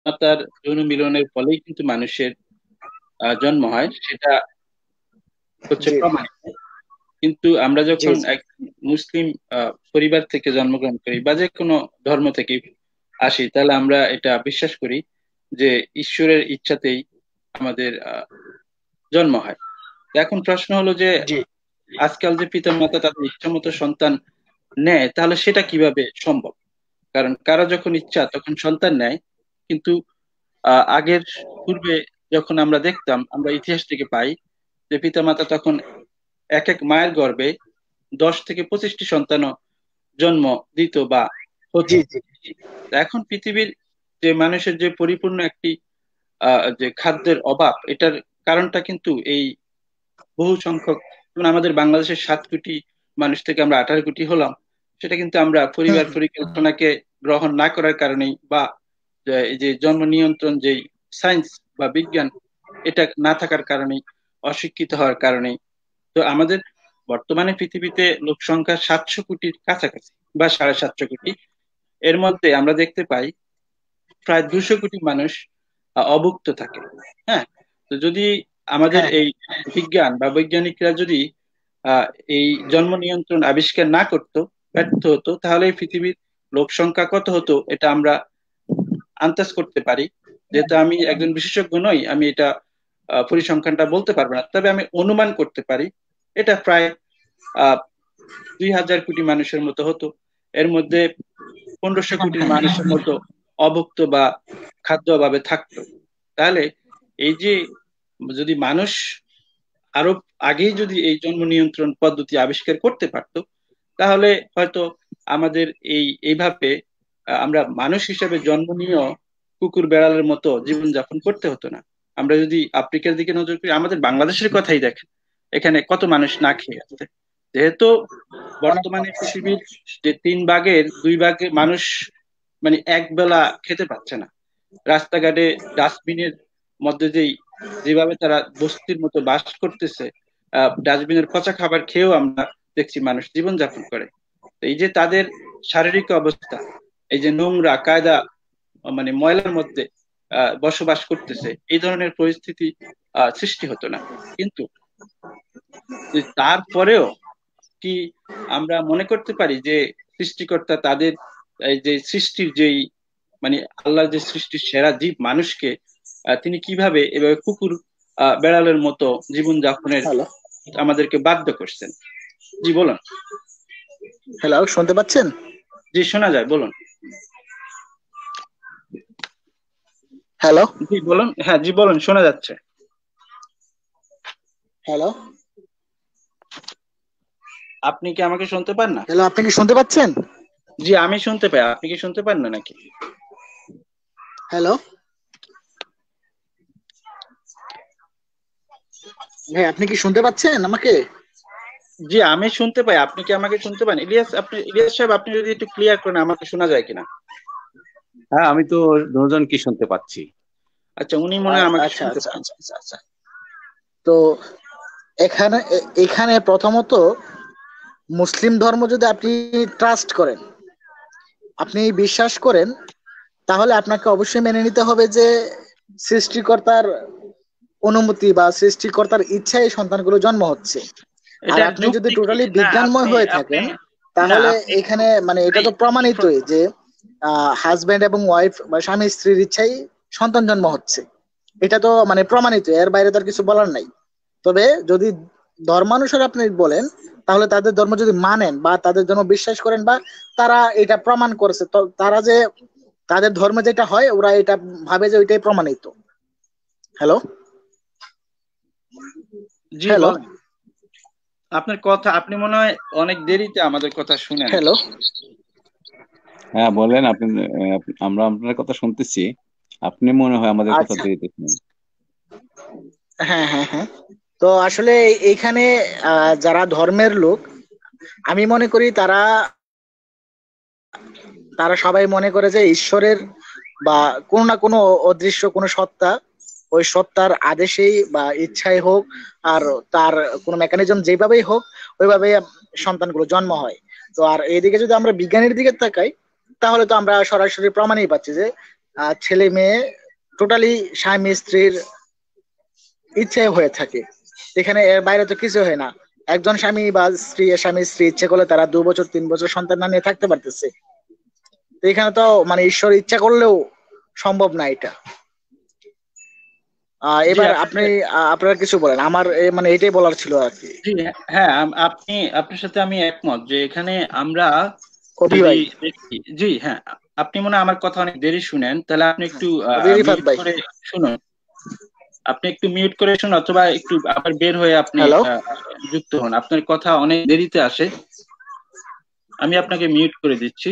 তার যৌন মিলনের ফলেই কিন্তু মানুষের জন্ম হয়, সেটা হচ্ছে জি প্রমাণিত। কিন্তু আমরা জি যখন জি এক মুসলিম পরিবার থেকে জন্মগ্রহণ করি বা যে কোনো ধর্ম থেকে আসি, তাহলে আমরা এটা বিশ্বাস করি যে ঈশ্বরের ইচ্ছাতেই আমাদের জন্ম হয়। তো এখন প্রশ্ন হলো যে জি আজকাল যে পিতামাতা তাদের ইচ্ছা মতো সন্তান নেয়, তাহলে সেটা কিভাবে সম্ভব? কারণ কারো যখন ইচ্ছা তখন সন্তান নেয়, কিন্তু আগের পূর্বে যখন আমরা দেখতাম, আমরা ইতিহাস থেকে পাই যে পিতামাতা তখন এক এক মায়ের গর্ভে 10 থেকে 25টি সন্তানও জন্ম দিত বা হতো। জি জি এখন পৃথিবীর যে মানুষের যে পরিপূর্ণ একটি যে খাদ্যের অভাব, এটার কারণটা কিন্তু এই বহু সংখ্যক, যেমন আমাদের বাংলাদেশের 7 কোটি মানুষ থেকে আমরা 18 কোটি হলাম, সেটা কিন্তু আমরা হুম পরিবার হুম পরিকল্পনাকে গ্রহণ না করার কারণেই, বা এই যে জন্ম নিয়ন্ত্রণ যেই সায়েন্স বা বিজ্ঞান, এটা না থাকার কারণেই, অশিক্ষিত হওয়ার কারণেই। তো আমাদের বর্তমানে পৃথিবীতে লোক সংখ্যা 700 কোটির কাছাকাছি বা 750 কোটি। এর মধ্যে আমরা দেখতে পাই প্রায় 200 কোটি মানুষ অভুক্ত থাকে। হ্যাঁ, তো যদি আমাদের হ্যাঁ এই হ্যাঁ বিজ্ঞান বা বৈজ্ঞানিকরা যদি আহ, এই জন্ম নিয়ন্ত্রণ আবিষ্কার না করতো, ব্যর্থ হতো, তাহলে এই পৃথিবীর লোক সংখ্যা কত হতো এটা আমরা আন্দাজ করতে পারি। যেহেতু আমি একজন বিশেষজ্ঞ নই, আমি এটা পরিসংখ্যানটা বলতে পারবো না, তবে আমি অনুমান করতে পারি এটা প্রায় 2000 কোটি মানুষের মতো হতো। এর মধ্যে 1500 কোটির হ্যাঁ মানুষের মতো অভুক্ত বা খাদ্য অভাবে থাকতো। তাহলে এই যে, যদি মানুষ আরো আগেই যদি এই জন্ম নিয়ন্ত্রণ পদ্ধতি আবিষ্কার করতে পারতো, তাহলে হয়তো আমাদের এইভাবে আমরা মানুষ হিসেবে জন্ম নিয়েও কুকুর বেড়ালের মতো জীবনযাপন করতে হতো না। আমরা যদি আফ্রিকার দিকে নজর করি, আমাদের বাংলাদেশের কথাই দেখেন, এখানে কত মানুষ না খেয়ে আছে। যেহেতু অনেক বর্তমানে মানুষ। পৃথিবীর যে 3 ভাগের 2 ভাগে মানুষ মানে এক বেলা খেতে পাচ্ছে না, রাস্তাঘাটে ডাস্টবিনের মধ্যে যেভাবে তারা বস্তির মতো বাস করতেছে, ডাস্টবিনের পচা খাবার খেয়েও আমরা দেখছি মানুষ জীবনযাপন করে। তো এই যে তাদের শারীরিক অবস্থা, এই যে নোংরা কায়দা, মানে ময়লার মধ্যে বসবাস করতেছে, এই ধরনের পরিস্থিতি সৃষ্টি হতো না। কিন্তু তারপরেও কি আমরা মনে করতে পারি যে সৃষ্টিকর্তা তাদের এই যে সৃষ্টির যেই, মানে আল্লাহ যে সৃষ্টির সেরা জীব মানুষকে তিনি কিভাবে এভাবে কুকুর বেড়ালের মতো জীবন যাপনের হ্যালো আমাদেরকে বাধ্য করছেন? জি বলুন। হ্যালো, শুনতে পাচ্ছেন? জি শোনা যায়, বলুন। হ্যালো জি বলুন, হ্যাঁ জি বলুন, শোনা যাচ্ছে। হ্যালো আপনি কি আমাকে শুনতে পান না? হ্যালো, আপনি কি শুনতে পাচ্ছেন? জি আমি শুনতে পাই, আপনি কি শুনতে পান না নাকি? হ্যালো ভাই, আপনি কি শুনতে পাচ্ছেন আমাকে? জি আমি শুনতে পাই, আপনি কি আমাকে শুনতে পান? ইলিয়াস সাহেব, আপনি যদি একটু ক্লিয়ার করেন আমাকে শোনা যায় কিনা। হ্যাঁ, আমি তো দুজনকে শুনতে পাচ্ছি। আচ্ছা, উনি মনে হয় আমাকে আচ্ছা শুনতে আচ্ছা পান। আচ্ছা আচ্ছা আচ্ছা। তো এখানে প্রথমত মুসলিম ধর্ম যদি আপনি ট্রাস্ট করেন, আপনি বিশ্বাস করেন, তাহলে আপনাকে অবশ্যই মেনে নিতে হবে যে সৃষ্টিকর্তার অনুমতি বা সৃষ্টিকর্তার ইচ্ছায় এই সন্তানগুলো জন্ম হচ্ছে। আর এটার আপনি যদি যুক্তি কি? টোটালি না বিজ্ঞানময় আপনি হয়ে আপনি থাকেন, না তাহলে আপনি এখানে মানে এটা ভাই, তো প্রমাণিতই যে হাজবেন্ড এবং ওয়াইফ বা স্বামী স্ত্রীর ইচ্ছাই সন্তান জন্ম হচ্ছে। এটা তো মানে প্রমাণিত, এর বাইরে তো আর কিছু বলার নাই। তবে যদি ধর্মানুসারে আপনি বলেন, তাহলে তাদের ধর্ম যদি মানেন বা তাদের ধর্ম বিশ্বাস করেন, বা তারা এটা প্রমাণ করেছে, তো তারা যে তাদের ধর্মে যেটা হয় ওরা এটা ভাবে যে ওইটাই প্রমাণিত। হ্যালো জি হ্যালো বলেন। আপনার কথা, আপনি মনে হয় অনেক দেরিতে আমাদের কথা শুনেন। হ্যালো হ্যাঁ বলেন আপনি। আমরা আপনার কথা শুনতেছি। আপনি মনে হয় আমাদের কথা আচ্ছা, দেরিতে শুনেন। হ্যাঁ হ্যাঁ হ্যাঁ। তো আসলে এইখানে যারা ধর্মের লোক, আমি মনে করি তারা তারা সবাই মনে করে যে ঈশ্বরের বা কোনো না কোনো অদৃশ্য কোনো সত্তা, ওই সত্তার আদেশেই বা ইচ্ছাই হোক, আর তার কোনো মেকানিজম যেভাবেই হোক, ওইভাবে সন্তানগুলো জন্ম হয়। তো আর এইদিকে যদি আমরা বিজ্ঞানের দিকে তাকাই, তাহলে তো আমরা সরাসরি প্রমাণই পাচ্ছি যে ছেলে মেয়ে টোটালি স্বামী স্ত্রীর ইচ্ছায় হয়ে থাকে। এখানে এর বাইরে তো কিছু হয় না। একজন স্বামী বা স্বামী স্ত্রী ইচ্ছে করলে তারা 2 বছর 3 বছর সন্তান না নিয়ে থাকতে পারতেছে। তো এখানে তো মানে ঈশ্বর ইচ্ছা করলেও সম্ভব না এটা। জি এবার আপনি আসলে আপনারা কিছু বলেন, আমার মানে এটাই বলার ছিল আর কি। জি হ্যাঁ আপনি আপনার সাথে আমি একমত যে এখানে আমরা অভি যদি ভাই। দেখি জি হ্যাঁ আপনি মনে হয় আমার কথা অনেক দেরি শুনেন, তাহলে আপনি একটু রিফাত মিউট ভাই। করে শুনুন। আপনি একটু মিউট করে শুনুন অথবা একটু আবার বের হয়ে আপনি হ্যালো। যুক্ত হন, আপনার কথা অনেক দেরিতে আসে। আমি আপনাকে মিউট করে দিচ্ছি।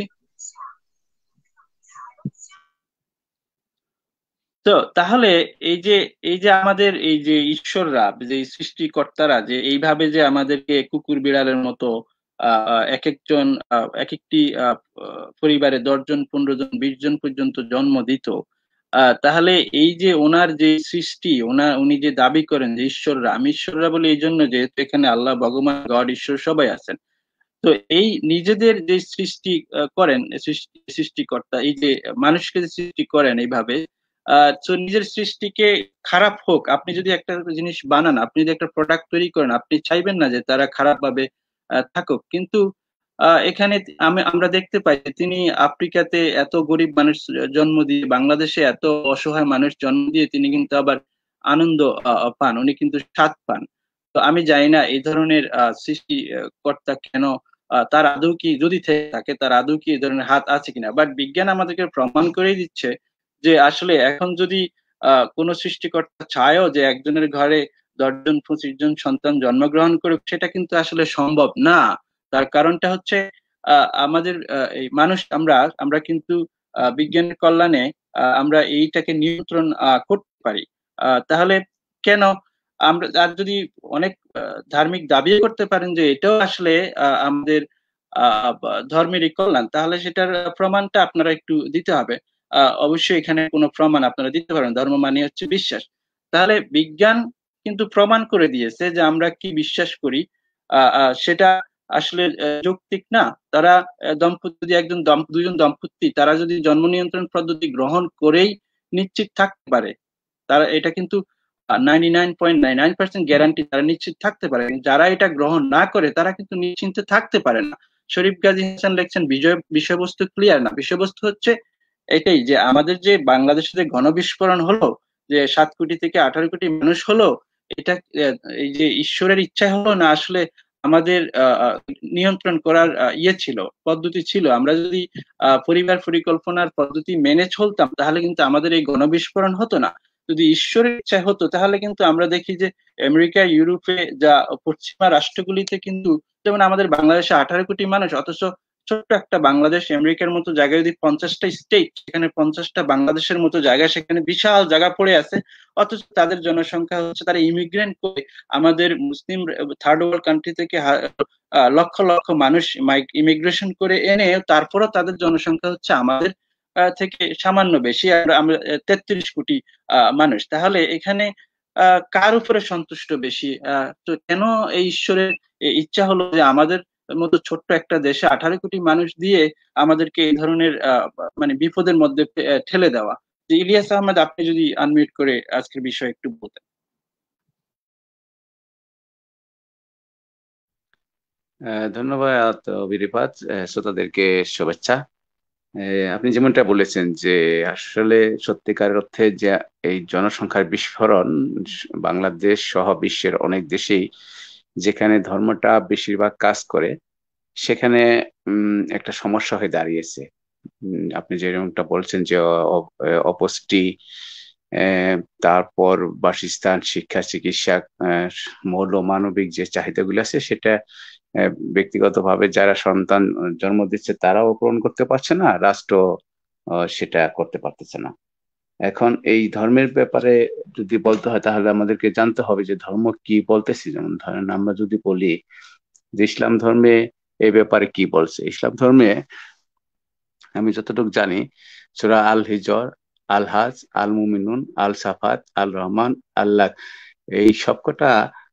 তো তাহলে এই যে আমাদের এই যে ঈশ্বররা, যে সৃষ্টিকর্তারা যে এইভাবে যে আমাদেরকে কুকুর বিড়ালের মতো এক একজন এক একটি পরিবারে 10 জন 15 জন 20 জন পর্যন্ত জন্ম দিত, তাহলে এই যে ওনার যে সৃষ্টি, উনি যে দাবি করেন যে ঈশ্বররা, আমি ঈশ্বররা বলি এই জন্য যেহেতু এখানে আল্লাহ ভগবান গড ঈশ্বর সবাই আছেন। তো এই নিজেদের যে সৃষ্টি করেন, সৃষ্টিকর্তা এই যে মানুষকে যে সৃষ্টি করেন এইভাবে, তো নিজের সৃষ্টিকে খারাপ হোক, আপনি যদি একটা জিনিস বানান, আপনি যদি একটা প্রোডাক্ট তৈরি করেন, আপনি চাইবেন না যে তারা খারাপ ভাবে থাকুক। কিন্তু এখানে আমরা দেখতে পাই যে তিনি আফ্রিকাতে এত গরিব মানুষ জন্ম দিয়ে, বাংলাদেশে এত অসহায় মানুষ জন্ম দিয়ে তিনি কিন্তু আবার আনন্দ পান, উনি কিন্তু স্বাদ পান। তো আমি জানি না এই ধরনের সৃষ্টিকর্তা কেন, তার আদৌ কি, যদি থেকে থাকে তার আদৌ কি এই ধরনের হাত আছে কিনা। বাট বিজ্ঞান আমাদেরকে প্রমাণ করেই দিচ্ছে যে আসলে এখন যদি কোনো সৃষ্টিকর্তা চায়ও যে একজনের ঘরে 10 জন 25 জন সন্তান জন্মগ্রহণ করুক, সেটা কিন্তু আসলে সম্ভব না। তার কারণটা হচ্ছে আমাদের এই মানুষ, আমরা আমরা কিন্তু বিজ্ঞানের কল্যাণে আমরা এইটাকে নিয়ন্ত্রণ করতে পারি। তাহলে কেন আমরা, আর যদি অনেক ধার্মিক দাবিও করতে পারেন যে এটাও আসলে আমাদের ধর্মেরই কল্যাণ, তাহলে সেটার প্রমাণটা আপনারা একটু দিতে হবে। অবশ্যই এখানে কোনো প্রমাণ আপনারা দিতে পারেন, ধর্ম মানে হচ্ছে বিশ্বাস। তাহলে বিজ্ঞান কিন্তু প্রমাণ করে দিয়েছে যে আমরা কি বিশ্বাস করি সেটা আসলে যৌক্তিক না। তারা দম্পতি, যদি দুজন দম্পতি তারা যদি জন্ম নিয়ন্ত্রণ পদ্ধতি গ্রহণ করেই নিশ্চিত থাকতে পারে, তারা এটা কিন্তু 99.99% গ্যারান্টি তারা নিশ্চিত থাকতে পারে। যারা এটা গ্রহণ না করে তারা কিন্তু নিশ্চিন্তে থাকতে পারে না। শরীফ গাজী হাসান লিখছেন বিষয়বস্তু ক্লিয়ার না, বিষয়বস্তু হচ্ছে এটাই যে আমাদের যে বাংলাদেশে যে গণবিস্ফোরণ হলো, যে 7 কোটি থেকে 18 কোটি মানুষ হলো, এটা এই যে ঈশ্বরের ইচ্ছা হলো না, আসলে আমাদের নিয়ন্ত্রণ করার ছিল, পদ্ধতি ছিল। আমরা যদি পরিবার পরিকল্পনার পদ্ধতি মেনে চলতাম তাহলে কিন্তু আমাদের এই গণবিস্ফোরণ হতো না। যদি ঈশ্বরের ইচ্ছা হতো তাহলে কিন্তু আমরা দেখি যে আমেরিকা, ইউরোপে, যা পশ্চিমা রাষ্ট্রগুলিতে কিন্তু, যেমন আমাদের বাংলাদেশে 18 কোটি মানুষ, অথচ ছোট্ট একটা বাংলাদেশ, আমেরিকার মতো জায়গায় যদি 50টা স্টেট, সেখানে 50টা বাংলাদেশের মতো জায়গায়, সেখানে বিশাল জায়গা পড়ে আছে, অথচ তাদের জনসংখ্যা হচ্ছে, তারা ইমিগ্রেন্ট করে আমাদের মুসলিম থার্ড ওয়ার্ল্ড কান্ট্রি থেকে লক্ষ লক্ষ মানুষ ইমিগ্রেশন করে এনে, তারপরও তাদের জনসংখ্যা হচ্ছে আমাদের থেকে সামান্য বেশি। আমরা 33 কোটি মানুষ। তাহলে এখানে কার উপরে সন্তুষ্ট বেশি? তো কেন এই ঈশ্বরের ইচ্ছা হলো যে আমাদের মতো ছোট্ট একটা দেশে 18 কোটি মানুষ দিয়ে আমাদেরকে এই ধরনের মানে বিপদের মধ্যে ঠেলে দেওয়া? যে ইলিয়াস আহমেদ, আপনি যদি আনমিউট করে আজকের বিষয় একটু বলতেন। ধন্যবাদ বিরিপাত। শ্রোতাদেরকে শুভেচ্ছা। আপনি যেমনটা বলেছেন যে আসলে সত্যিকার অর্থে যে এই জনসংখ্যার বিস্ফোরণ বাংলাদেশ সহ বিশ্বের অনেক দেশেই, যেখানে ধর্মটা বেশিরভাগ কাজ করে, সেখানে একটা সমস্যা হয়ে দাঁড়িয়েছে। আপনি যেরকমটা বলছেন যে অপুষ্টি, তারপর বাসস্থান, শিক্ষা, চিকিৎসা, মৌল মানবিক যে চাহিদাগুলো আছে সেটা ব্যক্তিগতভাবে যারা সন্তান জন্ম দিচ্ছে তারাও পূরণ করতে পারছে না, রাষ্ট্র সেটা করতে পারতেছে না। এখন এই ধর্মের ব্যাপারে যদি বলতে হয় তাহলে আমাদেরকে জানতে হবে যে ধর্ম কি বলতেছি। যেমন ধরেন আমরা যদি বলি যে ইসলাম ধর্মে এই ব্যাপারে কি বলছে। ইসলাম ধর্মে আমি যতটুকু জানি সূরা আল হিজর, আল হাজ, আল মুমিনুন, আল সাফাত, আল রহমান, আল্লাহ, এই সবকটা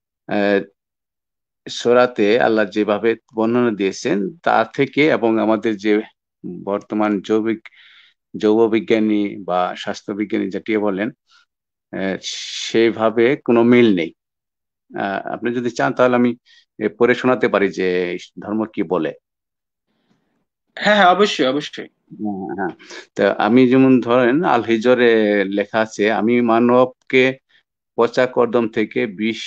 সূরাতে আল্লাহ যেভাবে বর্ণনা দিয়েছেন তা থেকে, এবং আমাদের যে বর্তমান জৈবিক জৈববিজ্ঞানী বা স্বাস্থ্যবিজ্ঞানী যেটিকে বলেন সেইভাবে কোনো মিল নেই। আপনি যদি চান তাহলে আমি পড়ে শোনাতে পারি যে ধর্ম কি বলে। হ্যাঁ হ্যাঁ, অবশ্যই অবশ্যই। হ্যাঁ, তা আমি যেমন ধরেন আল হিজরে লেখা আছে, আমি মানবকে পচা কর্দম থেকে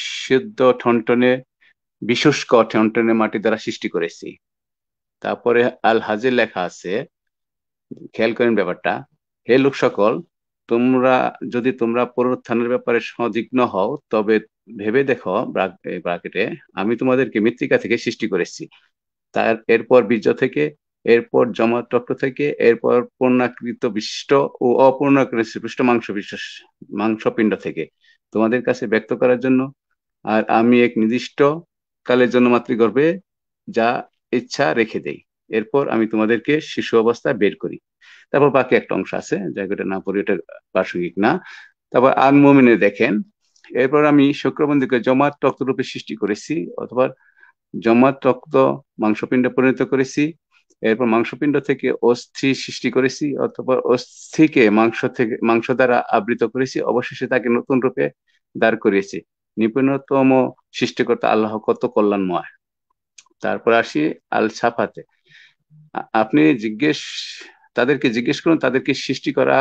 বিশুষ্ক ঠনঠনে মাটি দ্বারা সৃষ্টি করেছি। তারপরে আল হাজে লেখা আছে, খেয়াল করেন ব্যাপারটা, হে লোক সকল, তোমরা পুনরুত্থানের ব্যাপারে সদিগ্ন হও, তবে ভেবে দেখো ব্রাকেটে, আমি তোমাদেরকে মৃত্তিকা থেকে সৃষ্টি করেছি, এরপর বীর্য থেকে, এরপর জমাট রক্ত থেকে, এরপর পূর্ণাকৃত বিশিষ্ট ও অপূর্ণাকৃত পৃষ্ঠ মাংসপিণ্ড থেকে তোমাদের কাছে ব্যক্ত করার জন্য। আর আমি এক নির্দিষ্ট কালের জন্য মাতৃগর্ভে যা ইচ্ছা রেখে দেই, এরপর আমি তোমাদেরকে শিশু অবস্থায় বের করি। তারপর বাকি একটা অংশ আছে, জায়গাটা না পড়ি, এটা প্রাসঙ্গিক না। তারপর আল মুমিনে দেখেন, এরপর আমি শুক্রবন্ধুকে জমাট রক্তরূপে সৃষ্টি করেছি, অথবা জমাট রক্ত মাংসপিণ্ডে পরিণত করেছি, এরপর মাংসপিণ্ড থেকে অস্থি সৃষ্টি করেছি, অথবা অস্থিকে মাংস দ্বারা আবৃত করেছি, অবশেষে তাকে নতুন রূপে দাঁড় করিয়েছি। নিপুণতম সৃষ্টিকর্তা আল্লাহ কত কল্যাণময়। তারপর আসি আল সাফাতে, আপনি তাদেরকে জিজ্ঞেস করুন, তাদেরকে সৃষ্টি করা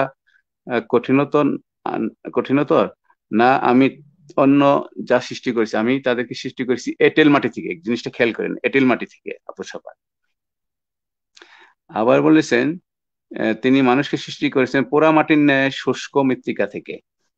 কঠিনতর না আমি অন্য যা সৃষ্টি করেছি। আমি তাদেরকে সৃষ্টি করেছি এঁটেল মাটি থেকে। জিনিসটা খেয়াল করেন, এঁটেল মাটি থেকে। আবার বলেছেন তিনি মানুষকে সৃষ্টি করেছেন পোড়া মাটির ন্যায় শুষ্ক মৃত্তিকা থেকে।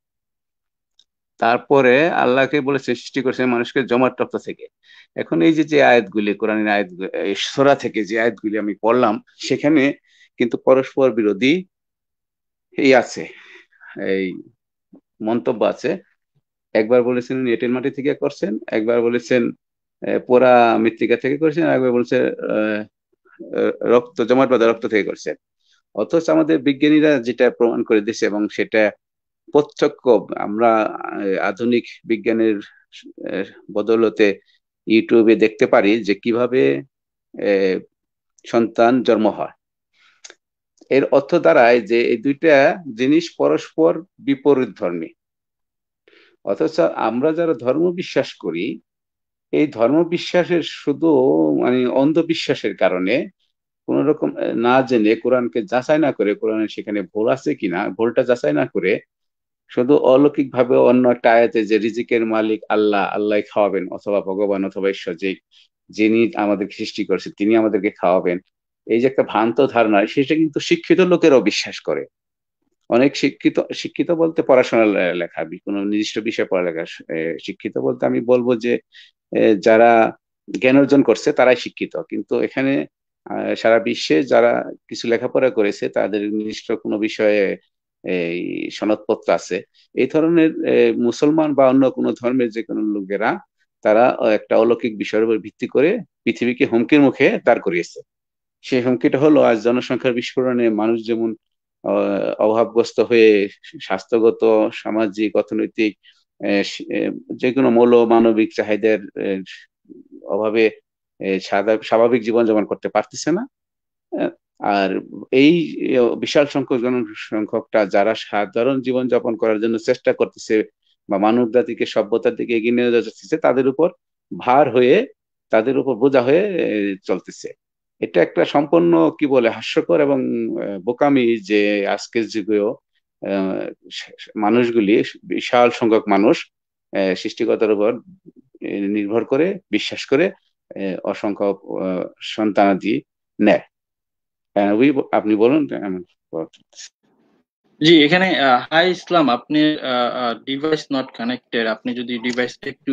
তারপরে আল্লাহকে বলেছে সৃষ্টি করেছেন মানুষকে জমাট রক্ত থেকে। এখন এই যে আয়াতগুলি, কোরআনের আয়াতগুলি, সূরা থেকে যে আয়াতগুলি আমি পড়লাম, সেখানে কিন্তু পরস্পর বিরোধী আছে, এই মন্তব্য আছে। একবার বলেছেন এঁটেল মাটি থেকে করছেন, একবার বলেছেন পোড়া মৃত্তিকা থেকে করেছেন, একবার বলেছেন জমাট বাঁধা রক্ত থেকে করছেন। অথচ আমাদের বিজ্ঞানীরা যেটা প্রমাণ করে দিয়েছে, এবং সেটা প্রত্যক্ষ আমরা আধুনিক বিজ্ঞানের বদৌলতে ইউটিউবে দেখতে পারি যে কিভাবে সন্তান জন্ম হয়। এর অর্থ দাঁড়ায় যে এই দুইটা জিনিস পরস্পর বিপরীত ধর্মী। অথচ আমরা যারা ধর্ম বিশ্বাস করি, এই ধর্ম বিশ্বাসের শুধু অন্ধবিশ্বাসের কারণে, কোন রকম না জেনে, কোরআনকে যাচাই না করে, কোরআনের সেখানে ভুল আছে কিনা ভুলটা যাচাই না করে, শুধু অলৌকিক ভাবে অন্য একটা আয়াতে যে রিজিকের মালিক আল্লাহ, আল্লাহ খাওয়াবেন, অথবা ভগবান অথবা ঈশ্বর, যিনি আমাদেরকে সৃষ্টি করেছে তিনি আমাদেরকে খাওয়াবেন, এই যে একটা ভ্রান্ত ধারণা, সেটা কিন্তু শিক্ষিত লোকেরাও বিশ্বাস করে। অনেক শিক্ষিত বলতে পড়াশোনা লেখা, কোনো নির্দিষ্ট বিষয় পড়ালেখা। শিক্ষিত বলতে আমি বলবো যে যারা জ্ঞান অর্জন করছে তারাই শিক্ষিত। কিন্তু এখানে সারা বিশ্বে যারা কিছু লেখাপড়া করেছে, তাদের নির্দিষ্ট কোনো বিষয়ে এই সনদপত্র আছে, এই ধরনের মুসলমান বা অন্য কোনো ধর্মের যে কোনো লোকেরা, তারা একটা অলৌকিক বিষয়ের উপর ভিত্তি করে পৃথিবীকে হুমকির মুখে দাঁড় করিয়েছে। সেই হুমকিটা হলো আজ জনসংখ্যার বিস্ফোরণে মানুষ যেমন অভাবগ্রস্ত হয়ে স্বাস্থ্যগত, সামাজিক, অর্থনৈতিক যে কোনো মৌল মানবিক চাহিদার অভাবে স্বাভাবিক জীবনযাপন করতে পারতেছে না। আর এই বিশাল সংখ্যকটা যারা সাধারণ জীবনযাপন করার জন্য চেষ্টা করতেছে বা মানব জাতিকে সভ্যতার দিকে এগিয়ে নিয়ে যাচ্ছে, তাদের উপর ভার হয়ে, তাদের উপর বোঝা হয়ে চলতেছে। এটা একটা সম্পূর্ণ কি বলে হাস্যকর এবং বোকামি যে আজকের যুগেও মানুষগুলি, বিশাল সংখ্যক মানুষ সৃষ্টিকর্তার উপর নির্ভর করে, বিশ্বাস করে অসংখ্য সন্তানাদি নেয়। আপনি বলুন। জি, এখানে হাই ইসলাম, আপনি ডিভাইস নট কানেক্টেড, আপনি যদি ডিভাইসটা একটু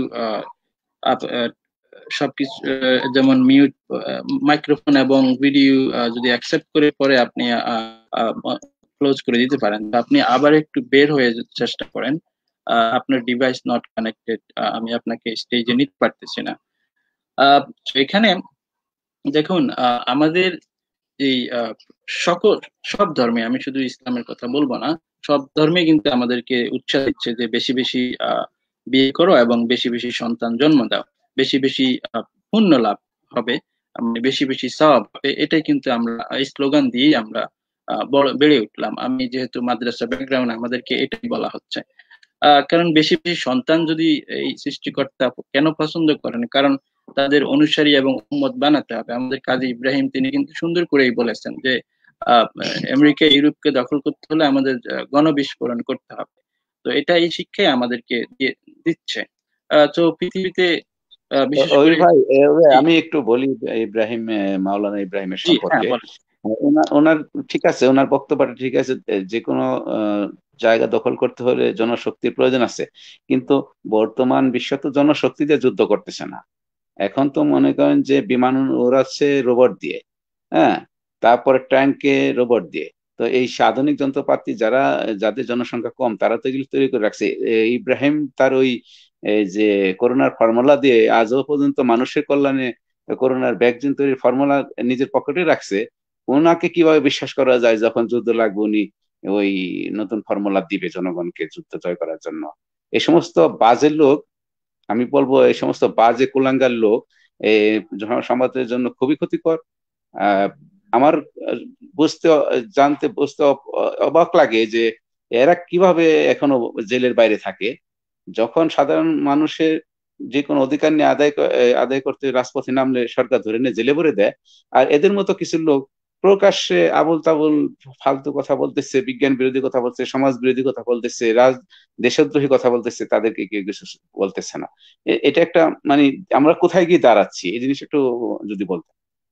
সবকিছু যেমন মিউট, মাইক্রোফোন এবং ভিডিও যদি অ্যাকসেপ্ট করে পরে আপনি ক্লোজ করে দিতে পারেন। আপনি আবার একটু বের হয়ে চেষ্টা করেন, আপনার ডিভাইস নট কানেক্টেড, আমি আপনাকে স্টেজে নিতে পারতেছি না। এখানে দেখুন, আমাদের এই সব ধর্মে, আমি শুধু ইসলামের কথা বলবো না, সব ধর্মে কিন্তু আমাদেরকে উৎসাহ দিচ্ছে যে বেশি বেশি বিয়ে করো এবং বেশি বেশি সন্তান জন্ম দাও, বেশি বেশি পুণ্য লাভ হবে, বেশি বেশি সওয়াব হবে। এটাই কিন্তু আমরা এই স্লোগান দিয়ে আমরা বেড়ে উঠলাম। আমি যেহেতু মাদ্রাসা ব্যাকগ্রাউন্ড, আমাদেরকে এটাই বলা হচ্ছে। কারণ বেশি বেশি সন্তান যদি এই সৃষ্টিকর্তা কেন পছন্দ করেন, কারণ তাদের অনুসারী এবং উম্মত বানাতে হবে। আমাদের কাজী ইব্রাহিম তিনি কিন্তু সুন্দর করেই বলেছেন যে আমেরিকা ইউরোপকে দখল করতে হলে আমাদের গণবিস্ফোরণ করতে হবে। তো এটা এই শিক্ষাই আমাদেরকে দিচ্ছে। তো পৃথিবীতে বিশেষ ওই করে ভাই, জি আমি একটু বলি ইব্রাহিম, মাওলানা ইব্রাহিমের জি হ্যাঁ সম্পর্কে। বলেন। ওনার ওনার ঠিক আছে, ওনার বক্তব্যটা ঠিক আছে, যে কোনো জায়গা দখল করতে হলে জনশক্তির প্রয়োজন আছে, কিন্তু বর্তমান বিশ্ব তো জনশক্তি দিয়ে যুদ্ধ করতেছে না। এখন তো মনে করেন যে বিমান উড়াচ্ছে রোবট দিয়ে, হ্যাঁ, তারপরে ট্যাঙ্কে রোবট দিয়ে। তো এই আধুনিক যন্ত্রপাতি যাদের জনসংখ্যা কম, তারা তো এগুলো তৈরি করে রাখছে। ইব্রাহিম তার ওই এই যে করোনার ফর্মুলা দিয়ে আজও পর্যন্ত মানুষের কল্যাণে করোনার ভ্যাকসিন তৈরির ফর্মুলা নিজের পকেটে রাখছে। ওনাকে কিভাবে বিশ্বাস করা যায় যখন যুদ্ধ লাগবে উনি ওই নতুন ফর্মুলা দিবে জনগণকে যুদ্ধ জয় করার জন্য? এই সমস্ত বাজে লোক, আমি বলবো এই সমস্ত বাজে কুলাঙ্গার লোক এই সমাজের জন্য খুবই ক্ষতিকর। আহ, আমার বুঝতে বুঝতে অবাক লাগে যে এরা কিভাবে এখনো জেলের বাইরে থাকে, যখন সাধারণ মানুষের যে কোনো অধিকার নিয়ে আদায় করতে রাজপথে নামলে সরকার ধরে নিয়ে জেলে ভরে দেয়। আর এদের মতো কিছু লোক প্রকাশ্যে আবুল তাবুল ফালতু কথা বলতেছে, বিজ্ঞান বিরোধী কথা বলতেছে, সমাজ বিরোধী কথা বলতেছে, দেশদ্রোহী কথা বলতেছে, তাদেরকে কেউ কিছু বলতেছে না। এটা একটা মানে আমরা কোথায় গিয়ে দাঁড়াচ্ছি, এই জিনিস একটু যদি বলতেন।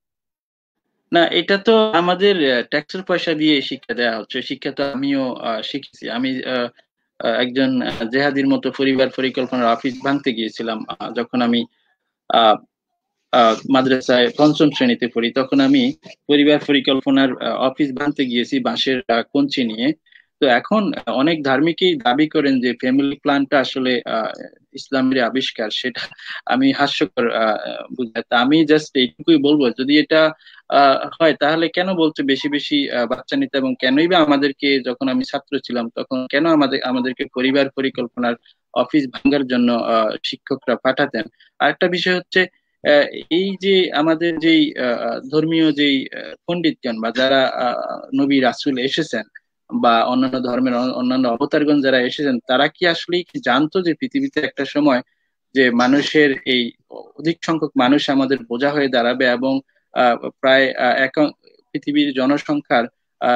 না, এটা তো আমাদের ট্যাক্সের পয়সা দিয়ে শিক্ষা দেওয়া হচ্ছে। শিক্ষা তো আমিও শিখেছি। আমি একজন জেহাদির মতো পরিবার পরিকল্পনার অফিস ভাঙতে গিয়েছিলাম যখন আমি আহ মাদ্রাসায় পঞ্চম শ্রেণীতে পড়ি। তখন আমি পরিবার পরিকল্পনার অফিস ভাঙতে গিয়েছি বাঁশের কঞ্চি নিয়ে। তো এখন অনেক ধার্মিকই দাবি করেন যে ফ্যামিলি প্ল্যানটা আসলে ইসলামের আবিষ্কার। সেটা আমি হাস্যকর বুঝাই। তা আমি জাস্ট এইটুকুই বলবো, যদি এটা হয় তাহলে কেন বলছে বেশি বেশি বাচ্চা নিতে, এবং কেনই বা আমাদেরকে, যখন আমি ছাত্র ছিলাম তখন কেন আমাদেরকে পরিবার পরিকল্পনার অফিস ভাঙার জন্য শিক্ষকরা পাঠাতেন। আরেকটা বিষয় হচ্ছে আহ, এই যে আমাদের যেই ধর্মীয় যেই পণ্ডিতগণ বা যারা নবী রাসূল এসেছেন, বা অন্যান্য ধর্মের অন্যান্য অবতারগণ যারা এসেছেন, তারা কি আসলে কি জানতো যে পৃথিবীতে একটা সময় যে মানুষের এই অধিক সংখ্যক মানুষ আমাদের বোঝা হয়ে দাঁড়াবে, এবং প্রায় পৃথিবীর জনসংখ্যার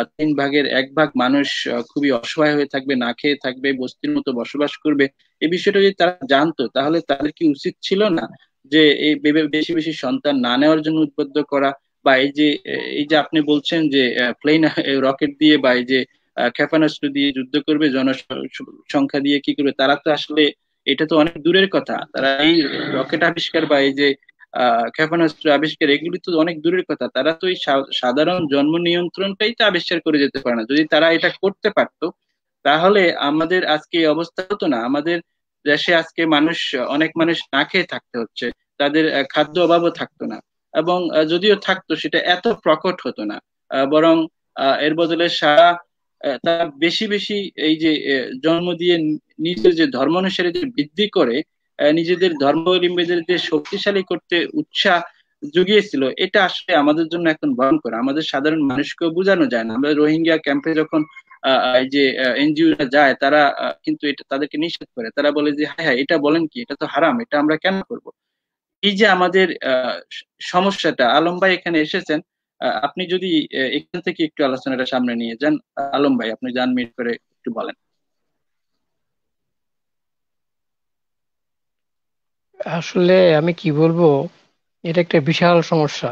3/1 মানুষ খুবই অসহায় হয়ে থাকবে, না খেয়ে থাকবে, বস্তির মতো বসবাস করবে। এই বিষয়টা যদি তারা জানতো, তাহলে তাদের কি উচিত ছিল না যে এই বেশি বেশি সন্তান না নেওয়ার জন্য উদ্বুদ্ধ করা? বা এই যে আপনি বলছেন যে প্লেন রকেট দিয়ে বা এই যে ক্ষেপণাস্ত্র দিয়ে যুদ্ধ করবে, জনসংখ্যা দিয়ে কি করবে? তারা তো আসলে, এটা তো অনেক দূরের কথা। তারা এই রকেট আবিষ্কার বা এই যে ক্ষেপণাস্ত্র আবিষ্কার, এগুলি তো অনেক দূরের কথা। তারা তো এই সাধারণ জন্ম নিয়ন্ত্রণটাই তো আবিষ্কার করে যেতে পারে না। যদি তারা এটা করতে পারতো, তাহলে আমাদের আজকে এই অবস্থা হতো না। আমাদের দেশে আজকে অনেক মানুষ না খেয়ে থাকতে হচ্ছে, তাদের খাদ্য অভাবও থাকতো না, এবং যদিও থাকতো সেটা এত প্রকট হতো না। বরং এর বদলে তারা বেশি বেশি এই যে জন্ম দিয়ে নিজের যে ধর্মানুসারীদের বৃদ্ধি করে নিজেদের ধর্মাবলম্বীদের যে শক্তিশালী করতে উৎসাহ জুগিয়েছিল। এটা আসলে আমাদের জন্য এখন ভয়ঙ্কর। আমাদের সাধারণ মানুষকেও বোঝানো যায় না। আমরা রোহিঙ্গা ক্যাম্পে যখন এই যে এনজিওরা যায়, তারা কিন্তু এটা তাদেরকে নিষেধ করে। তারা বলে যে হ্যাঁ হ্যাঁ, এটা বলেন কি, এটা তো হারাম, এটা আমরা কেন করব? এই যে আমাদের সমস্যাটা, আলম ভাই এখানে এসেছেন। আপনি যদি এখান থেকে একটু আলোচনাটা সামনে নিয়ে যান। আলম ভাই, আপনি যান, মিট করে একটু বলেন। আসলে আমি কি বলবো, এটা একটা বিশাল সমস্যা।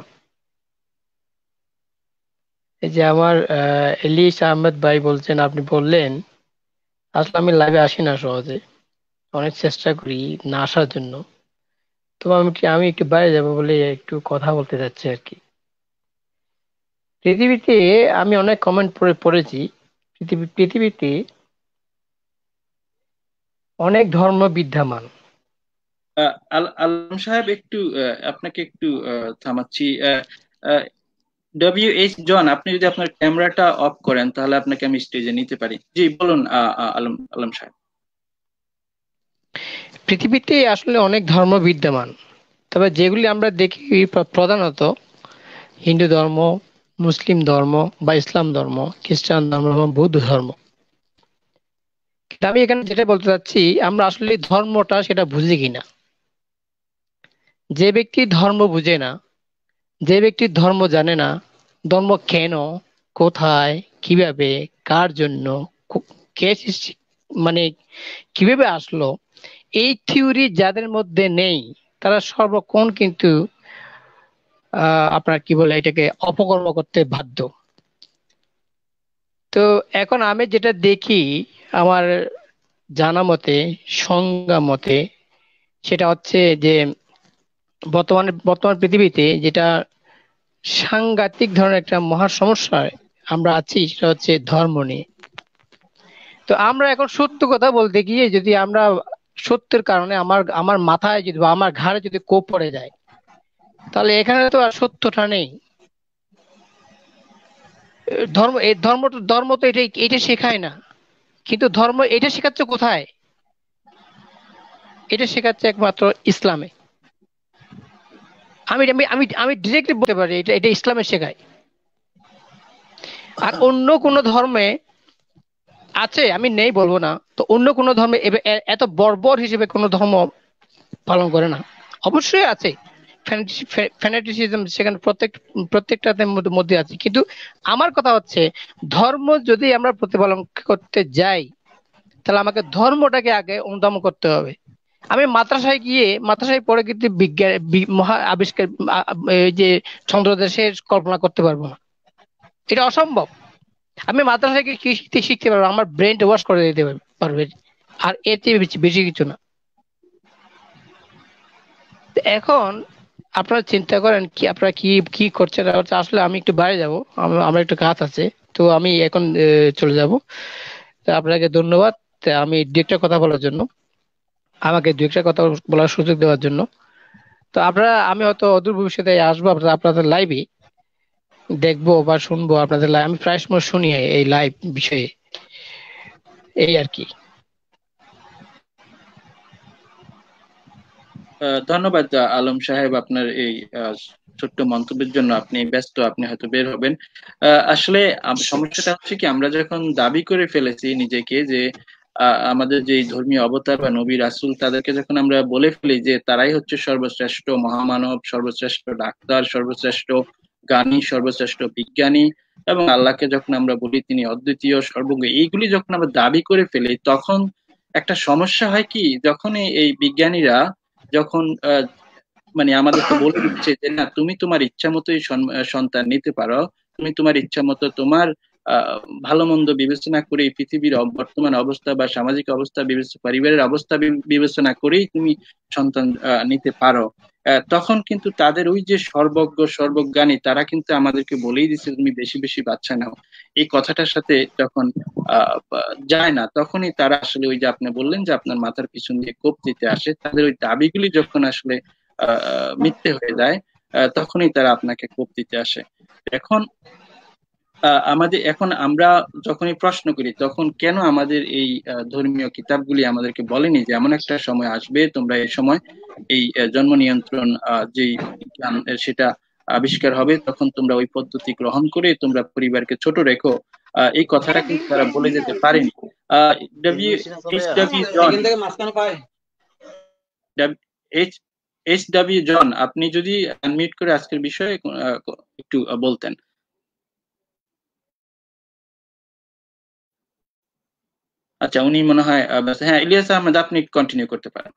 এই যে আমার ইলিশ আহমেদ ভাই বলছেন, আপনি বললেন, আসলে আমি লাইভে আসি না সহজে, অনেক চেষ্টা করি না আসার জন্য। তো আমি একটু বাইরে যাব বলে একটু কথা বলতে যাচ্ছি আর কি। পৃথিবীতে আমি অনেক কমেন্ট পড়েছি। পৃথিবীতে অনেক ধর্ম বিদ্যমান। আলম সাহেব, একটু আপনাকে একটু থামাচ্ছি। জন, আপনি যদি আপনার ক্যামেরাটা অফ করেন তাহলে আপনাকে আমি স্টেজে নিতে পারি। জি বলুন আলম আলম সাহেব। পৃথিবীতে আসলে অনেক ধর্ম বিদ্যমান, তবে যেগুলি আমরা দেখি প্রধানত হিন্দু ধর্ম, মুসলিম ধর্ম বা ইসলাম ধর্ম, খ্রিস্টান ধর্ম এবং বৌদ্ধ ধর্ম। কিন্তু আমি এখানে যেটা বলতে চাচ্ছি, আমরা আসলে ধর্মটা সেটা বুঝি কিনা। যে ব্যক্তি ধর্ম বুঝে না, যে ব্যক্তি ধর্ম জানে না, ধর্ম কেন, কোথায়, কিভাবে, কার জন্য, কে সৃষ্টি, মানে কিভাবে আসলো, এই থিওরি যাদের মধ্যে নেই, তারা সর্বক্ষণ কিন্তু আপনার কি বলে এটাকে অপকর্ম করতে বাধ্য। তো এখন আমি যেটা দেখি আমার জানা মতে, সংজ্ঞা মতে, সেটা হচ্ছে যে বর্তমান পৃথিবীতে যেটা সাংঘাতিক ধরনের একটা মহা সমস্যায় আমরা আছি, সেটা হচ্ছে ধর্ম নিয়ে। তো আমরা এখন সত্য কথা বলতে গিয়ে যদি আমরা সত্যের কারণে আমার আমার মাথায় যদি বা আমার ঘাড়ে যদি কোপ পড়ে যায়, তাহলে এখানে তো আর সত্যটা নেই। ধর্ম তো এটা শেখায় না, কিন্তু ধর্ম এটা শেখাচ্ছে কোথায়? এটা শেখাচ্ছে একমাত্র ইসলামে। আমি আমি আমি আমি ডিরেক্টলি বলতে পারি এটা এটা ইসলামে শেখায়। আর অন্য কোন ধর্মে আছে, আমি নেই বলবো না, তো অন্য কোন ধর্মে এত বর্বর হিসেবে কোন ধর্ম পালন করে না। অবশ্যই আছে ফ্যানাটিসিজম, সেখানে প্রত্যেকটাতে মধ্যে আছে, কিন্তু আমার কথা হচ্ছে ধর্ম যদি আমরা প্রতিপালন করতে যাই, তাহলে আমাকে ধর্মটাকে আগে অনুধাবন করতে হবে। আমি মাদ্রাসায় পড়ে কিন্তু বিজ্ঞান মহা আবিষ্কার এই যে চন্দ্রদেশের কল্পনা করতে পারবো না, এটা অসম্ভব। আমি মাদ্রাসায় গিয়ে কি শিখতে পারবো? আমার ব্রেনটা ওয়াশ করে দিতে পারবে, আর এর চেয়ে বেশি কিছু না। তো এখন আপনারা চিন্তা করেন কি আপনারা কি কি করছেন। আসলে আমি একটু বাইরে যাব, আমার একটু কাজ আছে, তো আমি এখন চলে যাব। তো আপনাকে ধন্যবাদ, তো আমি দু একটা কথা বলার জন্য, আমাকে দু একটা কথা বলার সুযোগ দেওয়ার জন্য। তো আমি হয়তো অদূর ভবিষ্যতে আসবো আপনাদের লাইভে, দেখবো বা শুনবো আপনাদের লাইভ। আমি প্রায় সময় শুনি এই লাইভ বিষয়ে, এই আর কি। ধন্যবাদ আলম সাহেব, আপনার এই ছোট্ট মন্তব্যের জন্য। আপনি ব্যস্ত, আপনি হয়তো বের হবেন। আসলে সমস্যাটা হচ্ছে কি, আমরা যখন দাবি করে ফেলেছি নিজেকে যে আমাদের যে ধর্মীয় অবতার বা নবী রাসূল, তাদেরকে যখন আমরা বলে ফেলি যে তারাই হচ্ছে সর্বশ্রেষ্ঠ মহামানব, সর্বশ্রেষ্ঠ ডাক্তার, সর্বশ্রেষ্ঠ জ্ঞানী, সর্বশ্রেষ্ঠ বিজ্ঞানী, এবং আল্লাহকে যখন আমরা বলি তিনি অদ্বিতীয় সর্বজ্ঞ, এইগুলি যখন আমরা দাবি করে ফেলি, তখন একটা সমস্যা হয় কি, যখন এই বিজ্ঞানীরা যখন মানে আমাদেরকে বলে দিচ্ছে যে না, তুমি তোমার ইচ্ছা মতোই সন্তান নিতে পারো, তুমি তোমার ইচ্ছা মতো তোমার আহ ভালো মন্দ বিবেচনা করে এই পৃথিবীর বর্তমান অবস্থা বা সামাজিক অবস্থা পরিবারের অবস্থা বিবেচনা করেই তুমি সন্তান নিতে পারো। তখন কিন্তু তাদের ওই যে সর্বজ্ঞ সর্বজ্ঞানী, তারা কিন্তু আমাদেরকে বলেই দিচ্ছে তুমি বেশি বেশি বাচ্চা নাও। এই কথাটার সাথে যখন যায় না, তখনই তারা আসলে ওই যে আপনি বললেন যে আপনার মাথার পিছন দিয়ে কোপ দিতে আসে, তাদের ওই দাবিগুলি যখন আসলে মিথ্যে হয়ে যায়, তখনই তারা আপনাকে কোপ দিতে আসে। এখন আমরা যখনই প্রশ্ন করি, তখন কেন আমাদের এই ধর্মীয় কিতাবগুলি আমাদেরকে বলেনি যে এমন একটা সময় আসবে, তোমরা এই সময় এই জন্ম নিয়ন্ত্রণ যে বিজ্ঞান সেটা আবিষ্কার হবে, তখন তোমরা ওই পদ্ধতি গ্রহণ করে তোমরা পরিবারকে ছোট রেখো। এই কথাটা কিন্তু তারা বলে যেতে পারেনি। W H W John H W John, আপনি যদি আনমিউট করে আজকের বিষয়ে একটু বলতেন। আচ্ছা, উনি মনে হয় হ্যাঁ, ইলিয়াস আহমেদ, আপনি কন্টিনিউ করতে পারেন।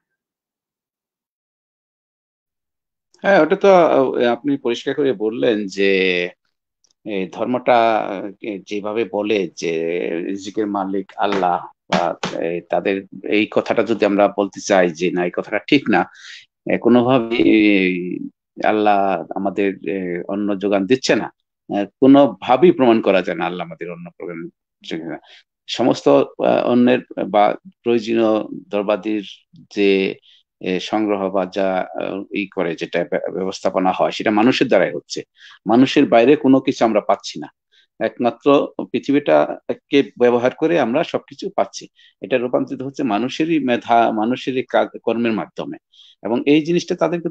হ্যাঁ, ওটা তো আপনি পরিষ্কার করে বললেন যে এই ধর্মটা যেভাবে বলে যে রিজিকের মালিক আল্লাহ, বা তাদের এই কথাটা যদি আমরা বলতে চাই যে না, এই কথাটা ঠিক না, কোনোভাবে আল্লাহ আমাদের অন্ন যোগান দিচ্ছে না, কোনোভাবেই প্রমাণ করা যায় না আল্লাহ আমাদের অন্ন প্রদান দিচ্ছে না। সমস্ত অন্যের বা প্রয়োজনীয় দ্রব্যাদির যে সংগ্রহ বা যা করে, যেটা ব্যবস্থাপনা হয়, সেটা মানুষের দ্বারাই হচ্ছে। মানুষের বাইরে কোনো কিছু আমরা পাচ্ছি না, একমাত্র পৃথিবীটাকে ব্যবহার করে আমরা সবকিছু পাচ্ছি। এটা রূপান্তরিত হচ্ছে মানুষেরই মেধা, মানুষেরই কাজ কর্মের মাধ্যমে। এবং এই জিনিসটা তাদেরকে তো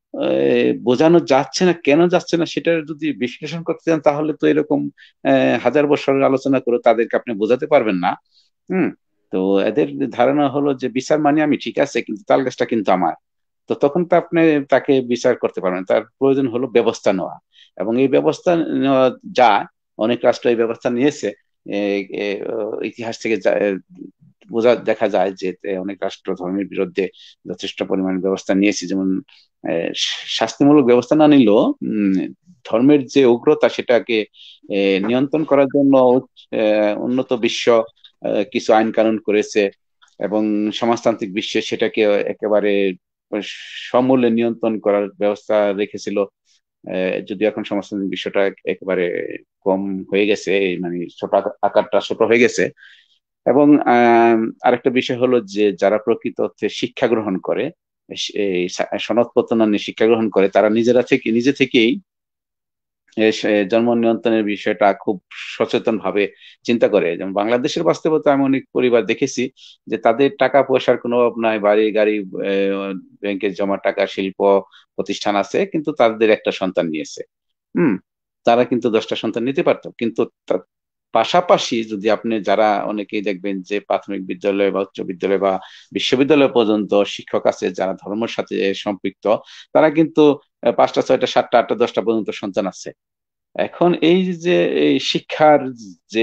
বোঝানো যাচ্ছে না, কেন যাচ্ছে না সেটা যদি বিশ্লেষণ করতে চান তাহলে তো এরকম হাজার বছরের আলোচনা করে তাদেরকে আপনি বোঝাতে পারবেন না। হুম। তো এদের ধারণা হলো যে বিচার মানে আমি ঠিক আছে, কিন্তু তাল গাছটা কিন্তু আমার। তো তখন তো আপনি তাকে বিচার করতে পারবেন, তার প্রয়োজন হলো ব্যবস্থা নেওয়া। এবং এই ব্যবস্থা নেওয়া যায়, অনেক রাষ্ট্র এই ব্যবস্থা নিয়েছে। এ, এ, ইতিহাস থেকে দেখা যায় যে অনেক রাষ্ট্র ধর্মের বিরুদ্ধে যথেষ্ট পরিমাণ ব্যবস্থা নিয়েছে। যেমন শাস্তিমূলক ব্যবস্থা না নিলেও ধর্মের যে উগ্রতা সেটাকে নিয়ন্ত্রণ করার জন্য উন্নত বিশ্ব কিছু আইন কানুন করেছে, এবং সমাজতান্ত্রিক বিশ্বে সেটাকে একেবারে সমূলে নিয়ন্ত্রণ করার ব্যবস্থা রেখেছিল। যদি এখন সমাজতান্ত্রিক বিশ্বটা একেবারে কম হয়ে গেছে, মানে ছোট আকারটা ছোট হয়ে গেছে। এবং আরেকটা বিষয় হলো যে যারা প্রকৃত অর্থে শিক্ষা গ্রহণ করে, এই সনদপত্র না নিয়ে শিক্ষা গ্রহণ করে, তারা নিজে থেকেই জন্ম নিয়ন্ত্রণের বিষয়টা খুব সচেতন ভাবে চিন্তা করে। যেমন বাংলাদেশের বাস্তবতা আমি অনেক পরিবার দেখেছি যে তাদের টাকা পয়সার কোনো অভাব নাই, বাড়ি গাড়ি, ব্যাংকে জমা টাকা, শিল্প প্রতিষ্ঠান আছে, কিন্তু তাদের একটা সন্তান নিয়েছে। হুম। তারা কিন্তু 10টা সন্তান নিতে পারতো, কিন্তু পাশাপাশি যদি আপনি যারা অনেকেই দেখবেন যে প্রাথমিক বিদ্যালয় বা উচ্চ বিদ্যালয় বা বিশ্ববিদ্যালয় পর্যন্ত শিক্ষক আছে যারা ধর্মের সাথে সম্পৃক্ত, তারা কিন্তু 5টা 6টা 7টা 8টা 10টা পর্যন্ত সন্তান আছে। এখন এই যে এই শিক্ষার যে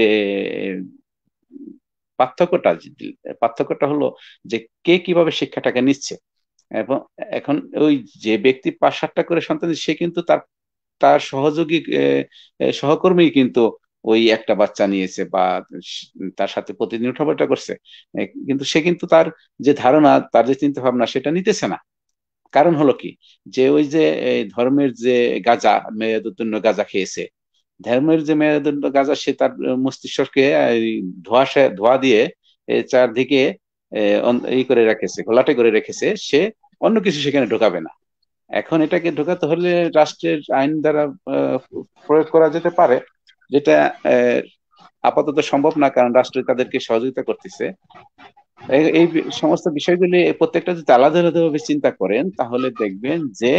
পার্থক্যটা পার্থক্যটা হলো যে কে কিভাবে শিক্ষাটাকে নিচ্ছে। এবং এখন ওই যে ব্যক্তি 5-7টা করে সন্তান, সে কিন্তু তার তার সহযোগী সহকর্মী কিন্তু ওই একটা বাচ্চা নিয়েছে বা তার সাথে প্রতিদিন উঠাবসা করছে। কিন্তু সে কিন্তু তার যে ধারণা, তার যে চিন্তা ভাবনা সেটা নিতেছে না। কারণ হলো কি, যে ওই যে এই ধর্মের যে গাঁজা, মেয়াদোত্তীর্ণ গাঁজা খেয়েছে, ধর্মের যে মেরুদণ্ড গাজা, সে তার মস্তিষ্ককে ধোঁয়া দিয়ে চারদিকে ই করে রেখেছে, ঘোলাটে করে রেখেছে। সে অন্য কিছু সেখানে ঢোকাবে না। এখন এটাকে ঢোকাতে হলে রাষ্ট্রের আইন দ্বারা প্রয়োগ করা যেতে পারে, যেটা আপাতত সম্ভব না, কারণ রাষ্ট্র তাদেরকে সহযোগিতা করতেছে। এই সমস্ত বিষয়গুলি প্রত্যেকটা যদি আলাদা আলাদাভাবে চিন্তা করেন তাহলে দেখবেন যে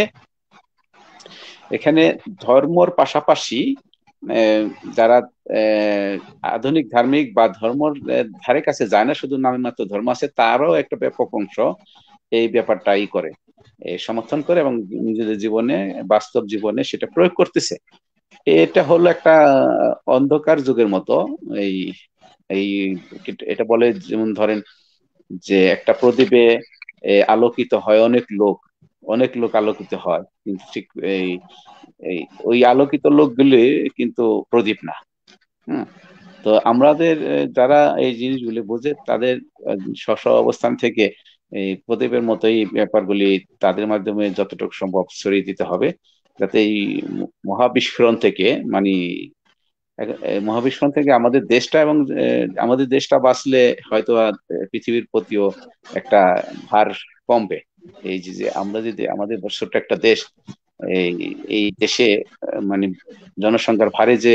এখানে ধর্মর পাশাপাশি যারা আধুনিক ধার্মিক বা ধর্মর ধারে কাছে যায় না, শুধু নামে মাত্র ধর্ম আছে, তারও একটা ব্যাপক অংশ এই ব্যাপারটাই করে, সমর্থন করে এবং নিজেদের জীবনে, বাস্তব জীবনে সেটা প্রয়োগ করতেছে। এটা হলো একটা অন্ধকার যুগের মতো। এই এই এটা বলে, যেমন ধরেন যে একটা প্রদীপে আলোকিত হয় অনেক লোক আলোকিত হয়, কিন্তু ঠিক এই এই ওই আলোকিত লোকগুলি কিন্তু প্রদীপ না। হ্যাঁ। তো আমাদের যারা এই জিনিসগুলি বোঝে তাদের স্ব অবস্থান থেকে এই প্রদীপের মতোই ব্যাপারগুলি তাদের মাধ্যমে যতটুকু সম্ভব ছড়িয়ে দিতে হবে, যাতে এই মহাবিস্ফোরণ থেকে, মানে মহাবিস্ফোরণ থেকে আমাদের দেশটা এবং আমাদের দেশটা বাঁচলে হয়তো পৃথিবীর প্রতিও একটা ভার কমবে। এই যে আমরা যদি আমাদের ছোট্ট একটা দেশ, এই এই দেশে মানে জনসংখ্যার ভারে যে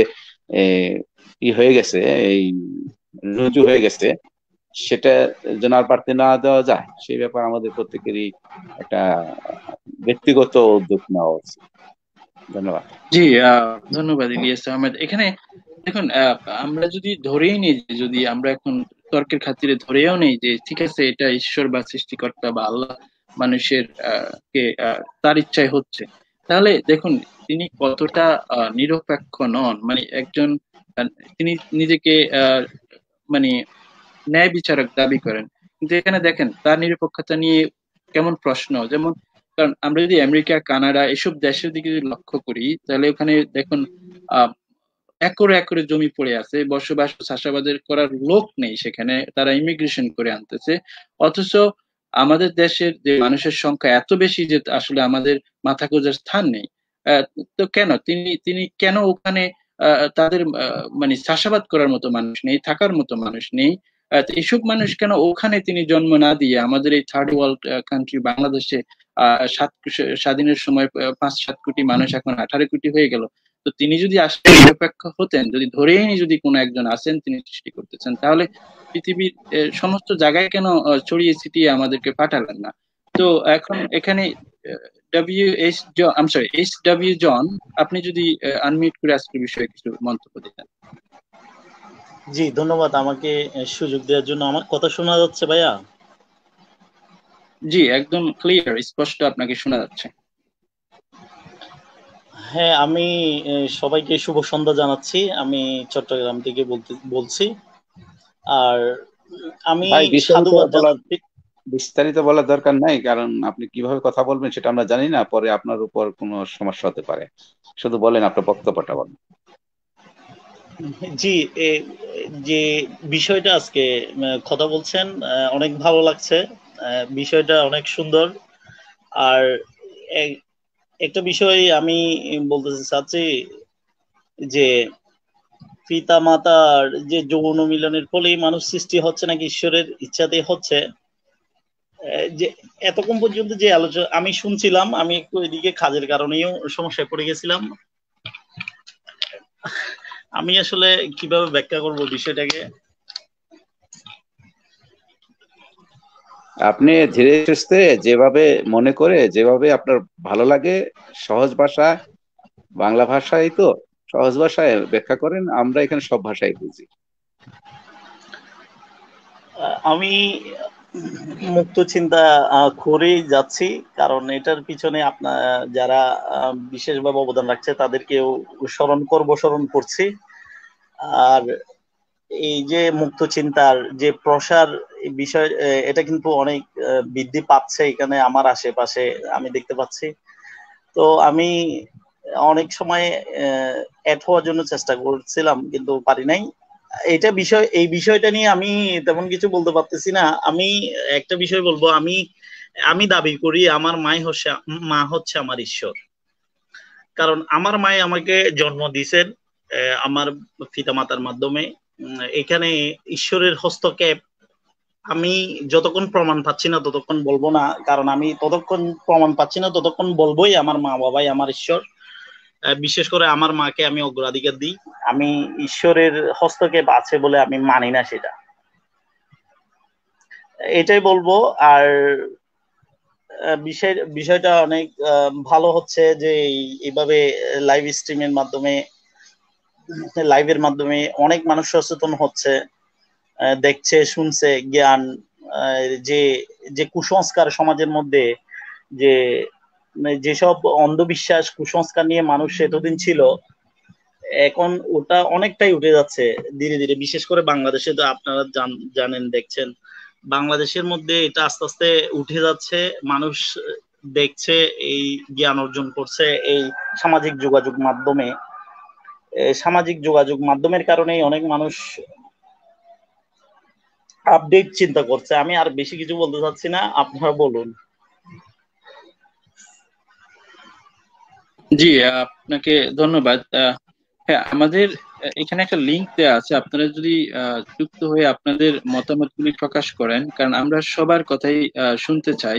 ই হয়ে গেছে, এই রুজু হয়ে গেছে, সেটা যেন আর বাড়তে না দেওয়া যায়, সেই ব্যাপার আমাদের প্রত্যেকেরই একটা ব্যক্তিগত উদ্যোগ নেওয়া উচিত। ধন্যবাদ। জি, ধন্যবাদ ইলিয়াস আহমেদ। এখানে দেখুন, আমরা যদি ধরেই নিই যে, যদি আমরা এখন তর্কের খাতিরে ধরেও নেই যে ঠিক আছে এটা ঈশ্বর বা সৃষ্টিকর্তা বা আল্লাহ মানুষের কে তার ইচ্ছায় হচ্ছে, তাহলে দেখুন তিনি কতটা নিরপেক্ষ নন। মানে একজন তিনি নিজেকে মানে ন্যায় বিচারক দাবি করেন, কিন্তু এখানে দেখেন তার নিরপেক্ষতা নিয়ে কেমন প্রশ্ন। যেমন কারণ আমরা যদি আমেরিকা, কানাডা এসব দেশের দিকে যদি লক্ষ্য করি, তাহলে ওখানে দেখুন একরে একরে জমি পড়ে আছে, বসবাস চাষাবাদের করার লোক নেই সেখানে, তারা ইমিগ্রেশন করে আনতেছে। অথচ আমাদের দেশের যে মানুষের সংখ্যা এত বেশি যে আসলে আমাদের মাথা গোঁজার স্থান নেই। তো কেন তিনি তিনি কেন ওখানে তাদের মানে চাষাবাদ করার মতো মানুষ নেই, থাকার মতো মানুষ নেই? এইসব মানুষ কেন ওখানে তিনি জন্ম না দিয়ে আমাদের এই থার্ড ওয়ার্ল্ড কান্ট্রি বাংলাদেশে স্বাধীনের সময় 5-7 কোটি মানুষ, এখন 18 কোটি হয়ে গেল। তো তিনি যদি আসলে নিরপেক্ষ হতেন, যদি ধরেই নি যদি কোনো একজন আছেন তিনি সৃষ্টি করতেছেন, তাহলে পৃথিবীর সমস্ত জায়গায় কেন ছড়িয়ে ছিটিয়ে আমাদেরকে পাঠালেন না? তো এখন এখানে HW জন, আপনি যদি আনমিউট করে আজকের বিষয়ে কিছু মন্তব্য দিতেন। জি, ধন্যবাদ আমাকে সুযোগ দেওয়ার জন্য। আমার কথা শোনা যাচ্ছে ভাইয়া? জি, একদম ক্লিয়ার, স্পষ্ট আপনাকে শোনা যাচ্ছে। হ্যাঁ, আমি সবাইকে শুভ সন্ধ্যা জানাচ্ছি। আমি চট্টগ্রাম থেকে বলছি। আর আমি ভাই সাধুবাদ জানাচ্ছি। বিস্তারিত বলার দরকার নাই, কারণ আপনি কিভাবে কথা বলবেন সেটা আমরা জানি না, পরে আপনার উপর কোনো সমস্যা হতে পারে। শুধু বলেন, আপনার বক্তব্যটা বলেন। জি, যে বিষয়টা আজকে কথা বলছেন, অনেক ভালো লাগছে। বিষয়টা অনেক সুন্দর। আর একটা বিষয় আমি বলতে চাচ্ছি যে পিতা মাতার যে যৌন মিলনের ফলেই মানুষ সৃষ্টি হচ্ছে নাকি ঈশ্বরের ইচ্ছাতেই হচ্ছে, যে এতক্ষণ পর্যন্ত যে আলোচনা আমি শুনছিলাম, আমি একটু এদিকে কাজের কারণেও সমস্যায় পড়ে গেছিলাম। আমি আসলে কিভাবে ব্যাখ্যা করব বিষয়টাকে? আপনি ধীরে সুস্থে যেভাবে মনে করে, যেভাবে আপনার ভালো লাগে, সহজ ভাষায়, বাংলা ভাষায় তো সহজ ভাষায় ব্যাখ্যা করেন। আমরা এখানে সব ভাষাই বুঝি। আমি মুক্ত চিন্তা করেই যাচ্ছি, কারণ এটার পিছনে আপনার যারা বিশেষভাবে অবদান রাখছে তাদেরকেও স্মরণ করছি। আর এই যে মুক্ত চিন্তার যে প্রসার বিষয়, এটা কিন্তু অনেক বৃদ্ধি পাচ্ছে এখানে আমার আশেপাশে আমি দেখতে পাচ্ছি। তো আমি অনেক সময় অ্যাড হওয়ার জন্য চেষ্টা করছিলাম, কিন্তু পারি নাই। এই বিষয়টা নিয়ে আমি তেমন কিছু বলতে পারতেছি না। আমি একটা বিষয় বলবো, আমি দাবি করি আমার মা হচ্ছে আমার ঈশ্বর। কারণ আমার মায়ে আমাকে জন্ম দিয়েছেন আমার পিতামাতার মাধ্যমে। এখানে ঈশ্বরের হস্তক্ষেপ আমি যতক্ষণ প্রমাণ পাচ্ছি না ততক্ষণ বলবো না, কারণ আমি ততক্ষণ প্রমাণ পাচ্ছি না ততক্ষণ বলবোই আমার মা বাবাই আমার ঈশ্বর। বিশেষ করে আমার মাকে আমি অগ্রাধিকার দিই। আমি ঈশ্বরের হস্তক্ষেপ আছে বলে আমি মানি না সেটা, এটাই বলবো। আর বিষয়টা অনেক ভালো হচ্ছে যে এইভাবে লাইভের মাধ্যমে অনেক মানুষ সচেতন হচ্ছে, দেখছে, শুনছে, জ্ঞান, যে যে কুসংস্কার সমাজের মধ্যে, যে যেসব অন্ধবিশ্বাস কুসংস্কার নিয়ে মানুষ এতদিন ছিল, এখন ওটা অনেকটাই উঠে যাচ্ছে ধীরে ধীরে। বিশেষ করে বাংলাদেশে তো আপনারা জানেন, দেখছেন, বাংলাদেশের মধ্যে এটা আস্তে আস্তে উঠে যাচ্ছে। মানুষ দেখছে, এই জ্ঞান অর্জন করছে এই সামাজিক যোগাযোগ মাধ্যমের কারণেই অনেক মানুষ আপডেট চিন্তা করছে। আমি আর বেশি কিছু বলতে চাচ্ছি না, আপনারা বলুন। জি, আপনাকে ধন্যবাদ। হ্যাঁ, আমাদের এখানে একটা লিংক দেওয়া আছে, আপনারা যদি যুক্ত হয়ে আপনাদের মতামতগুলি প্রকাশ করেন, কারণ আমরা সবার কথাই শুনতে চাই।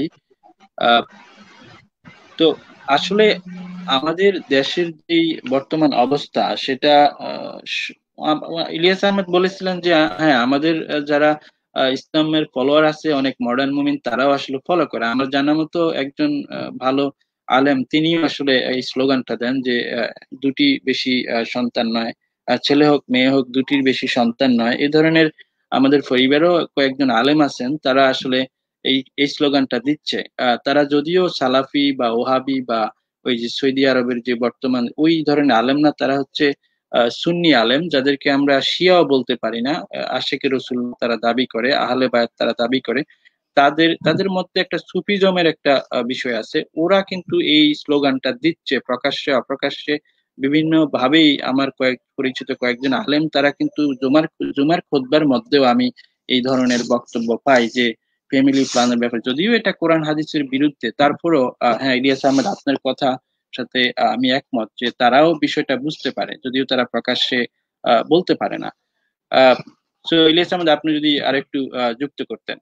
তো আসলে আমাদের দেশের যে বর্তমান অবস্থা সেটা ইলিয়াস আহমেদ বলেছিলেন যে হ্যাঁ, আমাদের যারা ইসলামের ফলোয়ার আছে, অনেক মডার্ন মুমিন, তারাও আসলে ফলো করে। আমার জানা মতো একজন ভালো আলেম তিনিও আসলে এই স্লোগানটা দেন যে দুটি বেশি সন্তান নয়, ছেলে হোক মেয়ে হোক দুটির বেশি সন্তান নয়। এই ধরনের আমাদের পরিবারও কয়েকজন আলেম আছেন, তারা আসলে এই এই স্লোগানটা দিচ্ছে। তারা যদিও সালাফি বা ওহাবি বা ওই যে সৌদি আরবের যে বর্তমান ওই ধরনের আলেম না, তারা হচ্ছে সুন্নি আলেম, যাদেরকে আমরা শিয়াও বলতে পারি না। আশেকে রসুল তারা দাবি করে, আহলে বায়াত তারা দাবি করে। তাদের মধ্যে একটা সুফিজমের একটা বিষয় আছে। ওরা কিন্তু এই স্লোগানটা দিচ্ছে প্রকাশ্যে অপ্রকাশ্যে বিভিন্ন ভাবেই। আমার পরিচিত কয়েকজন আলেম, তারা কিন্তু জুমার খুতবার মধ্যেও আমি এই ধরনের বক্তব্য পাই যে ফ্যামিলি প্ল্যানের ব্যাপারে, যদিও এটা কোরআন হাদিসের বিরুদ্ধে, তারপরও হ্যাঁ, ইলিয়াস আহমেদ, আপনার কথা সাথে আমি একমত যে তারাও বিষয়টা বুঝতে পারে, যদিও তারা প্রকাশ্যে বলতে পারে না। সো ইলিয়াস আহমেদ, আপনি যদি আরেকটু যুক্ত করতেন।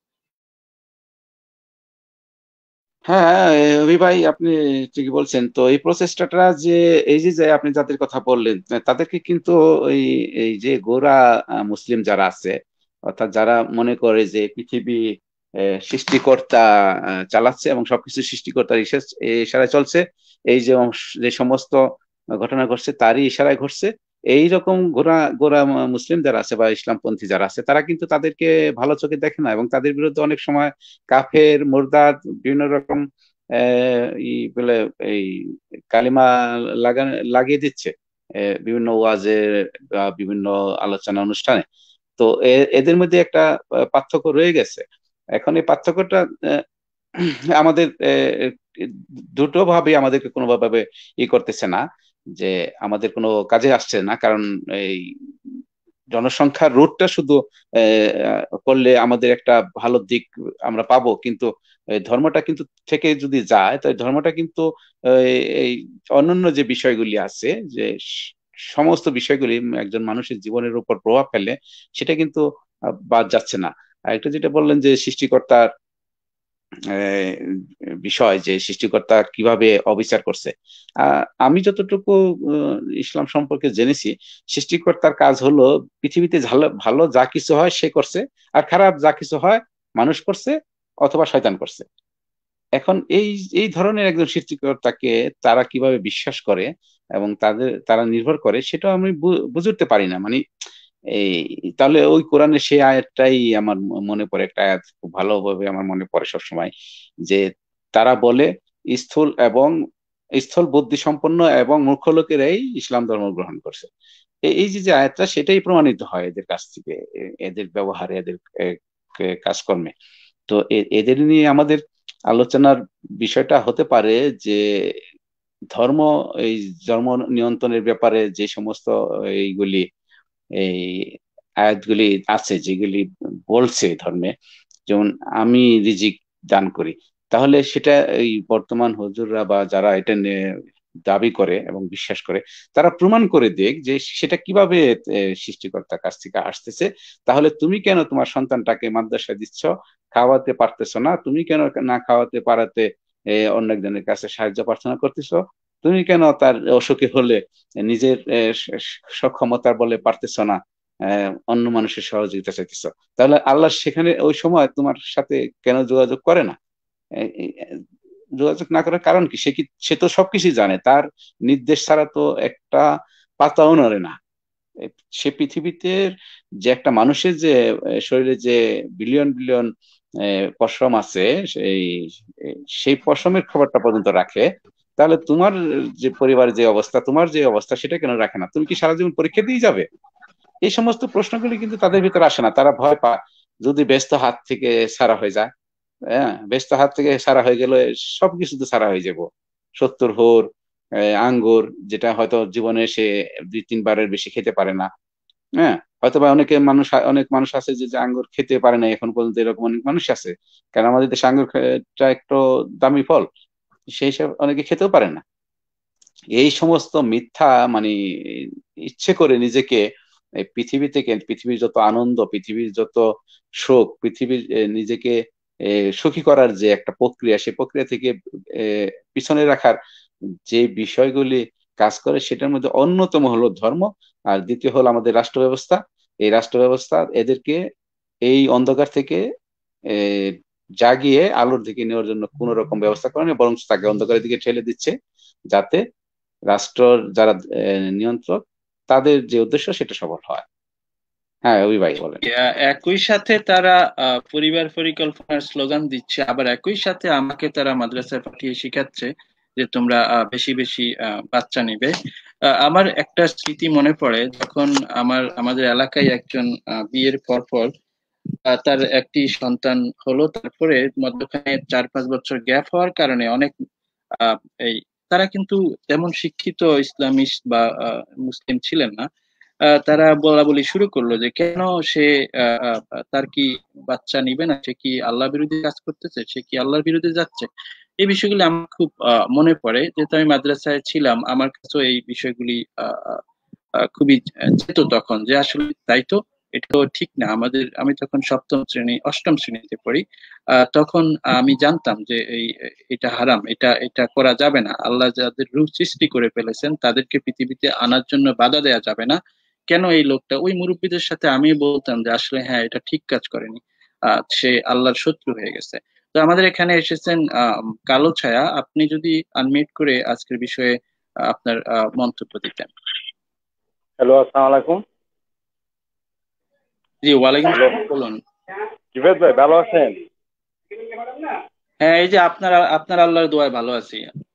হ্যাঁ, রবি ভাই, আপনি ঠিকই বলছেন। তো এই প্রচেষ্টাটা যে যে আপনি যাদের কথা বললেন, তাদেরকে কিন্তু এই এই যে গোঁড়া মুসলিম যারা আছে, অর্থাৎ যারা মনে করে যে পৃথিবী সৃষ্টিকর্তা চালাচ্ছে এবং সবকিছু সৃষ্টিকর্তার ইশারায় চলছে। এই যে যে সমস্ত ঘটনা ঘটছে তারই ইশারায় ঘটছে। এইরকম গোড়া গোড়া মুসলিম যারা আছে বা ইসলামপন্থী যারা আছে তারা কিন্তু তাদেরকে ভালো চোখে দেখে না, এবং তাদের বিরুদ্ধে অনেক সময় কাফের, মুরতাদ, বিভিন্ন রকম বলে এই কালিমা লাগিয়ে দিচ্ছে বিভিন্ন ওয়াজে বা বিভিন্ন আলোচনা অনুষ্ঠানে। তো এদের মধ্যে একটা পার্থক্য রয়ে গেছে। এখন এই পার্থক্যটা আমাদের দুটো ভাবে আমাদেরকে কোনোভাবে করতেছে না, যে আমাদের কোনো কাজে আসছে না। কারণ এই জনসংখ্যার রোধটা শুধু করলে আমাদের একটা ভালো দিক আমরা পাবো, কিন্তু ধর্মটা কিন্তু থেকে যদি যায় তাই ধর্মটা কিন্তু এই অন্যান্য যে বিষয়গুলি আছে, যে সমস্ত বিষয়গুলি একজন মানুষের জীবনের উপর প্রভাব ফেলে, সেটা কিন্তু বাদ যাচ্ছে না। আর একটা যেটা বললেন যে সৃষ্টিকর্তার আহ, বিষয়, যে সৃষ্টিকর্তা কিভাবে অবিচার করছে, আমি যতটুকু ইসলাম সম্পর্কে জেনেছি, সৃষ্টিকর্তার কাজ হলো পৃথিবীতে ভালো ভালো যা কিছু হয় সে করছে, আর খারাপ যা কিছু হয় মানুষ করছে অথবা শয়তান করছে। এখন এই এই ধরনের একজন সৃষ্টিকর্তাকে তারা কিভাবে বিশ্বাস করে এবং তারা নির্ভর করে, সেটা আমি বুঝতে পারি না। মানে এই তাহলে ওই কোরআনের সেই আয়াতটাই আমার মনে পড়ে, একটা আয়াত খুব ভালোভাবে আমার মনে পড়ে সবসময়, যে তারা বলে স্থূল বুদ্ধি সম্পন্ন এবং মূর্খ লোকেরাই ইসলাম ধর্ম গ্রহণ করছে। এই যে যে আয়াতটা, সেটাই প্রমাণিত হয় এদের কাছ থেকে, এদের ব্যবহারে, এদের কাজকর্মে। তো এদের নিয়ে আমাদের আলোচনার বিষয়টা হতে পারে যে ধর্ম, এই ধর্ম নিয়ন্ত্রণের ব্যাপারে যে সমস্ত এইগুলি এই আয়াতগুলি আছে যেগুলি বলছে ধর্মে, যেমন আমি রিজিক দান করি, তাহলে সেটা এই বর্তমান হুজুররা বা যারা এটা নিয়ে দাবি করে এবং বিশ্বাস করে, তারা প্রমাণ করে দেখ যে সেটা কিভাবে সৃষ্টিকর্তার কাছ থেকে আসতেছে। তাহলে তুমি কেন তোমার সন্তানটাকে মাদ্রাসায় দিচ্ছ, খাওয়াতে পারতেছো না? তুমি কেন না খাওয়াতে পারাতে অন্য একজনের কাছে সাহায্য প্রার্থনা করতেছো? তুমি কেন তার অসুখী হলে নিজের সক্ষমতার বলে পারতেছো না অন্য মানুষের সহযোগিতা চাইতেছ? তাহলে আল্লাহ সেখানে ওই সময় তোমার সাথে কেন যোগাযোগ করে না? যোগাযোগ না করার কারণ কি? সে তো সবকিছুই জানে, তার নির্দেশ ছাড়া তো একটা পাতাও নড়ে না। সে পৃথিবীতে যে একটা মানুষের যে শরীরে যে বিলিয়ন বিলিয়ন পশম আছে, সেই সেই পশমের খবরটা পর্যন্ত রাখে। তাহলে তোমার যে পরিবারের যে অবস্থা, তোমার যে অবস্থা, সেটা কেন রাখে না? তুমি কি সারা জীবন পরীক্ষা দিয়ে যাবে? এই সমস্ত প্রশ্নগুলি কিন্তু তাদের ভিতরে আসে না। তারা ভয় পায় যদি ব্যস্ত হাত থেকে সারা হয়ে যায়। হ্যাঁ, ব্যস্ত হাত থেকে সারা হয়ে গেলে সবকিছু তো সারা হয়ে যাব। 70 হোর আঙ্গুর, যেটা হয়তো জীবনে সে 2-3 বারের বেশি খেতে পারে না। হ্যাঁ, হয়তো বা অনেক মানুষ আছে যে যে আঙ্গুর খেতে পারে না এখন পর্যন্ত, এরকম অনেক মানুষ আছে। কারণ আমাদের দেশে আঙ্গুরটা একটু দামি ফল, সেই সব অনেকে খেতেও পারে না। এই সমস্ত মিথ্যা মানে ইচ্ছে করে নিজেকে এই পৃথিবী থেকে, পৃথিবীর যত আনন্দ, পৃথিবীর যত সুখ, পৃথিবীর নিজেকে সুখী করার যে একটা প্রক্রিয়া, সেই প্রক্রিয়া থেকে পিছনে রাখার যে বিষয়গুলি কাজ করে, সেটার মধ্যে অন্যতম হলো ধর্ম, আর দ্বিতীয় হলো আমাদের রাষ্ট্র ব্যবস্থা। এই রাষ্ট্র ব্যবস্থা এদেরকে এই অন্ধকার থেকে আহ, জাগিয়ে আলোর দিকে নেওয়ার জন্য কোন রকম ব্যবস্থা করে না, বরং তাকে অন্ধকারের দিকে ঠেলে দিচ্ছে, যাতে রাষ্ট্রর যারা নিয়ন্ত্রক, তাদের যে উদ্দেশ্য সেটা সফল হয়। হ্যাঁ, ওই ভাই বলেন। একই সাথে তারা পরিবার পরিকল্পনার স্লোগান দিচ্ছে, আবার একই সাথে আমাকে তারা মাদ্রাসায় পাঠিয়ে শিখাচ্ছে যে তোমরা বেশি বেশি বাচ্চা নিবে। আমার একটা স্মৃতি মনে পড়ে, যখন আমাদের এলাকায় একজন বিয়ের পর পর তার একটি সন্তান হলো, তারপরে মধ্যখানে 4-5 বছর গ্যাপ হওয়ার কারণে অনেক আহ, এই তারা কিন্তু তেমন শিক্ষিত ইসলামিস্ট বা মুসলিম ছিলেন না। তারা বলা বলি শুরু করলো যে কেন সে আহ, আহ, তার কি বাচ্চা নিবে না, সে কি আল্লাহ বিরোধী কাজ করতেছে, সে কি আল্লাহর বিরুদ্ধে যাচ্ছে। এই বিষয়গুলি আমার খুব মনে পড়ে, যেহেতু আমি মাদ্রাসায় ছিলাম, আমার কাছেও এই বিষয়গুলি খুবই যেত তখন, যে আসলে তাই তো, এটা তো ঠিক না। আমি তখন অষ্টম শ্রেণীতে পড়ি। তখন আমি জানতাম যে এটা হারাম, এটা করা যাবে না। আল্লাহ যাদের রূহ সৃষ্টি করে ফেলেছেন তাদেরকে পৃথিবীতে আনার জন্য বাধা দেয়া যাবে না। কেন এই লোকটা, ওই মুরব্বীদের সাথে আমি বলতাম যে আসলে হ্যাঁ, এটা ঠিক কাজ করেনি। সে আল্লাহর শত্রু হয়ে গেছে। তো আমাদের এখানে এসেছেন কালো ছায়া, আপনি যদি আনমিউট করে আজকের বিষয়ে আপনার মন্তব্য দিতেন। হ্যালো, আসসালামু আলাইকুম। জি, ওয়ালাইকুম হ্যালো, আসসালাম, বলুন। জিভেদ ভাই ভালো আছেন? হ্যাঁ, এই যে আপনার আপনার আল্লাহর দোয়ায় ভালো আছি।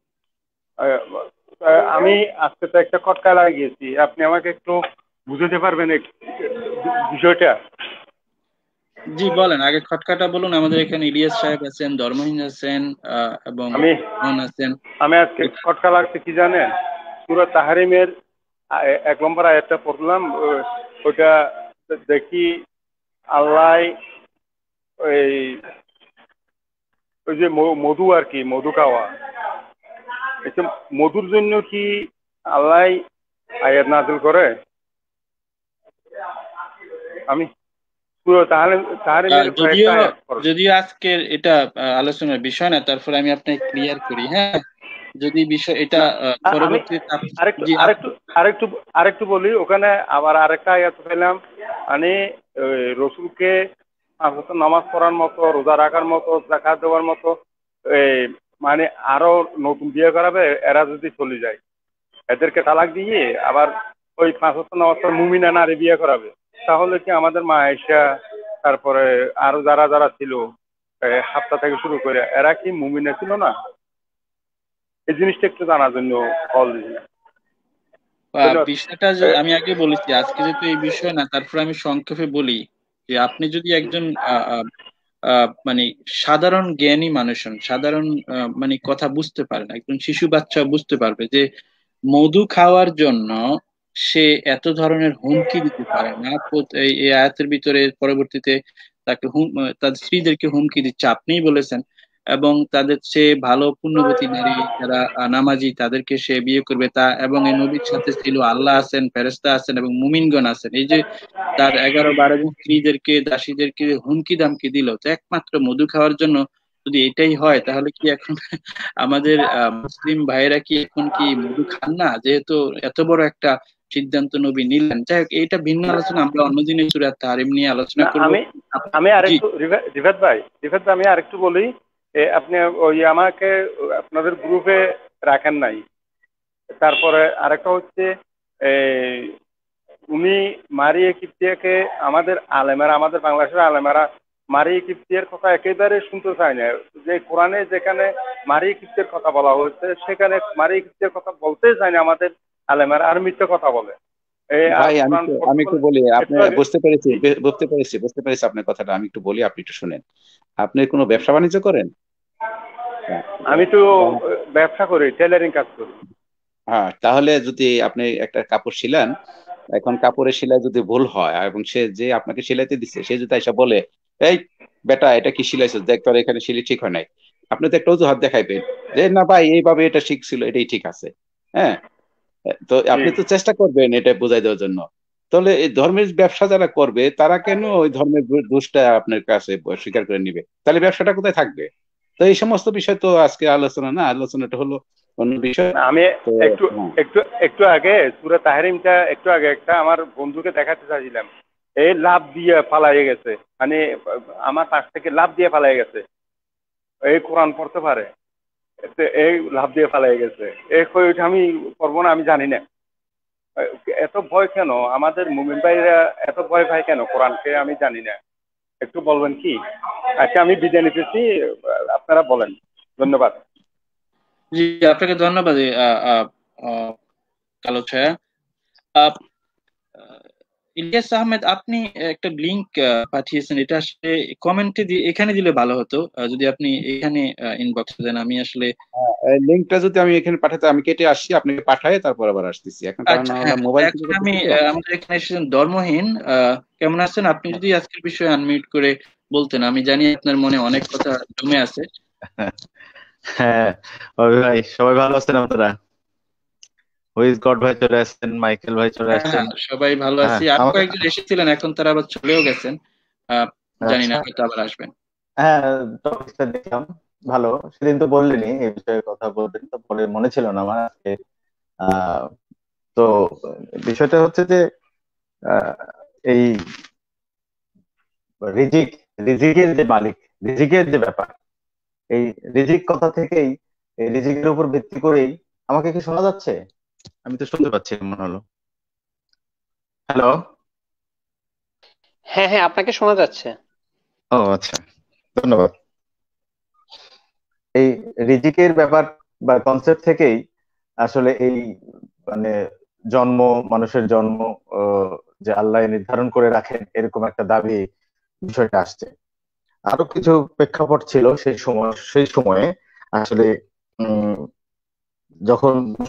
আমি আজকে তো একটা খটকা লাগিয়েছি, আপনি আমাকে একটু বুঝাতে পারবেন বিষয়টা? জি বলেন, আগে খটকাটা বলুন। আমাদের এখানে ইলিয়াস সাহেব আছেন, ধর্মহীন আছেন, এবং আমি মন আছেন। আমি আজকে খটকা লাগছে কি জানেন, সূরা তাহরিমের 1 নম্বর আয়াতটা পড়লাম, ওইটা দেখি আল্লাহ ওই যে মধু আর কি, মধু খাওয়া, মধুর জন্য কি আল্লাহ আয়াত নাযিল করে? আমি যদিও যদিও আজকের এটা আলোচনার বিষয় না, তারপরে আমি আপনাকে ক্লিয়ার করি। হ্যাঁ, যদি বিষয় এটা পরবর্তীতে আরেকটু বলি, ওখানে আবার আরেকটা আয়াত পেলাম, মানে রসুলকে নামাজ পড়ার মতো, রোজা রাখার মতো, যাকাত দেওয়ার মতো, মানে আরো নতুন বিয়ে করাবে এরা যদি চলে যায়, এদেরকে তালাক দিয়ে আবার ওই 5 ওয়াক্ত নামাজ পড়া মুমিনা নারী বিয়ে করাবে, তাহলে কি আমাদের মা আয়েশা, তারপরে আরো যারা যারা ছিল হাফসা থেকে শুরু করে, এরা কি মুমিনা ছিল না? এই জিনিসটা একটু জানার জন্য কল দিয়েছিলাম। বিষয়টা আমি আগে বলেছি, আজকে যেহেতু এই বিষয় না, তারপর আমি সংক্ষেপে বলি যে আপনি যদি একজন মানে সাধারণ জ্ঞানী মানুষ হন, সাধারণ মানে কথা বুঝতে পারেন, একজন শিশু বাচ্চা বুঝতে পারবে যে মধু খাওয়ার জন্য সে এত ধরনের হুমকি দিতে পারে না। এই আয়াতের ভিতরে পরবর্তীতে তাকে তাদের স্ত্রীদেরকে হুমকি দিচ্ছে, আপনিই বলেছেন, এবং তাদের চেয়ে ভালো পুণ্যবতী নারী যারা নামাজি তাদেরকে সে বিয়ে করবে, তা এবং এই নবীর সাথে ছিল আল্লাহ আছেন, ফেরেশতা আছেন এবং মুমিনগণ আছেন। এই যে তার 11-12 জন স্ত্রীদেরকে, দাসীদেরকে হুমকি দামকি দিল, তো একমাত্র মধু খাওয়ার জন্য। যদি এটাই হয় তাহলে কি এখন আমাদের মুসলিম ভাইয়েরা কি এখন কি মধু খান না, যেহেতু এত বড় একটা সিদ্ধান্ত নবী নিলেন? যাই হোক, এইটা ভিন্ন আলোচনা, আমরা অন্যদিনে সূরা তাহরিম নিয়ে আলোচনা করব। আমি আরেকটু রিফাত ভাই আমি আরেকটু বলি, আপনি ওই আমাকে আপনাদের গ্রুপে রাখেন নাই। তারপরে আরেকটা হচ্ছে, উনি মারিয়ে কিপ্তিয়াকে আমাদের আলেমারা, আমাদের বাংলাদেশের আলেমারা মারিয়ে কিপ্তিয়ার কথা একেবারে শুনতে চায় না। যে কোরআনে যেখানে মারিয়ে কিপ্তিয়ার কথা বলা হয়েছে, সেখানে মারিয়ে কিপ্তিয়ার কথা বলতেই চায় না আমাদের আলেমারা, আর মিথ্যে কথা বলে। ভাই আমি একটু বলি, আপনি বুঝতে পেরেছি আপনার কথাটা। আমি একটু বলি, আপনি একটু শুনেন। আপনি কোনো ব্যবসা বাণিজ্য করেন? আমি তো ব্যবসা করি, টেলারিং কাজ করি। হ্যাঁ, তাহলে যদি আপনি একটা কাপড় সিলান, এখন কাপড়ের সেলাই যদি ভুল হয় এবং সে যে আপনাকে সেলাইতে দিচ্ছে সে যদি এসে বলে, এই বেটা এটা কি সিলাইছিস, দেখ তোর এখানে সিলাই ঠিক হয় নাই, আপনি তো একটা অজুহাত দেখাইবেন যে না ভাই এইভাবে এটা শিখছিল, এটাই ঠিক আছে। হ্যাঁ, তো আপনি তো চেষ্টা করবেন এটা বোঝাই দেওয়ার জন্য। তাহলে এই ধর্মের ব্যবসা যারা করবে তারা কেন ওই ধর্মের দোষটা আপনার কাছে স্বীকার করে নিবে? তাহলে ব্যবসাটা কোথায় থাকবে? তো এই সমস্ত বিষয় তো আজকে আলোচনা না, আলোচনাটা হলো অন্য বিষয়। আমি একটু আগে সূরা তাহরিমটা একটু আগে একটা আমার বন্ধুকে দেখাতে চাইছিলাম, এই লাভ দিয়ে পালাইয়ে গেছে, মানে আমার পাশ থেকে লাভ দিয়ে পালাই গেছে, এই কোরআন পড়তে পারে, এই লাভ দিয়ে পালাই গেছে। ওইটা আমি করবো না, আমি জানি না। এত ভয় কেন আমাদের মুমিন ভাইরা, এত ভয় পায় কেন কোরআনকে, আমি জানি না। একটু বলবেন কি? আচ্ছা, আমি বিদায় নিতেছি, আপনারা বলেন। ধন্যবাদ। জি, আপনাকে ধন্যবাদ কালো ছায়া। ইলিয়াস আহমেদ, আপনি একটা লিংক পাঠিয়েছেন, এটা আসলে কমেন্টে এখানে দিলে ভালো হতো, যদি আপনি এখানে ইনবক্সে দেন। আমি আসলে লিংকটা যদি আমি এখানে পাঠাতে, আমি কেটে আসছি, আপনাকে পাঠাই তারপর আবার আসতেছি। এখন কারণ আমরা মোবাইল থেকে আমি আমাদের এখানে এসেছেন ধর্মহীন, কেমন আছেন? আপনি যদি আজকের বিষয়ে আনমিউট করে বলতেন, আমি জানি আপনার মনে অনেক কথা জমে আছে। হ্যাঁ ভাই, সবাই ভালো আছেন আপনারা? হুইজ গড ভাই চলে আসছেন, মাইকেল ভাই চলে আসছেন। সবাই ভালো আছি। আর কয়েকজন এসেছিলেন, এখন তারা আবার চলেও গেছেন, জানি না হয়তো আবার আসবেন। হ্যাঁ, টপিকটা দেখলাম ভালো, সেদিন তো বললেনি এই বিষয়ে কথা বলবেন, তো পরে মনে ছিল না আমার আজকে। তো বিষয়টা হচ্ছে যে এই রিজিক রিজিকের যে মালিক, রিজিকের যে ব্যাপার, এই রিজিক কথা থেকেই, এই রিজিকের উপর ভিত্তি করেই, আমাকে কি শোনা যাচ্ছে? আমি তো শুনতে পাচ্ছি মনে হলো। হ্যালো। হ্যাঁ হ্যাঁ, আপনাকে শোনা যাচ্ছে। ও আচ্ছা, ধন্যবাদ। এই রিজিকের ব্যাপার বা কনসেপ্ট থেকেই আসলে এই মানে জন্ম, মানুষের জন্ম যে আল্লাহ নির্ধারণ করে রাখেন এরকম একটা দাবি বিষয়টা আসছে। আরো কিছু প্রেক্ষাপট ছিল সেই সময়ে আসলে উম যখন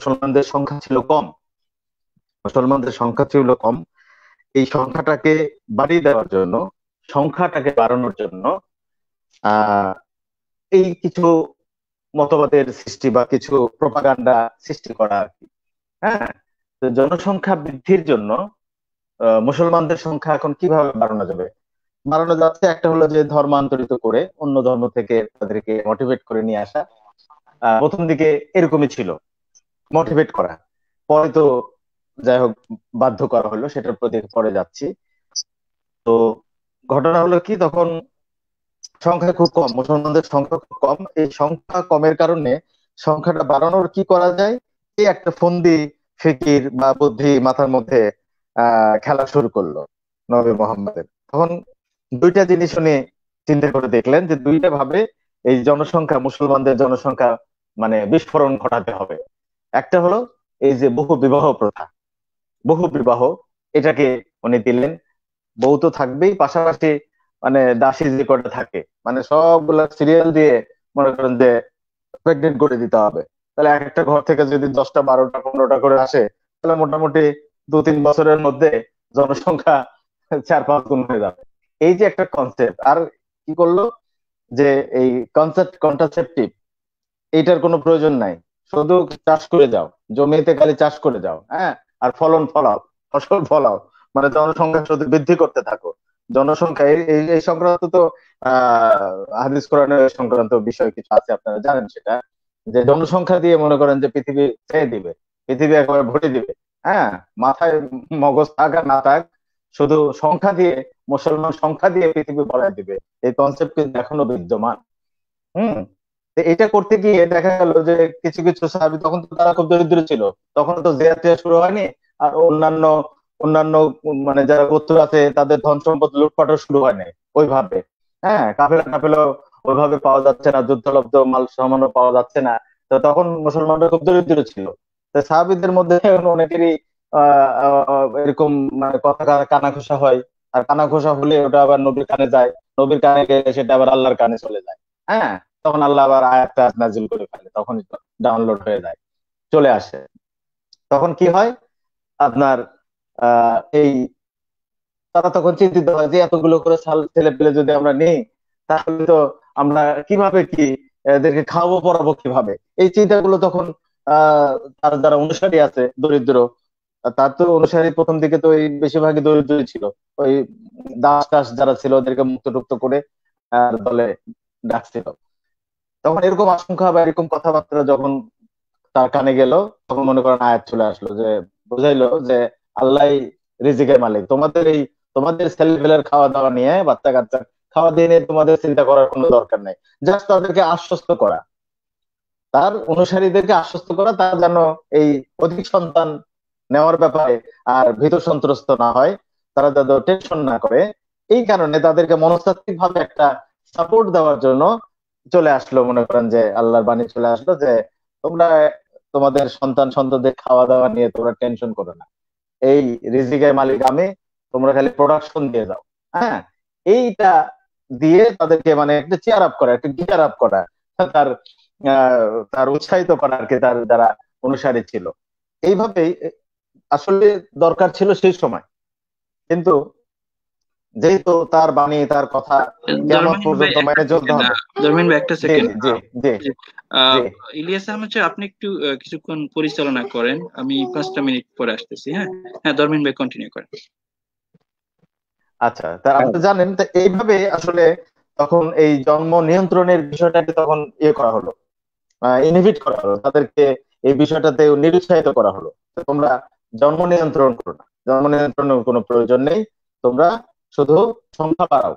মুসলমানদের সংখ্যা ছিল কম, এই সংখ্যাটাকে বাড়িয়ে দেওয়ার জন্য, সংখ্যাটাকে বাড়ানোর জন্য আহ এই কিছু মতবাদের সৃষ্টি বা কিছু প্রপাগান্ডা সৃষ্টি করা আর কি। হ্যাঁ, তো জনসংখ্যা বৃদ্ধির জন্য মুসলমানদের সংখ্যা এখন কিভাবে বাড়ানো যাচ্ছে? একটা হলো যে ধর্মান্তরিত করে অন্য ধর্ম থেকে তাদেরকে মোটিভেট করে নিয়ে আসা। প্রথম দিকে এরকমই ছিল, মোটিভেট করা। পরে তো যাই হোক বাধ্য করা হলো, সেটার প্রতি পরে যাচ্ছি। তো ঘটনা হলো কি, তখন সংখ্যা খুব কম, মুসলমানদের সংখ্যা খুব কম। এই সংখ্যা কমের কারণে সংখ্যাটা বাড়ানোর কি করা যায়, এই একটা ফন্দি ফিকির বা বুদ্ধি মাথার মধ্যে খেলা শুরু করলো নবী মোহাম্মদের। তখন দুইটা জিনিস উনি চিন্তা করে দেখলেন যে দুইটা ভাবে এই জনসংখ্যা, মুসলমানদের জনসংখ্যা মানে বিস্ফোরণ ঘটাতে হবে। একটা হলো এই যে বহু বিবাহ, এটাকে উনি দিলেন। বউ তো থাকবেই, পাশাপাশি মানে দাসী যে কটা থাকে, মানে সবগুলা সিরিয়াল দিয়ে মনে করেন যে প্রেগনেন্ট করে দিতে হবে। তাহলে এক একটা ঘর থেকে যদি 10টা 12টা 15টা করে আসে, তাহলে মোটামুটি 2-3 বছরের মধ্যে জনসংখ্যা 4-5 গুণ হয়ে যাবে। এই যে একটা কনসেপ্ট। আর কি করলো যে এই কন্ট্রাসেপটিভ, এইটার কোনো প্রয়োজন নাই, শুধু চাষ করে যাও, জমিতে খালি চাষ করে যাও, হ্যাঁ, আর ফসল ফলাও, মানে জনসংখ্যা শুধু বৃদ্ধি করতে থাকো। জনসংখ্যা এই সংক্রান্ত তো হাদিস কোরআনের সংক্রান্ত বিষয় কিছু আছে, আপনারা জানেন সেটা, যে জনসংখ্যা দিয়ে মনে করেন যে পৃথিবী ছেড়ে দিবে, পৃথিবী একবারে ভরে দিবে। হ্যাঁ, মাথায় মগজ থাক আর না থাক, শুধু সংখ্যা দিয়ে, মুসলমান সংখ্যা দিয়ে পৃথিবী ভরাই দিবে। এই কনসেপ্ট কিন্তু এখনো বিদ্যমান। হুম। তো এটা করতে গিয়ে দেখা গেল যে কিছু কিছু সাহাবী, তখন তো তারা খুব দরিদ্র ছিল, তখন তো জিহাদ টিহাদ শুরু হয়নি। আর অন্যান্য অন্যান্য মানে যারা গোত্র আছে তাদের ধন সম্পদ লুটপাটও শুরু হয়নি ওইভাবে। হ্যাঁ, কাফেলা ওইভাবে পাওয়া যাচ্ছে না, যুদ্ধলব্ধ মাল সামানও পাওয়া যাচ্ছে না। তো তখন মুসলমানরা খুব দরিদ্র ছিল। তো সাহাবীদের মধ্যে অনেকেরই এরকম মানে কথা কানাঘুষা হয়। আর কানাঘুষা হলে ওটা আবার নবীর কানে যায়, নবীর কানে গেলে সেটা আবার আল্লাহর কানে চলে যায়। হ্যাঁ, তখন আল্লাহ আবার আয়াত নাজিল করে ফেলে, তখন ডাউনলোড হয়ে যায়, চলে আসে। তখন কি হয় আপনার, এই তারা তখন চিন্তিত হয় যে এতগুলো করে ছেলে পেলে যদি আমরা নিই, তাহলে তো আমরা কিভাবে কি এদেরকে খাওয়াবো পড়াবো কিভাবে, এই চিন্তাগুলো তখন তার যারা অনুসারী আছে দরিদ্র, তার তো অনুসারী প্রথম দিকে তো এই বেশিরভাগই দরিদ্রই ছিল। ওই দাস টাস যারা ছিল ওদেরকে মুক্ত টুক্ত করে দলে ডাকছিল। তখন এরকম আশঙ্কা বা এরকম কথাবার্তা যখন তার কানে গেল, তখন মনে করেন আয়াত চলে আসলো, যে বুঝাইলো যে আল্লাহ রিজিকের মালিক, তোমাদের ছেলেপেলের খাওয়া দাওয়া নিয়ে, বাচ্চা কাচ্চা খাওয়া দিয়ে নিয়ে তোমাদের চিন্তা করার কোনো দরকার নেই। জাস্ট তাদেরকে আশ্বস্ত করা, তার অনুসারীদেরকে আশ্বস্ত করা, তারা যেন এই অধিক সন্তান নেওয়ার ব্যাপারে আর ভীত সন্ত্রস্ত না হয়, তারা যাতে টেনশন না করে, এই কারণে তাদেরকে মনস্তাত্ত্বিক ভাবে একটা সাপোর্ট দেওয়ার জন্য চলে আসলো, মনে করেন যে আল্লাহর বাণী চলে আসলো যে তোমরা তোমাদের সন্তানদের খাওয়া দাওয়া নিয়ে তোমরা টেনশন করো না, এই রিজিকের মালিক আমি, তোমরা খালি প্রোডাকশন দিয়ে যাও। হ্যাঁ, এইটা দিয়ে তাদেরকে মানে একটা চেয়ার আপ করা, একটা গিয়ার আপ করা, তার তার উৎসাহিত করা আর কি, তার যারা অনুসারী ছিল। এইভাবেই আসলে দরকার ছিল সেই সময়। কিন্তু যেহেতু তার বাণী, তার কথা কিয়ামত পর্যন্ত মেনে চলতে হবে। ধর্মেন ভাই একটা সেকেন্ড, জি জি জি। ইলিয়াস আহমেদ সাহেব, আপনি একটু কিছুক্ষণ পরিচালনা করেন, আমি 5টা মিনিট পরে আসতেছি। হ্যাঁ হ্যাঁ, ধর্মেন ভাই কন্টিনিউ করেন। আচ্ছা, তা আপনি তো জানেন, তো এইভাবে আসলে তখন এই জন্ম নিয়ন্ত্রণের বিষয়টাকে তখন করা হলো, ইনহিবিট করা হলো, তাদেরকে এই বিষয়টাতে নিরুৎসাহিত করা হলো। তোমরা জন্ম নিয়ন্ত্রণ করো না, জন্ম নিয়ন্ত্রণের কোনো প্রয়োজন নেই, তোমরা শুধু সংখ্যা বাড়াও,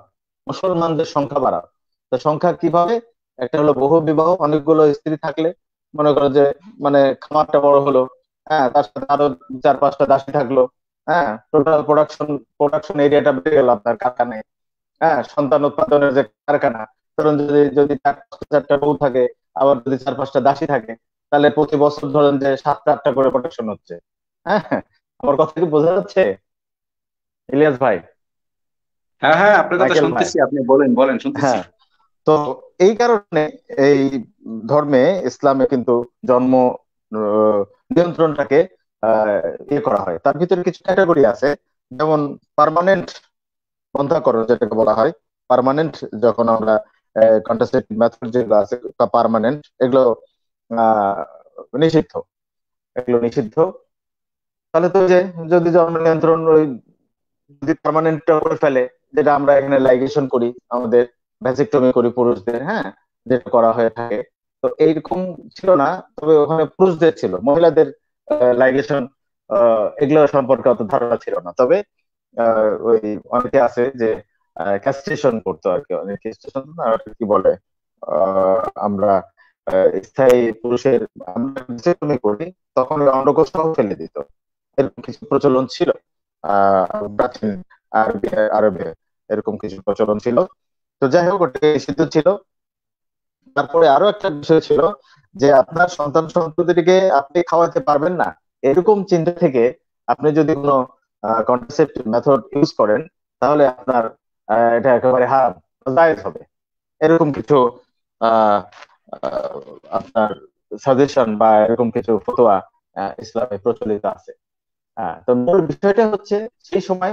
মুসলমানদের সংখ্যা বাড়াও। তো সংখ্যা কিভাবে? একটা হলো বহু বিবাহ, অনেকগুলো স্ত্রী থাকলে মনে করো যে মানে খামারটা বড় হলো, হ্যাঁ, তার সাথে আরো 4-5টা দাসী থাকলো, হ্যাঁ, টোটাল প্রোডাকশন এরিয়াটা বেড়ে গেল আপনার কারখানায়, হ্যাঁ, সন্তান উৎপাদনের যে কারখানা। ধরুন যদি যদি 4-5টা বউ থাকে, আবার যদি 4-5টা দাসী থাকে, তাহলে প্রতি বছর ধরেন যে 7-8টা করে প্রোডাকশন হচ্ছে। হ্যাঁ, আমার কথা কি বোঝা যাচ্ছে ইলিয়াস ভাই, হ্যাঁ হ্যাঁ, আপনার কথা মাইকেল ভাই? শুনতেছি, আপনি বলেন বলেন, শুনতেছি। হ্যাঁ, তো এই কারণে এই ধর্মে, ইসলামে কিন্তু জন্ম নিয়ন্ত্রণটাকে ইয়ে করা হয়। তার ভিতরে কিছু ক্যাটাগরি আছে, যেমন পার্মানেন্ট বন্ধ্যাকরণ যেটাকে বলা হয়। পার্মানেন্ট যখন আমরা কন্ট্রাসেপটিভ মেথড যেগুলো আছে পার্মানেন্ট, এগুলো আহ, নিষিদ্ধ, এগুলো নিষিদ্ধ। তাহলে তো যে যদি জন্ম নিয়ন্ত্রণ ওই যদি পার্মানেন্ট করে ফেলে, যেটা আমরা এখানে লাইগেশন করি, আমাদের ভ্যাসেক্টমি করি পুরুষদের, হ্যাঁ, যেটা করা হয়ে থাকে, তো এইরকম ছিল না। তবে ওখানে পুরুষদের ছিল, মহিলাদের লাইগেশন এগুলো সম্পর্কে অত ধারণা ছিল না। তবে ওই অনেকে আছে যে ক্যাস্ট্রেশন করতো আর কি, অনেক ক্যাস্ট্রেশন না ওটাকে কি বলে, আমরা স্থায়ী পুরুষের আমরা vasectomy করি, তখন ওই অন্ডকোষ ফেলে দিত। এরকম কিছু প্রচলন ছিল প্রাচীন আরবে আরবে এরকম কিছু প্রচলন ছিল। তো যাই হোক, ওটা নিষিদ্ধ ছিল। তারপরে আরো একটা বিষয় ছিল যে আপনার সন্তান সন্ততিকে আপনি খাওয়াতে পারবেন না, এরকম চিন্তা থেকে আপনি যদি কোনো কন্ট্রাসেপটিভ মেথড ইউজ করেন, তাহলে আপনার এটা একেবারে হারাম, জায়েজ হবে। এরকম কিছু আহ আহ, আপনার সাজেশন বা এরকম কিছু ফতোয়া ইসলামে প্রচলিত আছে। তো মূল বিষয়টা হচ্ছে সেই সময়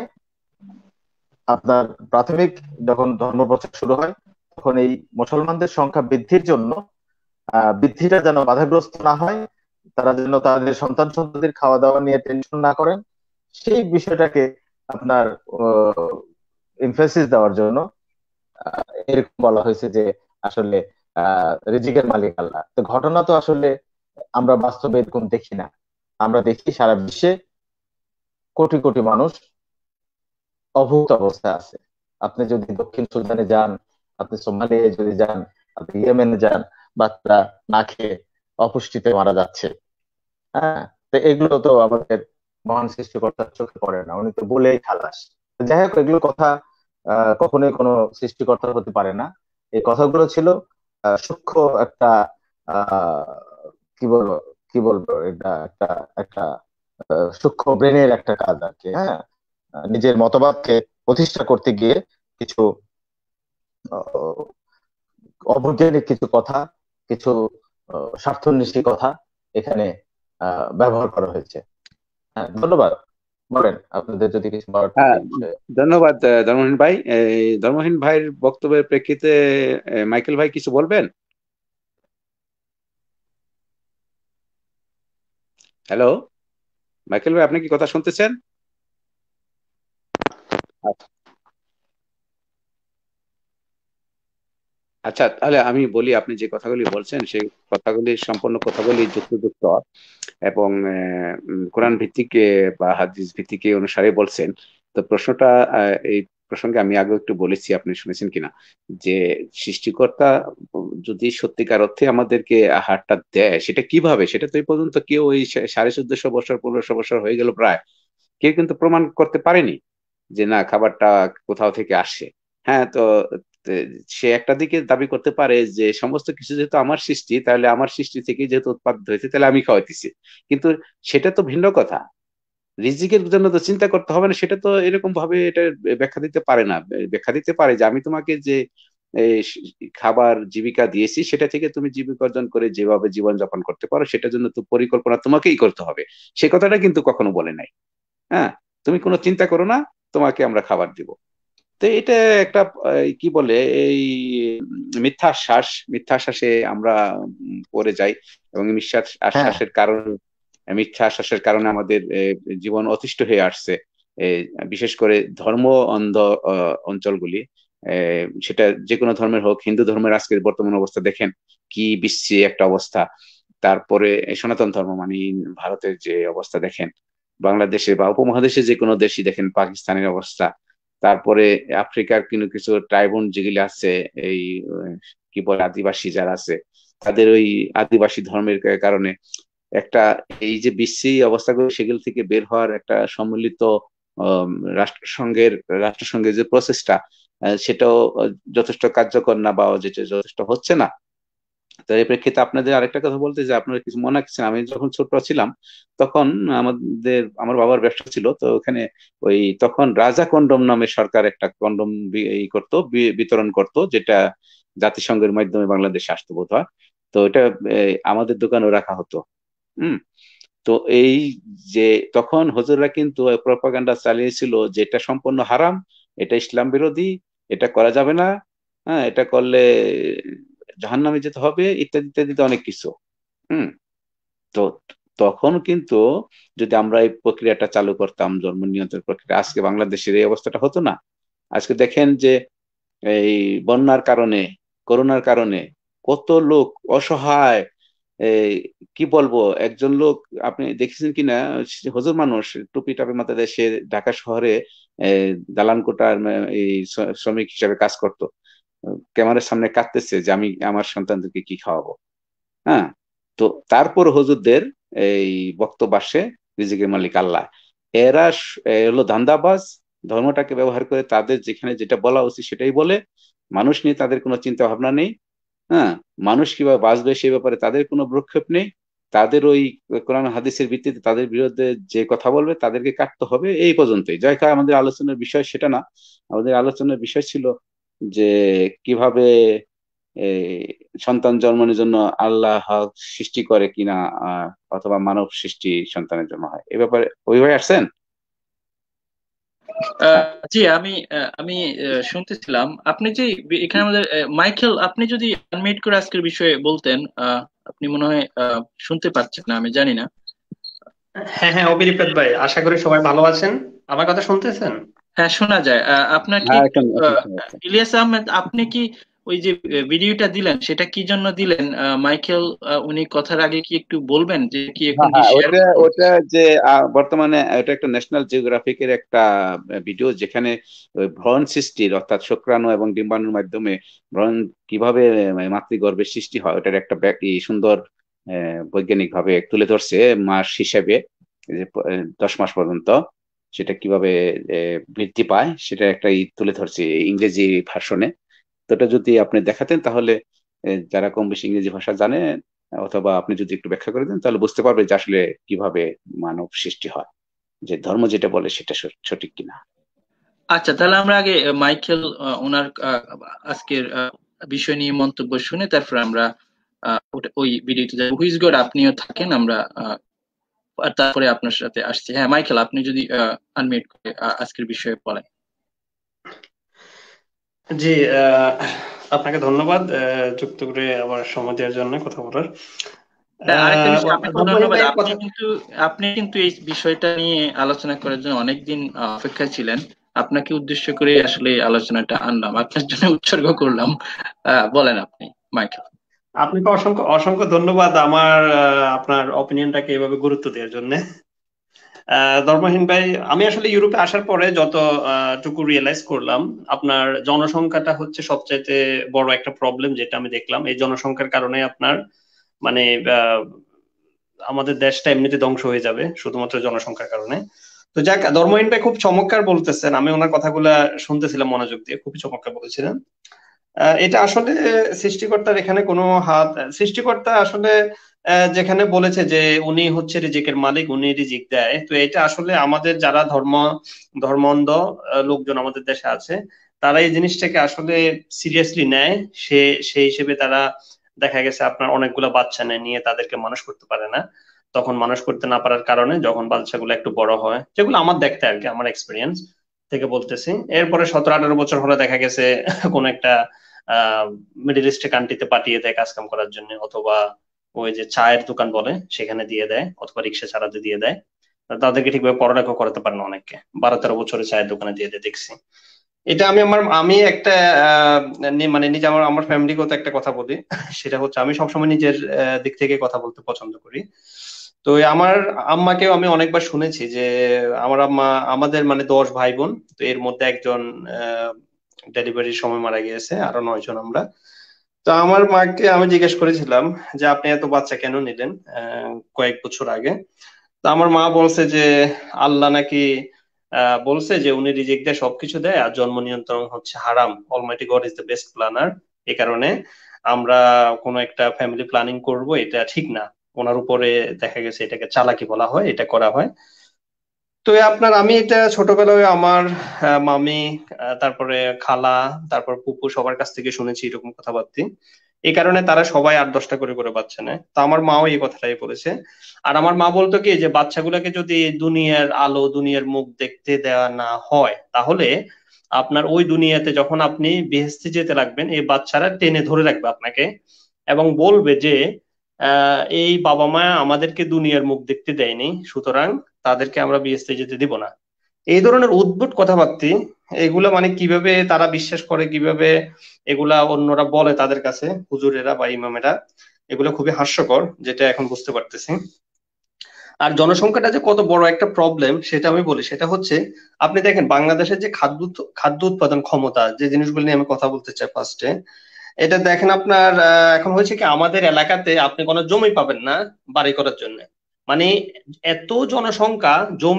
আপনার প্রাথমিক যখন ধর্ম প্রচার শুরু হয়, তখন এই মুসলমানদের সংখ্যা বৃদ্ধির জন্য বৃদ্ধিটা যেন বাধাগ্রস্ত না হয়, তারা যেন তাদের সন্তান সন্ততির খাওয়া দাওয়া নিয়ে টেনশন না করেন, সেই বিষয়টাকে আপনার এমফাসিস দেওয়ার জন্য এরকম বলা হয়েছে যে আসলে রিজিকের মালিক আল্লাহ। তো ঘটনা তো আসলে আমরা বাস্তবে এরকম দেখি না। আমরা দেখি সারা বিশ্বে কোটি কোটি মানুষ অভুক্ত অবস্থায় আছে। আপনি যদি দক্ষিণ সুদানে যান, আপনি সোমালিয়ায় যদি যান, আপনি ইয়েমেনে যান, বাচ্চারা না খেয়ে অপুষ্টিতে মারা যাচ্ছে। হ্যাঁ, তো এগুলো তো আমাদের মহান সৃষ্টিকর্তার চোখে পড়ে না, উনি তো বলেই খালাস। তো যাই হোক, এগুলো কথা কখনোই কোনো সৃষ্টিকর্তা হতে পারে না। এই কথাগুলো ছিল সূক্ষ্ম একটা আহ কি বলবো কি বলবো, এটা একটা একটা সূক্ষ্ম ব্রেনের একটা কাজ আর কি। হ্যাঁ, নিজের মতবাদকে প্রতিষ্ঠা করতে গিয়ে কিছু আহ, অবৈজ্ঞানিক কিছু কথা, কিছু স্বার্থন্বেষী কথা এখানে ব্যবহার করা হয়েছে। হ্যাঁ, ধন্যবাদ। বলেন আপনাদের যদি কিছু বলার থাকে হ্যাঁ, এই বিষয়ে। ধন্যবাদ ধর্মহীন ভাই। এই ধর্মহীন ভাইয়ের বক্তব্যের প্রেক্ষিতে মাইকেল ভাই কিছু বলবেন? হ্যালো, মাইকেল ভাই, আপনি কি কথা শুনতেছেন? আচ্ছা, তাহলে আমি বলি, আপনি যে কথাগুলি বলছেন সেই কথাগুলি, সম্পূর্ণ কথাগুলি যুক্তিযুক্ত এবং কোরআন ভিত্তিক বা হাদিস ভিত্তিক অনুসারে বলছেন। তো প্রশ্নটা এই প্রসঙ্গে আমি আগে একটু বলেছি, আপনি শুনেছেন কিনা, যে সৃষ্টিকর্তা যদি সত্যিকার অর্থে আমাদেরকে আহারটা দেয়, সেটা কিভাবে, সেটা তো এই পর্যন্ত কেউ, ওই 1450 বছর 1500 বছর হয়ে গেল প্রায়, কেউ কিন্তু প্রমাণ করতে পারেনি যে না, খাবারটা কোথাও থেকে আসে। হ্যাঁ, তো তে, সে একটা দিকে দাবি করতে পারে যে সমস্ত কিছু যেহেতু আমার সৃষ্টি, তাহলে আমার সৃষ্টি থেকে যেহেতু উৎপাদিত হয়েছে, তাহলে আমি খাওয়াইতেছি। কিন্তু সেটা তো ভিন্ন কথা। রিজিকের জন্য তো চিন্তা করতে হবে না, সেটা তো এরকম ভাবে এটা ব্যাখ্যা দিতে পারে না। ব্যাখ্যা দিতে পারে যে আমি তোমাকে যে এই খাবার জীবিকা দিয়েছি, সেটা থেকে তুমি জীবিকা অর্জন করে যেভাবে জীবন যাপন করতে পারো, সেটার জন্য তো পরিকল্পনা তোমাকেই করতে হবে। সে কথাটা কিন্তু কখনো বলে নাই। হ্যাঁ, তুমি কোনো চিন্তা করো না, তোমাকে আমরা খাবার দিব। তো এটা একটা কি বলে, এই মিথ্যা আশ্বাস, মিথ্যা আশ্বাসে আমরা পড়ে যাই, এবং এই মিথ্যা হ্যাঁ, আশ্বাসের কারণে, মিথ্যা আশ্বাসের কারণে আমাদের জীবন অতিষ্ঠ হয়ে আসছে। বিশেষ করে ধর্ম অন্ধ অঞ্চলগুলি, সেটা যে কোনো ধর্মের হোক, হিন্দু ধর্মের আজকের বর্তমান অবস্থা দেখেন, কি বিশ্রী একটা অবস্থা। তারপরে সনাতন ধর্ম মানে ভারতের যে অবস্থা দেখেন, বাংলাদেশে বা উপমহাদেশে যে কোনো দেশই দেখেন, পাকিস্তানের অবস্থা, তারপরে আফ্রিকার কিছু ট্রাইবন যেগুলি আছে, এই কি বলে আদিবাসী যারা আছে, তাদের ওই আদিবাসী ধর্মের কারণে একটা এই যে বিশ্রী অবস্থাগুলো সেগুলো থেকে বের হওয়ার একটা সম্মিলিত রাষ্ট্রসংঘের যে প্রসেসটা, সেটাও যথেষ্ট কার্যকর না, বা যেটা যথেষ্ট হচ্ছে না। তো এই প্রেক্ষিতে আপনাদের আরেকটা কথা বলতে, যে আপনারা কিছু মনে রাখছেন, আমি যখন ছোট ছিলাম তখন আমার বাবার ব্যবসা ছিল, তো ওখানে তখন রাজা কন্ডম নামে সরকার একটা কন্ডম বিতরণ করত, যেটা জাতিসংঘের মাধ্যমে বাংলাদেশে আসতো বোধ হয়। তো এটা আমাদের দোকানেও রাখা হতো। তো এই যে তখন হুজুররা কিন্তু প্রপাগান্ডা চালিয়েছিল যে এটা সম্পূর্ণ হারাম, এটা ইসলাম বিরোধী, এটা করা যাবে না, হ্যাঁ, এটা করলে জাহান্নামে যেতে হবে, ইত্যাদি ইত্যাদি অনেক কিছু। তো তখন কিন্তু যদি আমরা এই প্রক্রিয়াটা চালু করতাম, জন্ম নিয়ন্ত্রণ প্রক্রিয়া, আজকে বাংলাদেশের এই অবস্থাটা হতো না। আজকে দেখেন যে এই বন্যার কারণে, করোনার কারণে কত লোক অসহায়, এই কি বলবো, একজন লোক আপনি দেখেছেন কিনা, হুজুর মানুষ, টুপি টাপি মাথা দেয়, সে ঢাকা শহরে দালান কোটার এই শ্রমিক হিসাবে কাজ করতো, ক্যামেরার সামনে কাঁদতেছে যে আমি আমার সন্তানদেরকে কি খাওয়াবো। হ্যাঁ, তো তারপর হুজুরদের এই বক্তব্য আসে রিজিকের মালিক আল্লাহ। এরা হলো ধান্দাবাজ, ধর্মটাকে ব্যবহার করে তাদের যেখানে যেটা বলা উচিত সেটাই বলে, মানুষ নিয়ে তাদের কোনো চিন্তা ভাবনা নেই। হ্যাঁ, মানুষ কিভাবে বাঁচবে সে ব্যাপারে তাদের কোনো ভ্রুক্ষেপ নেই। তাদের ওই কোরআন হাদিসের ভিত্তিতে তাদের বিরুদ্ধে যে কথা বলবে তাদেরকে কাটতে হবে, এই পর্যন্তই। যাই হোক, আমাদের আলোচনার বিষয় সেটা না। আমাদের আলোচনার বিষয় ছিল যে কিভাবে এই সন্তান জন্মের জন্য আল্লাহ সৃষ্টি করে কিনা, অথবা মানব সৃষ্টি সন্তানের জন্য হয়, এ ব্যাপারে ওইভাবে আসছেন। জি, আমি আমি শুনতেছিলাম আপনি যে এখানে আমাদের মাইকেল, আপনি যদি আনমিউট করে আজকের বিষয়ে বলতেন। আপনি মনে হয় শুনতে পাচ্ছেন না, আমি জানি না। হ্যাঁ হ্যাঁ, অবিরিপদ ভাই, আশা করি সবাই ভালো আছেন। আমার কথা শুনতেছেন? হ্যাঁ, শোনা যায়। আপনার কি ইলিয়াস আহমেদ, আপনি কি ওই যে ভিডিওটা দিলেন সেটা কি জন্য দিলেন? মাইকেল উনি কথার আগে কি একটু বলবেন যে কি এখন কি শেয়ার? ওটা যে বর্তমানে এটা একটা ন্যাশনাল জিওগ্রাফিকের একটা ভিডিও, যেখানে ভ্রূণ সৃষ্টির, অর্থাৎ শুক্রাণু এবং ডিম্বাণুর মাধ্যমে ভ্রূণ কিভাবে মাতৃগর্ভের সৃষ্টি হয়, ওটার একটা সুন্দর বৈজ্ঞানিক ভাবে তুলে ধরছে, মাস হিসেবে যে 10 মাস পর্যন্ত সেটা কিভাবে বৃদ্ধি পায়, সেটা একটা তুলে ধরছে ইংরেজি ভাষণে। তো এটা যদি আপনি দেখাতেন তাহলে যারা কম বেশি ইংরেজি ভাষা জানে, অথবা আপনি যদি একটু ব্যাখ্যা করে দেন, তাহলে বুঝতে পারবে যে আসলে কিভাবে মানব সৃষ্টি হয়, যে ধর্ম যেটা বলে সেটা সঠিক কিনা। আচ্ছা, তাহলে আমরা আগে মাইকেল ওনার আজকের বিষয় নিয়ে মন্তব্য শুনে তারপর আমরা ওই ভিডিওতে যাব। হুইজ গড আপনিও থাকেন, আমরা আর তারপরে আপনার সাথে আসছি। হ্যাঁ মাইকেল, আপনি যদি আনমিউট করে আজকের বিষয়ে বলেন। জি, আপনাকে ধন্যবাদ যুক্ত করে আবার সময় দেওয়ার জন্য কথা বলার। আরেকটা বিষয়, আপনাকে ধন্যবাদ। আপনি কিন্তু এই বিষয়টা নিয়ে আলোচনা করার জন্য অনেকদিন অপেক্ষা ছিলেন। আপনাকে উদ্দেশ্য করে আসলে আলোচনাটা আনলাম, আপনার জন্য উৎসর্গ করলাম। বলেন আপনি মাইকেল। আপনাকে অসংখ্য অসংখ্য ধন্যবাদ আমার আপনার অপিনিয়নটাকে এভাবে গুরুত্ব দেওয়ার জন্য। ধর্মহীন ভাই, আমি আসলে ইউরোপে আসার পরে যতটুকু রিয়েলাইজ করলাম, আপনার জনসংখ্যাটা হচ্ছে সবচাইতে বড় একটা প্রবলেম, যেটা আমি দেখলাম। এই জনসংখ্যার কারণে আপনার মানে আমাদের দেশটা এমনিতে ধ্বংস হয়ে যাবে শুধুমাত্র জনসংখ্যার কারণে। তো যাক, ধর্মহীন ভাই খুব চমৎকার বলতেছেন, আমি ওনার কথাগুলা শুনতেছিলাম মনোযোগ দিয়ে, খুবই চমৎকার বলেছিলেন। এটা আসলে সৃষ্টিকর্তার এখানে কোনো হাত, সৃষ্টিকর্তা আসলে যেখানে বলেছে যে উনি হচ্ছে রিজিকের মালিক, উনি রিজিক দেয়, তো এটা আসলে আমাদের যারা ধর্মান্ধ লোকজন আমাদের দেশে আছে, তারা এই জিনিসটাকে আসলে সিরিয়াসলি নেয়। সেই হিসেবে তারা দেখা গেছে আপনার অনেকগুলো বাচ্চা নিয়ে তাদেরকে মানুষ করতে পারে না। তখন মানুষ করতে না পারার কারণে যখন বাচ্চাগুলো একটু বড় হয়, যেগুলো আমার দেখতে আর কি, আমার এক্সপিরিয়েন্স থেকে বলতেছি, এরপরে 17-18 বছর হলে দেখা গেছে কোন একটা মিডল ইস্টের কান্ট্রিতে পাঠিয়ে দেয় কাজকাম করার জন্য, অথবা ওই যে চায়ের দোকান বলে সেখানে দিয়ে দেয়, অথবা রিক্সা চালাতে দিয়ে দেয়। তাদেরকে ঠিকভাবে পড়ালেখা করাতে পারে না অনেককে, 12-13 বছরে চায়ের দোকানে দিয়ে দেয় দেখছি। এটা আমি একটা মানে নিজে আমার ফ্যামিলিগত একটা কথা বলি, সেটা হচ্ছে আমি সবসময় নিজের দিক থেকে কথা বলতে পছন্দ করি। তো তো আমার আম্মাকেও আমি অনেকবার শুনেছি যে আমার আম্মা, আমাদের মানে 10 ভাই বোন, তো এর মধ্যে একজন ডেলিভারির সময় মারা গিয়েছে, আরো 9 জন আমরা। তো আমার মাকে আমি জিজ্ঞেস করেছিলাম যে আপনি এত বাচ্চা কেন নিলেন কয়েক বছর আগে। তো আমার মা বলছে যে আল্লাহ নাকি বলছে যে উনি রিজিক দেয়, সবকিছু দেয়, আর জন্ম নিয়ন্ত্রণ হচ্ছে হারাম। Almighty God is the best planner. এই কারণে আমরা কোনো একটা ফ্যামিলি প্ল্যানিং করব, এটা ঠিক না। ওনার উপরে দেখা গেছে এটাকে চালাকি বলা হয়, এটা করা হয়। তো আপনার আমি এটা ছোটবেলায় আমার মামি, তারপরে খালা, তারপর ফুপু, সবার কাছ থেকে শুনেছি এরকম কথাবার্তা। এই কারণে তারা সবাই 8-10টা করে করে বাচ্চা নেয়। তো আমার মাও এই কথাটাই বলেছে। আর আমার মা বলতো কি যে বাচ্চাগুলোকে যদি দুনিয়ার আলো, দুনিয়ার মুখ দেখতে দেওয়া না হয়, তাহলে আপনার ওই দুনিয়াতে যখন আপনি বেহেশতে যেতে লাগবেন, এই বাচ্চারা টেনে ধরে রাখবে আপনাকে এবং বলবে যে এই বাবা মা আমাদেরকে দুনিয়ার মুখ দেখতে দেয়নি, সুতরাং তাদেরকে আমরা বেহেশতে যেতে দিব না। এই ধরনের উদ্ভট কথাবার্তা, এগুলা মানে কিভাবে তারা বিশ্বাস করে, কিভাবে এগুলা অন্যরা বলে তাদের কাছে, হুজুরেরা বা ইমামেরা, এগুলো খুবই হাস্যকর, যেটা এখন বুঝতে পারতেছি। আর জনসংখ্যাটা যে কত বড় একটা প্রবলেম সেটা আমি বলি, সেটা হচ্ছে আপনি দেখেন বাংলাদেশের যে খাদ্য উৎপাদন ক্ষমতা, যে জিনিসগুলো নিয়ে আমি কথা বলতে চাই ফার্স্টে, এটা দেখেন আপনার এখন হয়েছে কি আমাদের এলাকাতে আপনি কোনো জমি পাবেন না বাড়ি করার জন্য। মানে এত জনসংখ্যা,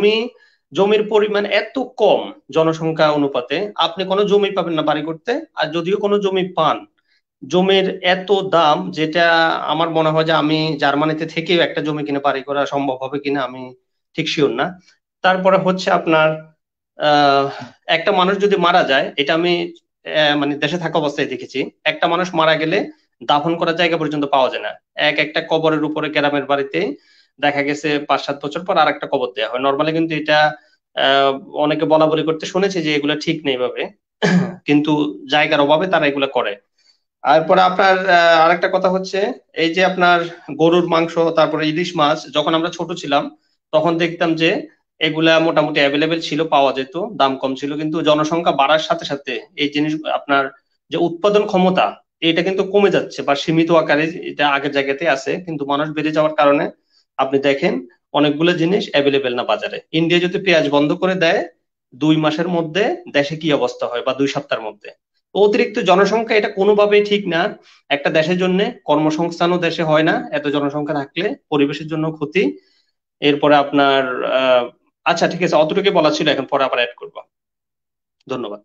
জমির পরিমাণ এত কম জনসংখ্যা অনুপাতে, আপনি কোনো জমি পাবেন না বাড়ি করতে। আর যদিও কোনো জমি পান, জমির এত দাম, যেটা আমার মনে হয় যে আমি জার্মানিতে থেকেও একটা জমি কিনে বাড়ি করা সম্ভব হবে কিনা আমি ঠিক শিওর না। তারপরে হচ্ছে আপনার আহ একটা মানুষ যদি মারা যায়, এটা আমি মানে দেশে থাকা অবস্থায় দেখেছি, একটা মানুষ মারা গেলে দাফন করার জায়গা পর্যন্ত পাওয়া যায় না। একটা কবরের উপরে গ্রামের বাড়িতে দেখা গেছে 5-7 বছর পর আর একটা কবর দেওয়া হয়। নর্মালি কিন্তু এটা আহ অনেকে বলা বলি করতে শুনেছি যে এগুলো ঠিক নেই ভাবে, কিন্তু জায়গার অভাবে তারা এগুলো করে। তারপরে আপনার আরেকটা কথা হচ্ছে, এই যে আপনার গরুর মাংস, তারপরে ইলিশ মাছ, যখন আমরা ছোট ছিলাম তখন দেখতাম যে এগুলা মোটামুটি অ্যাভেলেবেল ছিল, পাওয়া যেত, দাম কম ছিল। কিন্তু জনসংখ্যা বাড়ার সাথে সাথে এই জিনিস আপনার যে উৎপাদন ক্ষমতা, এটা কিন্তু কমে যাচ্ছে বা সীমিত আকারে এটা আগের জায়গাতে আছে, কিন্তু মানুষ বেড়ে যাওয়ার কারণে আপনি দেখেন অনেকগুলো জিনিস অ্যাভেলেবেল না বাজারে। ইন্ডিয়া যদি পেঁয়াজ বন্ধ করে দেয় 2 মাসের মধ্যে দেশে কি অবস্থা হয়, বা 2 সপ্তাহের মধ্যে। অতিরিক্ত জনসংখ্যা এটা কোনোভাবেই ঠিক না একটা দেশের জন্য। কর্মসংস্থানও দেশে হয় না এত জনসংখ্যা থাকলে, পরিবেশের জন্য ক্ষতি। এরপরে আপনার আচ্ছা ঠিক আছে, অতটুকু বলা ছিল, এখন পরে আবার অ্যাড করবো। ধন্যবাদ।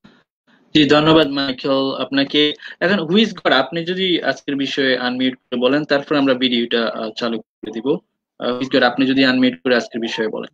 জি, ধন্যবাদ মাইকেল আপনাকে। এখন হুইজ গড, আপনি যদি আজকের বিষয়ে আনমিউট করে বলেন, তারপর আমরা ভিডিওটা চালু করে দিব। হুইজ গড, আপনি যদি আনমিউট করে আজকের বিষয়ে বলেন।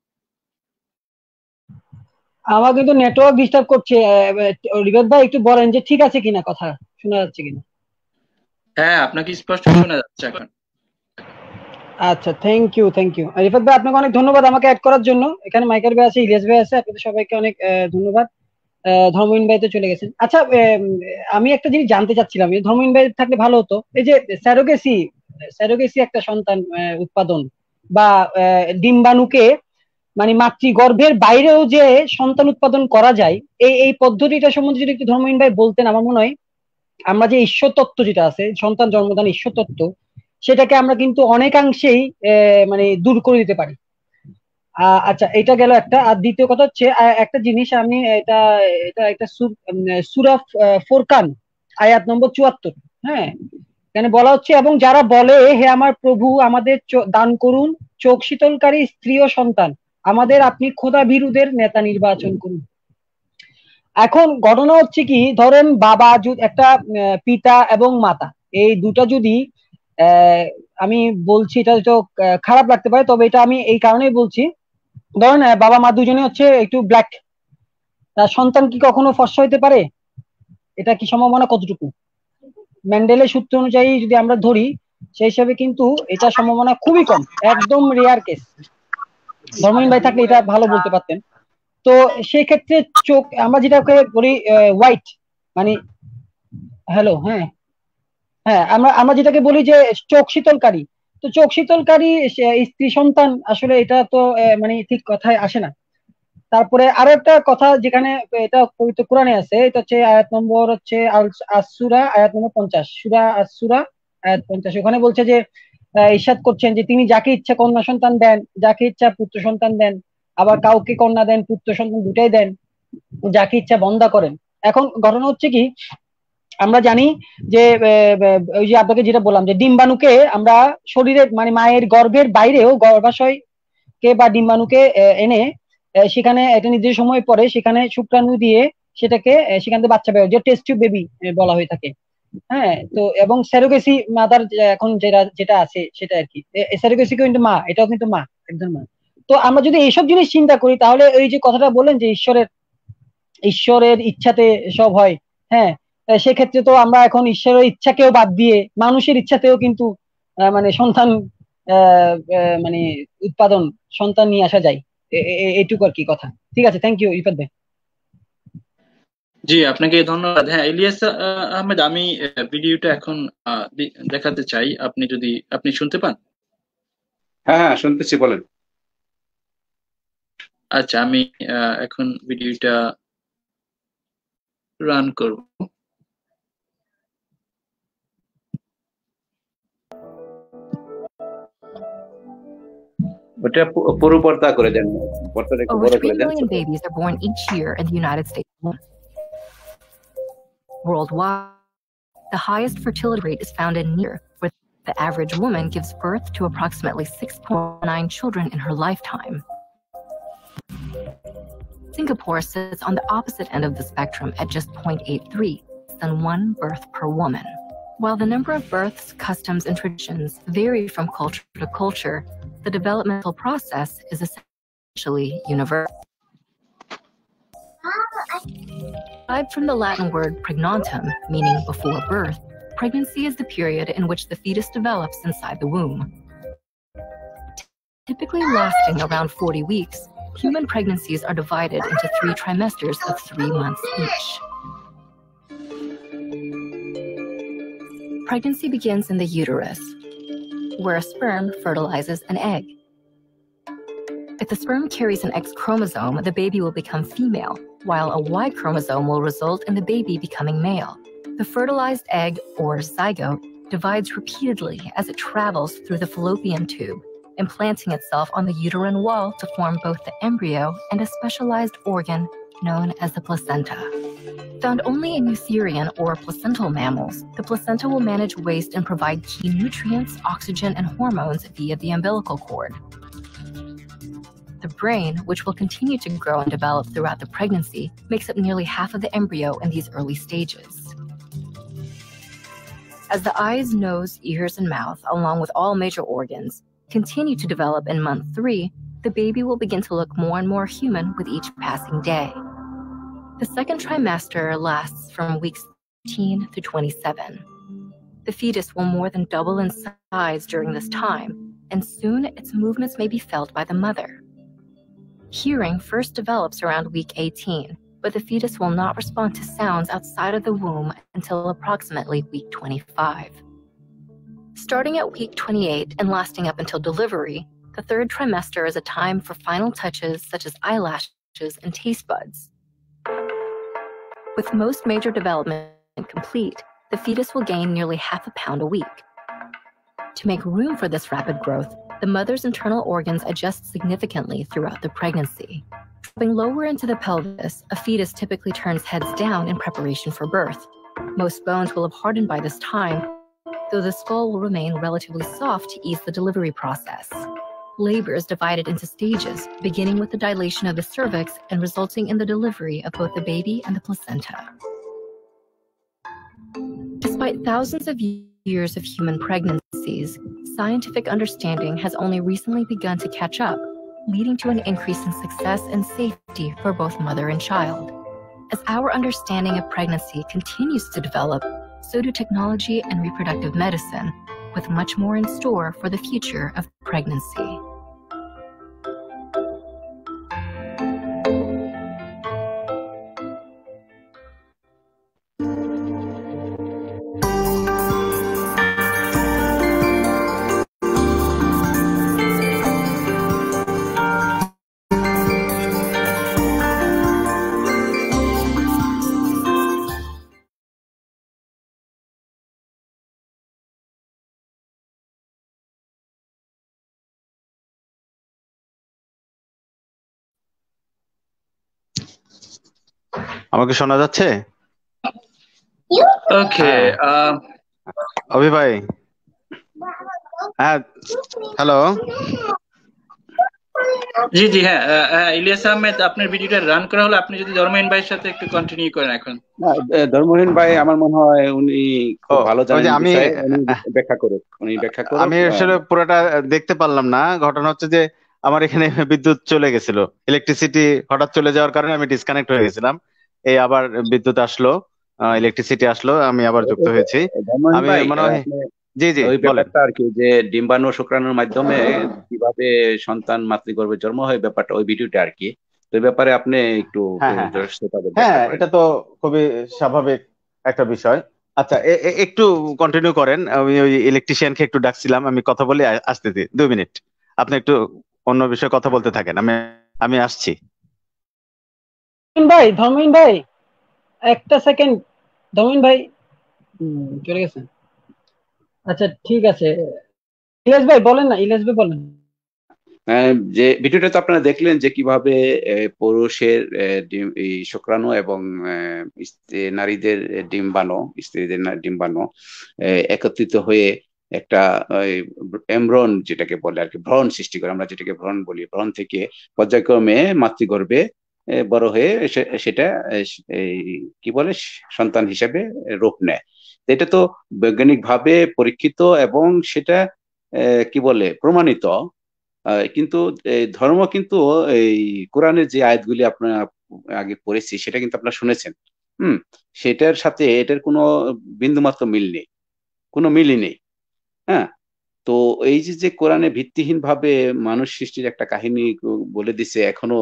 আমার কিন্তু নেটওয়ার্ক ডিস্টার্ব করছে। রিবাদ ভাই একটু বলেন যে ঠিক আছে কিনা, কথা শোনা যাচ্ছে কিনা। হ্যাঁ, আপনাকে স্পষ্ট শোনা যাচ্ছে এখন। আচ্ছা, থ্যাংক ইউ রিফাত ভাই, আপনাকে অনেক ধন্যবাদ আমাকে অ্যাড করার জন্য। এখানে মাইকেল ভাই আছে, ইলিয়াস ভাই আছে, আপনাদের সবাইকে অনেক ধন্যবাদ। ধর্মহীন ভাই তো চলে গেছেন। আচ্ছা, আমি একটা জিনিস জানতে চাচ্ছিলাম, ধর্মহীন ভাই থাকলে ভালো হতো। এই যে স্যারোগেসি একটা সন্তান উৎপাদন বা ডিম্বাণুকে মানে মাতৃগর্ভের বাইরেও যে সন্তান উৎপাদন করা যায়, এই পদ্ধতিটা সম্বন্ধে যদি একটু ধর্মহীন ভাই বলতেন। আমার মনে হয় আমরা যে ঈশ্বর তত্ত্ব যেটা আছে, সন্তান জন্মদান ঈশ্বর তত্ত্ব, সেটাকে আমরা কিন্তু অনেকাংশেই মানে দূর করে দিতে পারি। আচ্ছা, এটা গেল একটা। আর দ্বিতীয় কথা হচ্ছে একটা জিনিস, আমি এটা এটা একটা সূরা ফুরকান আয়াত নম্বর 74, হ্যাঁ, এখানে বলা হচ্ছে, এবং যারা বলে হে আমার প্রভু আমাদের দান করুন চোখ শীতলকারী স্ত্রী ও সন্তান, আমাদের আপনি খোদা ভীরুদের নেতা নির্বাচন করুন। এখন ঘটনা হচ্ছে কি, ধরেন বাবা একটা পিতা এবং মাতা, এই দুটা যদি আমি বলছি, এটা তো খারাপ লাগতে পারে, তবে এটা আমি এই কারণেই বলছি, ধরেন বাবা মা দুজনে হচ্ছে একটু ব্ল্যাক, তার সন্তান কি কখনো ফর্সা হইতে পারে? এটা কি সম্ভাবনা কতটুকু? মেন্ডেলের সূত্র অনুযায়ী যদি আমরা ধরি, সেই হিসাবে কিন্তু এটা সম্ভাবনা খুবই কম, একদম রেয়ার কেস। ধর্মহীন ভাই থাকলে এটা ভালো বলতে পারতেন। তো সেই ক্ষেত্রে চোখ, আমরা যেটাকে বলি হোয়াইট, মানে হ্যালো, হ্যাঁ হ্যাঁ, আমরা যেটাকে বলি যে চোখ শীতলকারী, তো চোখ শীতলকারী স্ত্রী সন্তান, আসলে এটা তো মানে ঠিক কথায় আসে না। তারপরে আরো একটা কথা, যেখানে এটা পবিত্র কোরআনে আছে, এটা হচ্ছে আয়াত নম্বর হচ্ছে আস-সূরা আয়াত নম্বর 50, সূরা আস-সূরা আয়াত 50। ওখানে বলছে যে ইরশাদ করছেন যে তিনি যাকে ইচ্ছা কন্যা সন্তান দেন, যাকে ইচ্ছা পুত্র সন্তান দেন, আবার কাউকে কন্যা দেন, পুত্র সন্তান দুটাই দেন, যাকে ইচ্ছা বন্ধা করেন। এখন ঘটনা হচ্ছে কি, আমরা জানি যে ওই যে আপনাকে যেটা বললাম যে ডিম্বাণুকে আমরা শরীরের মানে মায়ের গর্ভের বাইরেও গর্ভাশয়কে বা ডিম্বাণুকে এনে সেখানে একটা নির্দিষ্ট সময় পরে সেখানে শুক্রাণু দিয়ে সেটাকে সেখান থেকে বাচ্চা বের, যে টেস্ট টিউব বেবি বলা হয়ে থাকে। হ্যাঁ, তো এবং স্যারোগেসি মাদার এখন যেটা আছে সেটা আর কি, স্যারোগেসি কিন্তু মা, এটাও কিন্তু মা, একজন মা। তো আমরা যদি এইসব জিনিস চিন্তা করি তাহলে ওই যে কথাটা বললেন যে ঈশ্বরের ইচ্ছাতে সব হয়। হ্যাঁ, সেক্ষেত্রে তো আমরা এখন ঈশ্বরের ইচ্ছাকেও বাদ দিয়ে মানুষের ইচ্ছাতেও কিন্তু মানে সন্তান মানে উৎপাদন, সন্তান নিয়ে আসা যায়। এইটুকু আর কি কথা। ঠিক আছে, থ্যাংক ইউ ইফাত ভাই। জি, আপনাকে ধন্যবাদ। হ্যাঁ, ইলিয়াস আহমেদ, আমি ভিডিওটা এখন দেখাতে চাই, আপনি শুনতে পান? হ্যাঁ হ্যাঁ, শুনতেছি, বলেন। আচ্ছা, আমি এখন ভিডিওটা রান করব। ওটা পুরো পর্দা করে দেন, পর্দাটা একটু Over বড় 3 করে দেন। million babies are born each year in the United States. Worldwide, the highest fertility rate is found in Niger, where the average woman gives birth to approximately 6.9 children in her lifetime. Singapore sits on the opposite end of the spectrum at just 0.83, less than 1 birth per woman. While the number of births, customs, and traditions vary from culture to culture, the developmental process is essentially universal. Derived from the Latin word praegnatum, meaning before birth, pregnancy is the period in which the fetus develops inside the womb. Typically lasting around 40 weeks, human pregnancies are divided into 3 trimesters of 3 months each. Pregnancy begins in the uterus, where a sperm fertilizes an egg. If the sperm carries an X chromosome, the baby will become female, while a Y chromosome will result in the baby becoming male. The fertilized egg, or zygote, divides repeatedly as it travels through the fallopian tube, implanting itself on the uterine wall to form both the embryo and a specialized organ known as the placenta. Found only in eutherian or placental mammals, the placenta will manage waste and provide key nutrients, oxygen, and hormones via the umbilical cord. The brain, which will continue to grow and develop throughout the pregnancy, makes up nearly half of the embryo in these early stages. As the eyes, nose, ears, and mouth, along with all major organs, continue to develop in month 3, the baby will begin to look more and more human with each passing day. The second trimester lasts from weeks 18 through 27. The fetus will more than double in size during this time, and soon its movements may be felt by the mother. Hearing first develops around week 18, but the fetus will not respond to sounds outside of the womb until approximately week 25. Starting at week 28 and lasting up until delivery, the third trimester is a time for final touches such as eyelashes and taste buds. With most major development complete, the fetus will gain nearly half a pound a week. To make room for this rapid growth, the mother's internal organs adjust significantly throughout the pregnancy. Dropping lower into the pelvis, a fetus typically turns heads down in preparation for birth. Most bones will have hardened by this time, though the skull will remain relatively soft to ease the delivery process. Labor is divided into stages, beginning with the dilation of the cervix and resulting in the delivery of both the baby and the placenta. Despite thousands of years of human pregnancies, scientific understanding has only recently begun to catch up, leading to an increase in success and safety for both mother and child. As our understanding of pregnancy continues to develop, so do technology and reproductive medicine, with much more in store for the future of pregnancy. আমাকে শোনা যাচ্ছে? ওকে, হ্যাঁ অভি ভাই। হ্যাঁ hello. জি জি, হ্যাঁ, ইলিয়াস আহমেদ, আপনার ভিডিওটা run করা হলো, আপনি যদি ধর্মহীন ভাইয়ের সাথে একটু কন্টিনিউ করেন এখন। না, ধর্মহীন ভাই আমার মনে হয় উনি খুব ভালো ওই যে জানেন আমি বিষয়ে, উনি ব্যাখ্যা করুক। আমি আসলে পুরোটা দেখতে পারলাম না। ঘটনা হচ্ছে যে আমার এখানে বিদ্যুৎ চলে গেছিল, ইলেকট্রিসিটি হঠাৎ চলে যাওয়ার কারণে আমি ডিসকানেক্ট হয়ে গেছিলাম। এই আবার বিদ্যুৎ আসলো, ইলেকট্রিসিটি আসলো, আমি আবার যুক্ত হয়েছি। ধর্মহীন আমি ভাই, মনে হয় আপনি জি জি ওই বলেন। ব্যাপারটা আর কি, যে ডিম্বাণু শুক্রাণুর মাধ্যমে কিভাবে সন্তান মাতৃগর্ভে জন্ম হয়, ব্যাপারটা ওই ভিডিওটা আর কি। তো এই ব্যাপারে আপনি একটু হ্যাঁ হ্যাঁ হ্যাঁ শ্রোতাদের হ্যাঁ, ব্যাখ্যা করেন। এটা তো খুবই স্বাভাবিক একটা বিষয়। আচ্ছা একটু কন্টিনিউ করেন। আমি ওই ইলেকট্রিশিয়ানকে একটু ডাকছিলাম, আমি কথা বলে আসতেছি, 2 মিনিট। আপনি একটু অন্য বিষয়ে কথা বলতে থাকেন, আমি আমি আসছি। ধর্মহীন ভাই একটা সেকেন্ড। ধর্মহীন ভাই চলে গেছেন। আচ্ছা ঠিক আছে, ইলিয়াস ভাই বলেন না, ইলিয়াস ভাই বলেন। যে ভিডিওটা তো আপনারা দেখলেন যে কিভাবে পুরুষের এই শুক্রাণু এবং নারীদের ডিম্বাণু, স্ত্রীদের ডিম্বাণু একত্রিত হয়ে একটা এমব্রন যেটাকে বলে আর কি, ভ্রূণ সৃষ্টি করে। আমরা যেটাকে ভ্রূণ বলি, ভ্রূণ থেকে পর্যায়ক্রমে মাতৃগর্ভে বড় হয়ে সেটা এই কি বলে সন্তান হিসেবে রূপ নেয়। এটা তো বৈজ্ঞানিক ভাবে পরীক্ষিত এবং সেটা কি বলে প্রমাণিত। কিন্তু এই ধর্ম কিন্তু এই কোরআনের যে আয়াতগুলি আপনারা আগে পড়েছি সেটা কিন্তু আপনারা শুনেছেন। হুম। সেটার সাথে এটার কোনো বিন্দুমাত্র মিল নেই, কোনো মিলই নেই। হ্যাঁ। তো এই যে যে কোরআনে ভিত্তিহীন ভাবে মানুষ সৃষ্টির একটা কাহিনী বলে দিছে এখনো,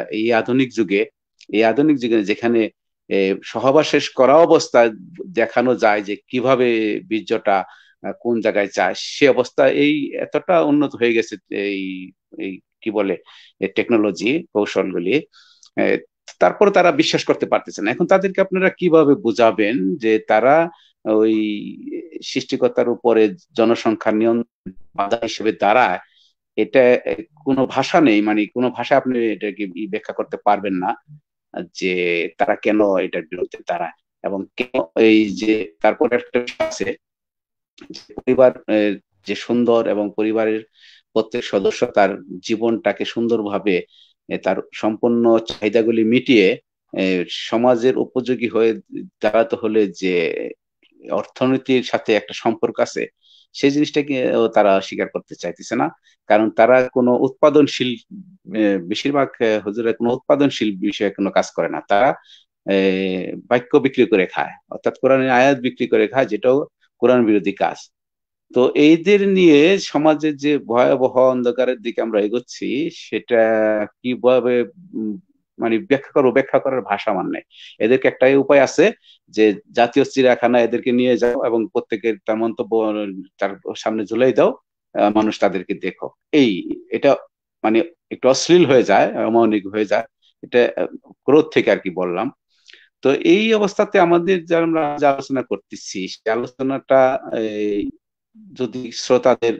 এই আধুনিক যুগে যেখানে সহবাস শেষ করা অবস্থায় দেখানো যায় যে কিভাবে বীর্যটা কোন জায়গায় যায়, সে অবস্থা এই এতটা উন্নত হয়ে গেছে এই এই কি বলে টেকনোলজি কৌশলগুলি। আহ, তারপরে তারা বিশ্বাস করতে পারতেছে না। এখন তাদেরকে আপনারা কিভাবে বুঝাবেন যে তারা ওই সৃষ্টিকর্তার উপরে জনসংখ্যা নিয়ন্ত্রণ বাধা হিসেবে দাঁড়ায়? এটা কোনো ভাষা নেই, মানে কোনো ভাষা আপনি এটাকে ব্যাখ্যা করতে পারবেন না যে তারা কেন এটার বিরুদ্ধে দাঁড়ায় এবং কেন এই যে। তারপরে একটা বিষয় আছে যে পরিবার যে সুন্দর এবং পরিবারের প্রত্যেক সদস্য তার জীবনটাকে সুন্দরভাবে তার সম্পূর্ণ চাহিদাগুলি মিটিয়ে সমাজের উপযোগী হয়ে দাঁড়াতে হলে যে অর্থনীতির সাথে একটা সম্পর্ক আছে, সেই জিনিসটাকে তারা স্বীকার করতে চাইতেছে না। কারণ তারা কোনো উৎপাদনশীল, বেশিরভাগ হুজুরা কোনো উৎপাদনশীল বিষয়ে কোনো কাজ করে না। তারা বাক্য বিক্রি করে খায়, অর্থাৎ কোরআনের আয়াত বিক্রি করে খায়, যেটাও কোরআন বিরোধী কাজ। তো এইদের নিয়ে সমাজের যে ভয়াবহ অন্ধকারের দিকে আমরা এগোচ্ছি, সেটা কিভাবে উম, মানে ব্যাখ্যা করার ভাষা আমার নেই। এদেরকে একটাই উপায় আছে যে জাতীয় চিড়িয়াখানা এদেরকে নিয়ে যাও এবং প্রত্যেকের তার মন্তব্য তার সামনে ঝুলাই দাও, মানুষ তাদেরকে দেখো। এটা মানে একটু অশ্লীল হয়ে যায়, অমানবিক হয়ে যায়। এটা ক্রোধ থেকে আর কি বললাম। তো এই অবস্থাতে আমাদের যে আমরা যে আলোচনা করতেছি, সেই আলোচনাটা যদি শ্রোতাদের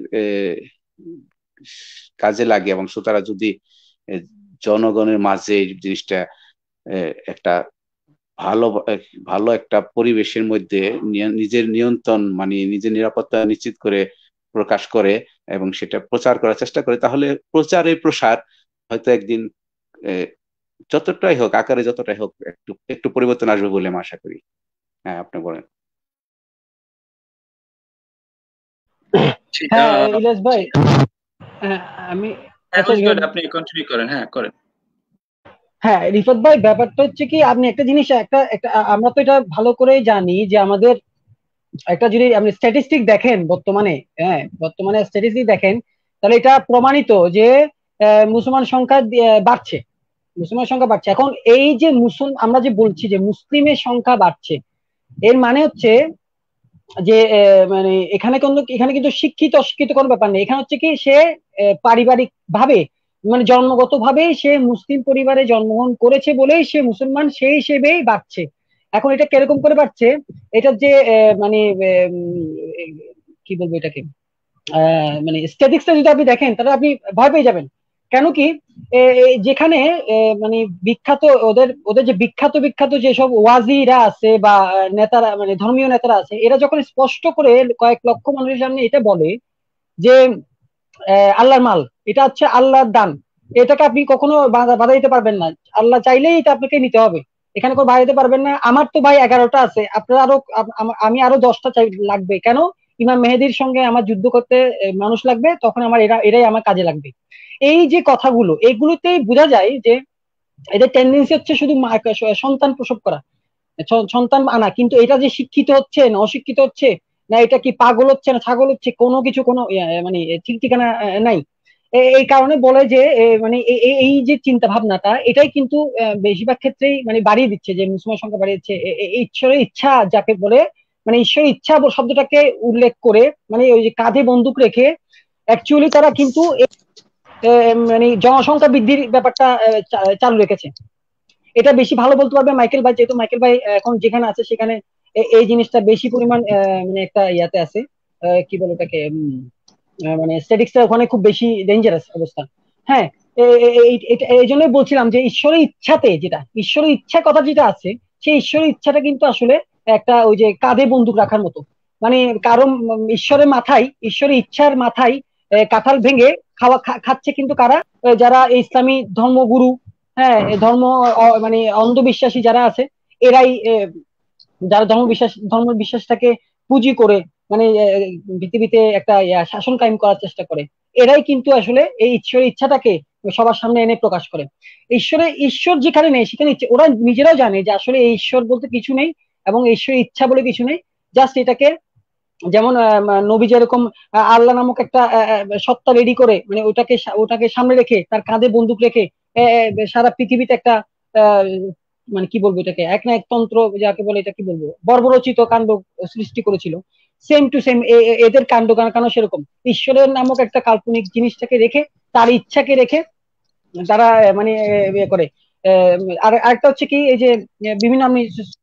কাজে লাগে এবং শ্রোতারা যদি আহ, জনগণের মাঝে এই জিনিসটা একটা ভালো ভালো একটা পরিবেশের মধ্যে নিজের নিয়ন্ত্রণ, মানে নিজের নিরাপত্তা নিশ্চিত করে প্রকাশ করে এবং সেটা প্রচার করার চেষ্টা করে, তাহলে প্রচারের প্রসার হয়তো একদিন আহ, যতটাই হোক, আকারে যতটাই হোক, একটু একটু পরিবর্তন আসবে বলে আমি আশা করি। হ্যাঁ, আপনি বলেন। হ্যাঁ ইলিয়াস ভাই, আমি আচ্ছা আপনি কন্টিনিউ করেন, হ্যাঁ করেন। হ্যাঁ রিফাত ভাই, ব্যাপারটা হচ্ছে কি, আপনি একটা জিনিস একটা আমরা তো এটা ভালো করেই জানি যে আমাদের একটা যদি আপনি স্ট্যাটিস্টিক দেখেন বর্তমানে, হ্যাঁ বর্তমানে স্ট্যাটিস্টিক দেখেন, তাহলে এটা প্রমাণিত যে মুসলমান সংখ্যা বাড়ছে, মুসলমান সংখ্যা বাড়ছে। এখন এই যে আমরা যে বলছি যে মুসলিমের সংখ্যা বাড়ছে, এর মানে হচ্ছে যে মানে এখানে কিন্তু শিক্ষিত অশিক্ষিত কোনো ব্যাপার নেই। এখানে হচ্ছে কি সে পারিবারিক ভাবে, মানে জন্মগত ভাবে সে মুসলিম পরিবারে জন্মগ্রহণ করেছে বলেই সে মুসলমান, সেই হিসেবেই বাড়ছে। এখন এটা কিরকম করে বাড়ছে, এটা যে মানে কি বলবো এটাকে, মানে স্ট্যাটিক্সটা যদি আপনি দেখেন তাহলে আপনি ভয় পেয়ে যাবেন। কেন কি, যেখানে মানে বিখ্যাত ওদের ওদের যে বিখ্যাত বিখ্যাত যেসব ওয়াজিরা আছে বা নেতারা মানে ধর্মীয় নেতারা আছে, এরা যখন স্পষ্ট করে কয়েক লক্ষ মানুষের সামনে এটা বলে যে আল্লাহর মাল, এটা হচ্ছে আল্লাহর দান, এটাকে আপনি কখনো বাধা দিতে পারবেন না, আল্লাহ চাইলেই এটা আপনাকে নিতে হবে, এখানে কোনো বাধা দিতে পারবেন না। আমার তো ভাই 11টা আছে, আপনার আরো আমি আরো 10টা চাই লাগবে, কেন ইমাম মেহেদির সঙ্গে আমার যুদ্ধ করতে মানুষ লাগবে, তখন আমার এরাই আমার কাজে লাগবে। এই যে কথাগুলো, এগুলোতেই বোঝা যায় যে এদের টেন্ডেন্সি হচ্ছে শুধু সন্তান প্রসব করা, সন্তান আনা, কিন্তু এটা যে শিক্ষিত হচ্ছে না অশিক্ষিত হচ্ছে না, এটা কি পাগল হচ্ছে না ছাগল হচ্ছে, কোনো কিছু কোনো মানে ঠিক ঠিকানা নাই। এই কারণে বলে যে মানে এই যে চিন্তা ভাবনাটা, এটাই কিন্তু বেশিরভাগ ক্ষেত্রেই মানে বাড়িয়ে দিচ্ছে, যে মুসলমান সংখ্যা বাড়িয়ে দিচ্ছে। ঈশ্বরের ইচ্ছা যাকে বলে, মানে ঈশ্বরের ইচ্ছা শব্দটাকে উল্লেখ করে, মানে ওই যে কাঁধে বন্দুক রেখে অ্যাকচুয়ালি তারা কিন্তু মানে জনসংখ্যা বৃদ্ধির ব্যাপারটা চালু রেখেছে। এটা বেশি ভালো বলতে পারবে মাইকেল ভাই, যেহেতু মাইকেল ভাই এখন যেখানে আছে সেখানে এই জিনিসটা বেশি পরিমাণ মানে একটা ইয়াতে আছে, কি বলে এটাকে, মানে স্ট্যাটিক্সটা ওখানে খুব বেশি ডেঞ্জারাস অবস্থা। হ্যাঁ, এই জন্যই বলছিলাম যে ঈশ্বরের ইচ্ছাতে, যেটা ঈশ্বরের ইচ্ছা কথা যেটা আছে, সেই ঈশ্বরের ইচ্ছাটা কিন্তু আসলে একটা ওই যে কাঁধে বন্দুক রাখার মতো, মানে কারণ ঈশ্বরের মাথায়, ঈশ্বরের ইচ্ছার মাথায় কাঁঠাল ভেঙে খাচ্ছে কিন্তু কারা, যারা ইসলামী ধর্মগুরু, হ্যাঁ ধর্ম মানে অন্ধবিশ্বাসী যারা আছে, এরাই যারা ধর্ম বিশ্বাসটাকে পুঁজি করে মানে পৃথিবীতে একটা শাসন কায়েম করার চেষ্টা করে, এরাই কিন্তু আসলে এই ঈশ্বরের ইচ্ছাটাকে সবার সামনে এনে প্রকাশ করে। ঈশ্বর যেখানে নেই সেখানে ইচ্ছে, ওরা নিজেরাও জানে যে আসলে এই ঈশ্বর বলতে কিছু নেই এবং ঈশ্বরের ইচ্ছা বলে কিছু নেই, জাস্ট এটাকে যেমন নবী যেরকম আল্লাহ নামক একটা সত্তা রেডি করে, মানে ওটাকে সামনে রেখে তার কাঁধে বন্দুক রেখে সারা পৃথিবীতে একটা মানে কি বলবো এটাকে, এক না এক তন্ত্র যাকে বলে, এটা কি বলবো, বর্বরচিত কাণ্ড সৃষ্টি করেছিল, সেম টু সেম এদের কাণ্ড কারণ সেরকম ঈশ্বরের নামক একটা কাল্পনিক জিনিসটাকে রেখে, তার ইচ্ছাকে রেখে তারা মানে ইয়ে করে। আর আরেকটা হচ্ছে কি, এই যে বিভিন্ন আমি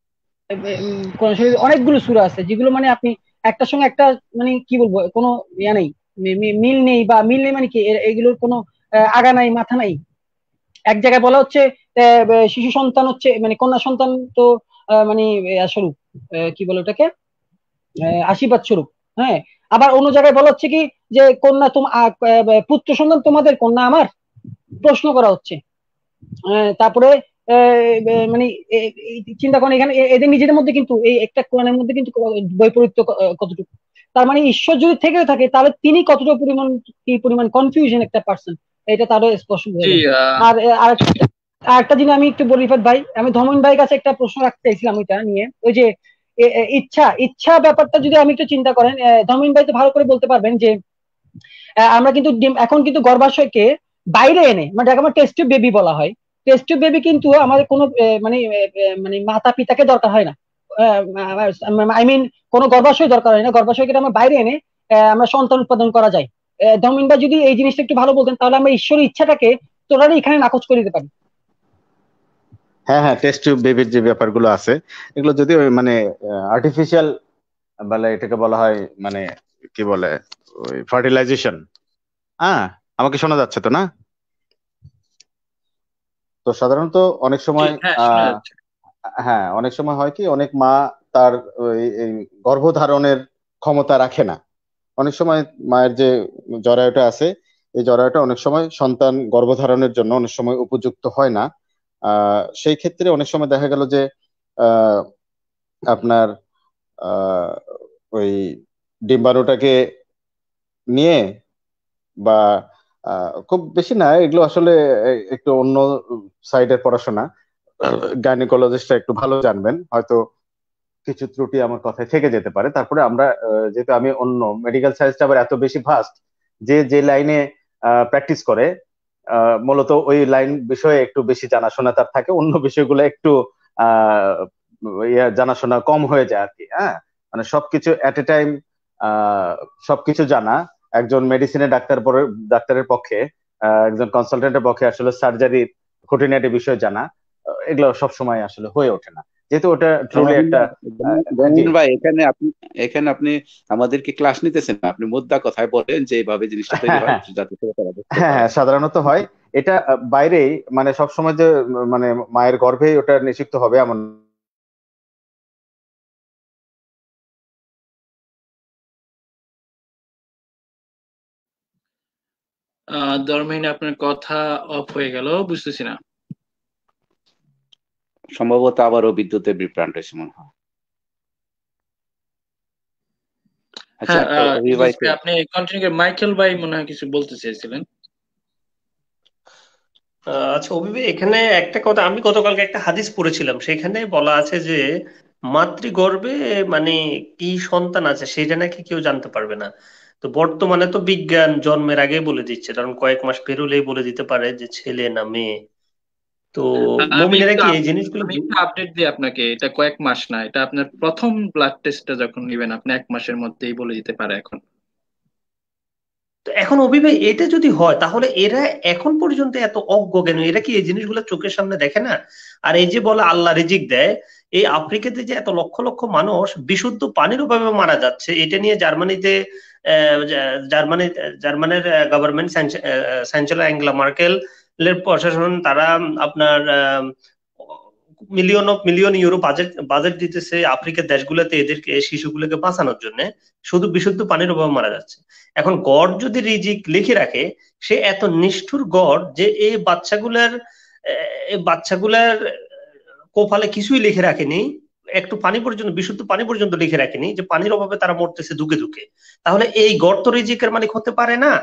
অনেকগুলো সূরা আছে যেগুলো মানে আপনি একটার সঙ্গে একটা মানে কি বলবো কোনো ইয়া নেই, মিল নেই, বা মিল নেই মানে কি এগুলোর কোনো আগা নাই মাথা নাই। এক জায়গায় বলা হচ্ছে শিশু সন্তান হচ্ছে মানে কন্যা সন্তান তো মানে স্বরূপ, কি বলে ওটাকে, আশীর্বাদ স্বরূপ। হ্যাঁ, আবার অন্য জায়গায় বলা হচ্ছে কি যে কন্যা পুত্র সন্তান তোমাদের, কন্যা আমার, প্রশ্ন করা হচ্ছে। তারপরে মানে চিন্তা করেন এখানে এদের নিজেদের মধ্যে কিন্তু এই একটা কোরআনের মধ্যে কিন্তু বৈপরীত্য কতটুকু, তার মানে ঈশ্বর যদি থেকে থাকে তাহলে তিনি কতটুকু পরিমাণ কি পরিমাণ কনফিউশন একটা পার্সন, এটা তারও স্পষ্ট হয়ে যায়। আর আরেকটা জিনিস আমি একটু বলি ভাই, আমি ধর্মন ভাইয়ের কাছে একটা প্রশ্ন রাখতে চাইছিলাম ওইটা নিয়ে, ওই যে ইচ্ছা ব্যাপারটা যদি আমি একটু চিন্তা করেন, ধর্মন ভাই তো ভালো করে বলতে পারবেন যে আমরা কিন্তু এখন কিন্তু গর্ভাশয়কে বাইরে এনে, মানে যাকে আমরা টেস্ট টিউব বেবি বলা হয়, টেস্ট টিউব বেবি কিন্তু আমাদের কোনো মানে মানে মাতা পিতাকে দরকার হয় না, আই মিন কোনো গর্ভাশয় দরকার হয় না, গর্ভাশয়কে আমরা বাইরে এনে আমরা সন্তান উৎপাদন করা যায়। ধর্মিন ভাই যদি এই জিনিসটা একটু ভালো বলতেন, তাহলে আমরা ঈশ্বরের ইচ্ছাটাকে টোটালি এখানে নাকচ করে দিতে পারি। হ্যাঁ হ্যাঁ, টেস্ট টিউব বেবির যে ব্যাপারগুলো আছে এগুলো যদি মানে আর্টিফিশিয়াল বলে, এটাকে বলা হয় মানে কি বলে ওই ফার্টিলাইজেশন। হ্যাঁ, আমাকে শোনা যাচ্ছে তো না? তো সাধারণত অনেক সময় হ্যাঁ অনেক সময় হয় কি, অনেক মা তার এই গর্ভধারণের ক্ষমতা রাখে না। অনেক সময় মায়ের যে জরায়ুটা আছে, এই জরায়ুটা অনেক সময় সন্তান গর্ভধারণের জন্য অনেক সময় উপযুক্ত হয় না। সেই ক্ষেত্রে অনেক সময় দেখা গেল যে আপনার ওই ডিম্বাণুটাকে নিয়ে বা খুব বেশি না, এগুলো আসলে একটু অন্য সাইডের পড়াশোনা, গাইনোকোলজিস্টরা একটু ভালো জানবেন, হয়তো কিছু ত্রুটি আমার কথায় থেকে যেতে পারে। তারপরে আমরা যেহেতু আমি অন্য মেডিকেল সায়েন্সটা আবার এত বেশি ভাস্ট, যে লাইনে প্র্যাকটিস করে মূলত ওই লাইন বিষয়ে একটু বেশি জানাশোনা তার থাকে, অন্য বিষয়গুলো একটু জানাশোনা কম হয়ে যায় আর কি। হ্যাঁ, মানে সবকিছু এট এ টাইম সবকিছু জানা একজন মেডিসিনের ডাক্তারের পক্ষে, একজন কনসালটেন্টের পক্ষে আসলে সার্জারির খুঁটিনাটি বিষয় জানা, এগুলো সবসময় আসলে হয়ে ওঠে না, যেহেতু ওটা ট্রুলি একটা। ভাই এখানে আপনি আমাদেরকে ক্লাস নিতেছেন না, আপনি মুদ্রা কথায় বলেন যে এইভাবে জিনিসটা তৈরি হয়। হ্যাঁ, সাধারণত হয় এটা বাইরে মানে সবসময় যে মানে মায়ের গর্ভে ওটা নিষিক্ত হবে এমন ধর্মহীন, আপনার কথা অফ হয়ে গেল, বুঝতেছি না। সম্ভবত আবারও বিদ্যুতের বিভ্রাট হয়েছে মনে হয়। আচ্ছা, হ্যাঁ, অভি ভাই আপনি কন্টিনিউ করে, মাইকেল ভাই মনে হয় কিছু বলতে চেয়েছিলেন। আচ্ছা অভি ভাই, এখানে একটা কথা, আমি গতকালকে একটা হাদিস পড়েছিলাম, সেখানে বলা আছে যে মাতৃগর্ভে মানে কি সন্তান আছে সেটা নাকি কেউ জানতে পারবে না। তো বর্তমানে তো বিজ্ঞান জন্মের আগে বলে দিচ্ছে, কারণ কয়েক মাস পেরোলেই বলে দিতে পারে যে ছেলে না মেয়ে। তো আমি মুমিনেরা একটু কি এই জিনিসগুলো আপডেট দিই আপনাকে, এটা কয়েক মাস না, এটা আপনার প্রথম ব্লাড টেস্টটা যখন নেবেন আপনি 1 মাসের মধ্যেই বলে দিতে পারে এখন। তো এখন অভি ভাই, এটা যদি হয় তাহলে এরা এখন পর্যন্ত এত অজ্ঞ কেন? এরা কি এই জিনিসগুলো চোখের সামনে দেখে না? আর এই যে বলে আল্লাহ রিজিক দেয়, এই আফ্রিকাতে যে এত লক্ষ লক্ষ মানুষ বিশুদ্ধ পানির অভাবে মারা যাচ্ছে, এটা নিয়ে জার্মানিতে জার্মানির গভর্নমেন্ট চ্যান্সেলর অ্যাঙ্গেলা মার্কেল এর প্রশাসন, তারা আপনার মিলিয়ন ইউরো বাজেট দিতেছে আফ্রিকার দেশগুলোতে এদেরকে, শিশুগুলোকে বাঁচানোর জন্য। শুধু বিশুদ্ধ পানির অভাবে মারা যাচ্ছে। এখন গড যদি রিজিক লিখে রাখে, সে এত নিষ্ঠুর গড যে এই বাচ্চাগুলার কপালে কিছুই লিখে রাখেনি, একটু পানি পর্যন্ত, বিশুদ্ধ পানি পর্যন্ত লিখে রাখেনি, যে পানির অভাবে তারা মরতেছে দুকে দুকে। তাহলে এই গড তো রিজিকের মালিক হতে পারে না।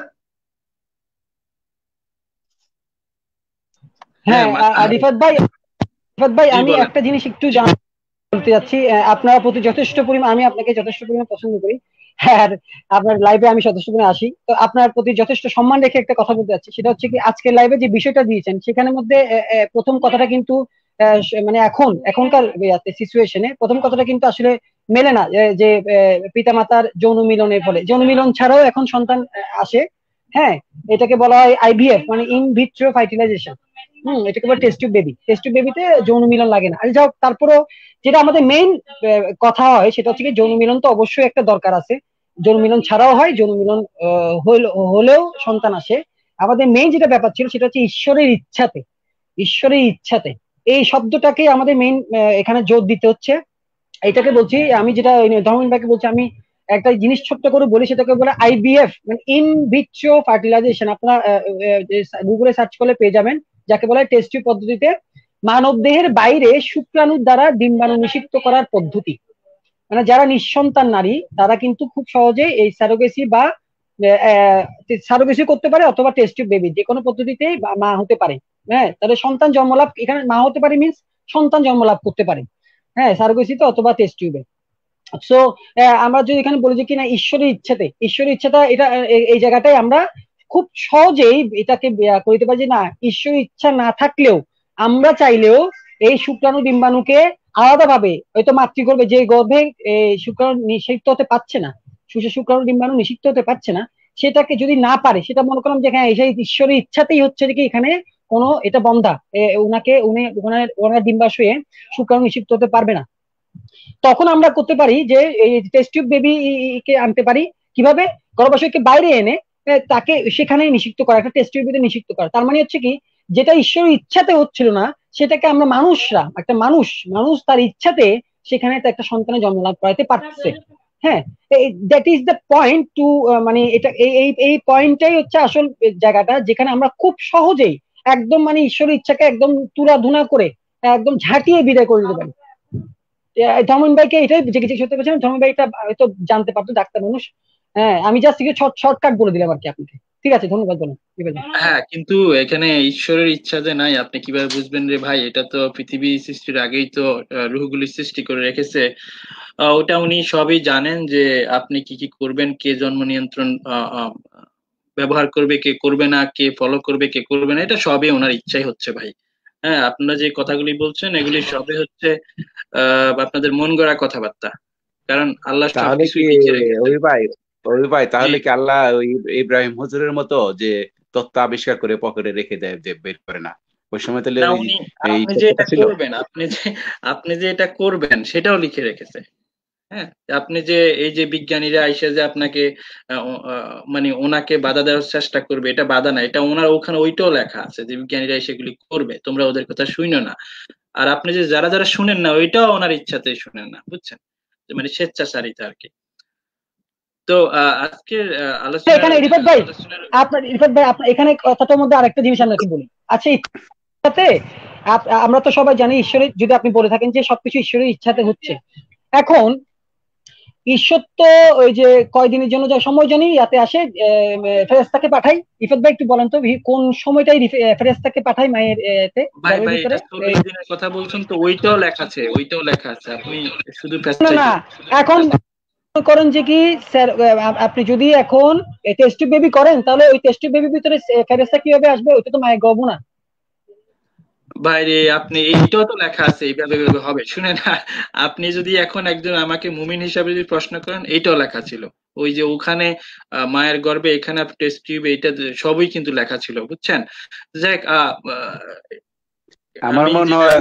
হ্যাঁ, রিফাত ভাই আমি একটা জিনিস একটু বলতে যাচ্ছি। আপনার প্রতি যথেষ্ট পরিমাণ, আমি আপনাকে যথেষ্ট পরিমাণ পছন্দ করি, আর আপনার লাইভে আমি যথেষ্ট পরিমাণ আসি, তো আপনার প্রতি যথেষ্ট সম্মান রেখে একটা কথা বলতে যাচ্ছি। সেটা হচ্ছে কি, আজকের লাইভে যে বিষয়টা দিয়েছেন সেখানের মধ্যে প্রথম কথাটা কিন্তু মানে এখনকার সিচুয়েশনে প্রথম কথাটা কিন্তু আসলে মেলে না, যে পিতামাতার যৌন মিলনের ফলে, যৌন মিলন ছাড়াও এখন সন্তান আসে। হ্যাঁ, এটাকে বলা হয় আইভিএফ, মানে ইন ভিট্রো ফার্টিলাইজেশন। এটাকে বলে test tube baby. Test tube বেবিতে যৌন মিলন লাগে না। আর যাও, তারপরেও যেটা আমাদের মেইন কথা হয় সেটা হচ্ছে কি, যৌন মিলন তো অবশ্যই একটা দরকার আছে, যৌন মিলন ছাড়াও হয়, যৌন মিলন হলেও সন্তান আসে। আমাদের মেইন যেটা ব্যাপার ছিল সেটা হচ্ছে ঈশ্বরের ইচ্ছাতে এই শব্দটাকে আমাদের মেইন এখানে জোর দিতে হচ্ছে। এটাকে বলছি আমি, যেটা ধর্মীন ভাইকে বলছি, আমি একটা জিনিস ছোট্ট করে বলি, সেটাকে বলে আইভিএফ, মানে ইন ভিট্রো ফার্টিলাইজেশন। আপনারা গুগলে সার্চ করলে পেয়ে যাবেন, যাকে বলা হয় টেস্ট টিউব পদ্ধতিতে মানব দেহের বাইরে শুক্রাণুর দ্বারা ডিম্বাণু নিষিক্ত করার পদ্ধতি। মানে যারা নিঃসন্তান নারী তারা কিন্তু খুব সহজে এই সারোগেসি করতে পারে, অথবা টেস্ট টিউব বেবি, যে কোনো পদ্ধতিতেই মা হতে পারে। হ্যাঁ, তাহলে সন্তান জন্মলাভ, এখানে মা হতে পারে মিনস সন্তান জন্মলাভ করতে পারে, হ্যাঁ, সারোগেসিতে অথবা টেস্ট টিউবে। সো আমরা যদি এখানে বলি যে কিনা ঈশ্বরের ইচ্ছাটা, এটা এই জায়গাটাই আমরা খুব সহজেই এটাকে করিতে পারি যে না, ঈশ্বরের ইচ্ছা না থাকলেও আমরা চাইলেও এই শুক্রাণু ডিম্বাণুকে আলাদাভাবে হয়তো মাতৃগর্ভে, যে গর্ভে শুক্রাণু নিষিক্ত হতে পারছে না, শুক্রাণু ডিম্বাণু নিষিক্ত হতে পারছে না, সেটাকে যদি না পারে, সেটা মনে করলাম যে হ্যাঁ, এই ঈশ্বরের ইচ্ছাতেই হচ্ছে যে কি এখানে কোনো এটা বন্ধা, ওনার ডিম্বাশয়ে শুক্রাণু নিষিক্ত হতে পারবে না, তখন আমরা করতে পারি যে এই টেস্ট টিউব বেবি কে আনতে পারি। কিভাবে? গর্ভাশয়কে বাইরে এনে তাকে সেখানে নিষিক্ত করা, একটা টেস্ট টিউবে নিষিক্ত করা। তার মানে হচ্ছে কি, যেটা ঈশ্বরের ইচ্ছাতে হচ্ছিল না, সেটাকে আমরা একটা মানুষ তার ইচ্ছাতে সেখানে একটা সন্তানের জন্ম লাভ করাতে পারছে। হ্যাঁ, that is the point too, মানে এটা এই পয়েন্টটাই হচ্ছে আসল জায়গাটা, যেখানে আমরা খুব সহজেই একদম মানে ঈশ্বরের ইচ্ছাকে একদম তুলাধুনা করে একদম ঝাঁটিয়ে বিদায় করে দিতে পারি। ধর্মন ভাইকে এটাই জিজ্ঞেস করতে পারছিলাম, ধর্মন ভাই এটা হয়তো জানতে পারতো, ডাক্তার মানুষ। হ্যাঁ, আমি জাস্ট কিছু শর্টকাট বলে দিলাম আর কি আপনাকে। ঠিক আছে, ধন্যবাদ। বলুন। হ্যাঁ, কিন্তু এখানে ঈশ্বরের ইচ্ছা যে নাই আপনি কিভাবে বুঝবেন রে ভাই? এটা তো পৃথিবী সৃষ্টির আগেই তো রুহগুলি সৃষ্টি করে রেখেছে। ওটা উনি সবই জানেন যে আপনি কি কি করবেন, কে জন্ম নিয়ন্ত্রণ ব্যবহার করবে, কে করবে না, কে ফলো করবে, কে করবে না, এটা সবই ওনার ইচ্ছাই হচ্ছে ভাই। হ্যাঁ, আপনারা যে কথাগুলি বলছেন এগুলি সবই হচ্ছে আপনাদের মন গড়া কথাবার্তা, কারণ আল্লাহ তাহলে কি সবকিছুই লিখে রেখেছেন। ওই ভাই তাহলে কি আল্লাহ ওই ইব্রাহিম হুজুরের মতো যে তত্ত্ব আবিষ্কার করে পকেটে রেখে দেয়, যে বের করে না? ওই সময় তাহলে না, এই আপনি যে এটা ছিল। করবেন, আপনি যে এটা করবেন সেটাও লিখে রেখেছে। হ্যাঁ, আপনি যে এই যে বিজ্ঞানীরা আইসে যে আপনাকে মানে ওনাকে বাধা দেওয়ার চেষ্টা করবে, এটা বাধা না, এটা ওনার ওখানে ওইটাও লেখা আছে যে বিজ্ঞানীরা সেগুলি করবে, তোমরা ওদের কথা শুনো না। আর আপনি যে যারা যারা শুনেন না, ওইটাও ওনার ইচ্ছাতেই শুনেন না, বুঝছেন, যে মানে স্বেচ্ছাচারিতা আর কি। তো আজকের এখানে রিফাত ভাই, আপনার এখানে কথাটার মধ্যে আরেকটা জিনিস আমরা কি বলি, আচ্ছা ইচ্ছাতে আমরা তো সবাই জানি ঈশ্বরের, যদি আপনি বলে থাকেন যে সবকিছু ঈশ্বরের ইচ্ছাতে হচ্ছে, এখন ঈশ্বর তো ওই যে কয়দিনের জন্য যা সময় জানি ইয়াতে আসে, ফেরেশতাকে পাঠাই। ইফাত ভাই একটু বলেন তো কোন সময়টাই ফেরেশতাকে পাঠাই মায়ের ভাই এটা 40 দিনের কথা বলছেন তো, ওইটাও লেখা আছে, আপনি শুধু না এখন করেন যে কি স্যার, আপনি যদি এখন টেস্ট বেবি করেন তাহলে ওই টেস্ট বেবির ভিতরে ফেরেশতা কিভাবে আসবে, ওইটা তো মায়ের গর্ভ না। বাইরে আপনি এইটাও তো লেখা আছে এইভাবে হবে, শুনে না, আপনি যদি এখন একজন আমাকে মুমিন হিসাবে যদি প্রশ্ন করেন, এইটাও লেখা ছিল, ওই যে ওখানে মায়ের গর্ভে, এখানে টেস্ট টিউব, এইটা সবই কিন্তু লেখা ছিল, বুঝছেন। যাক, আমার মনে হয়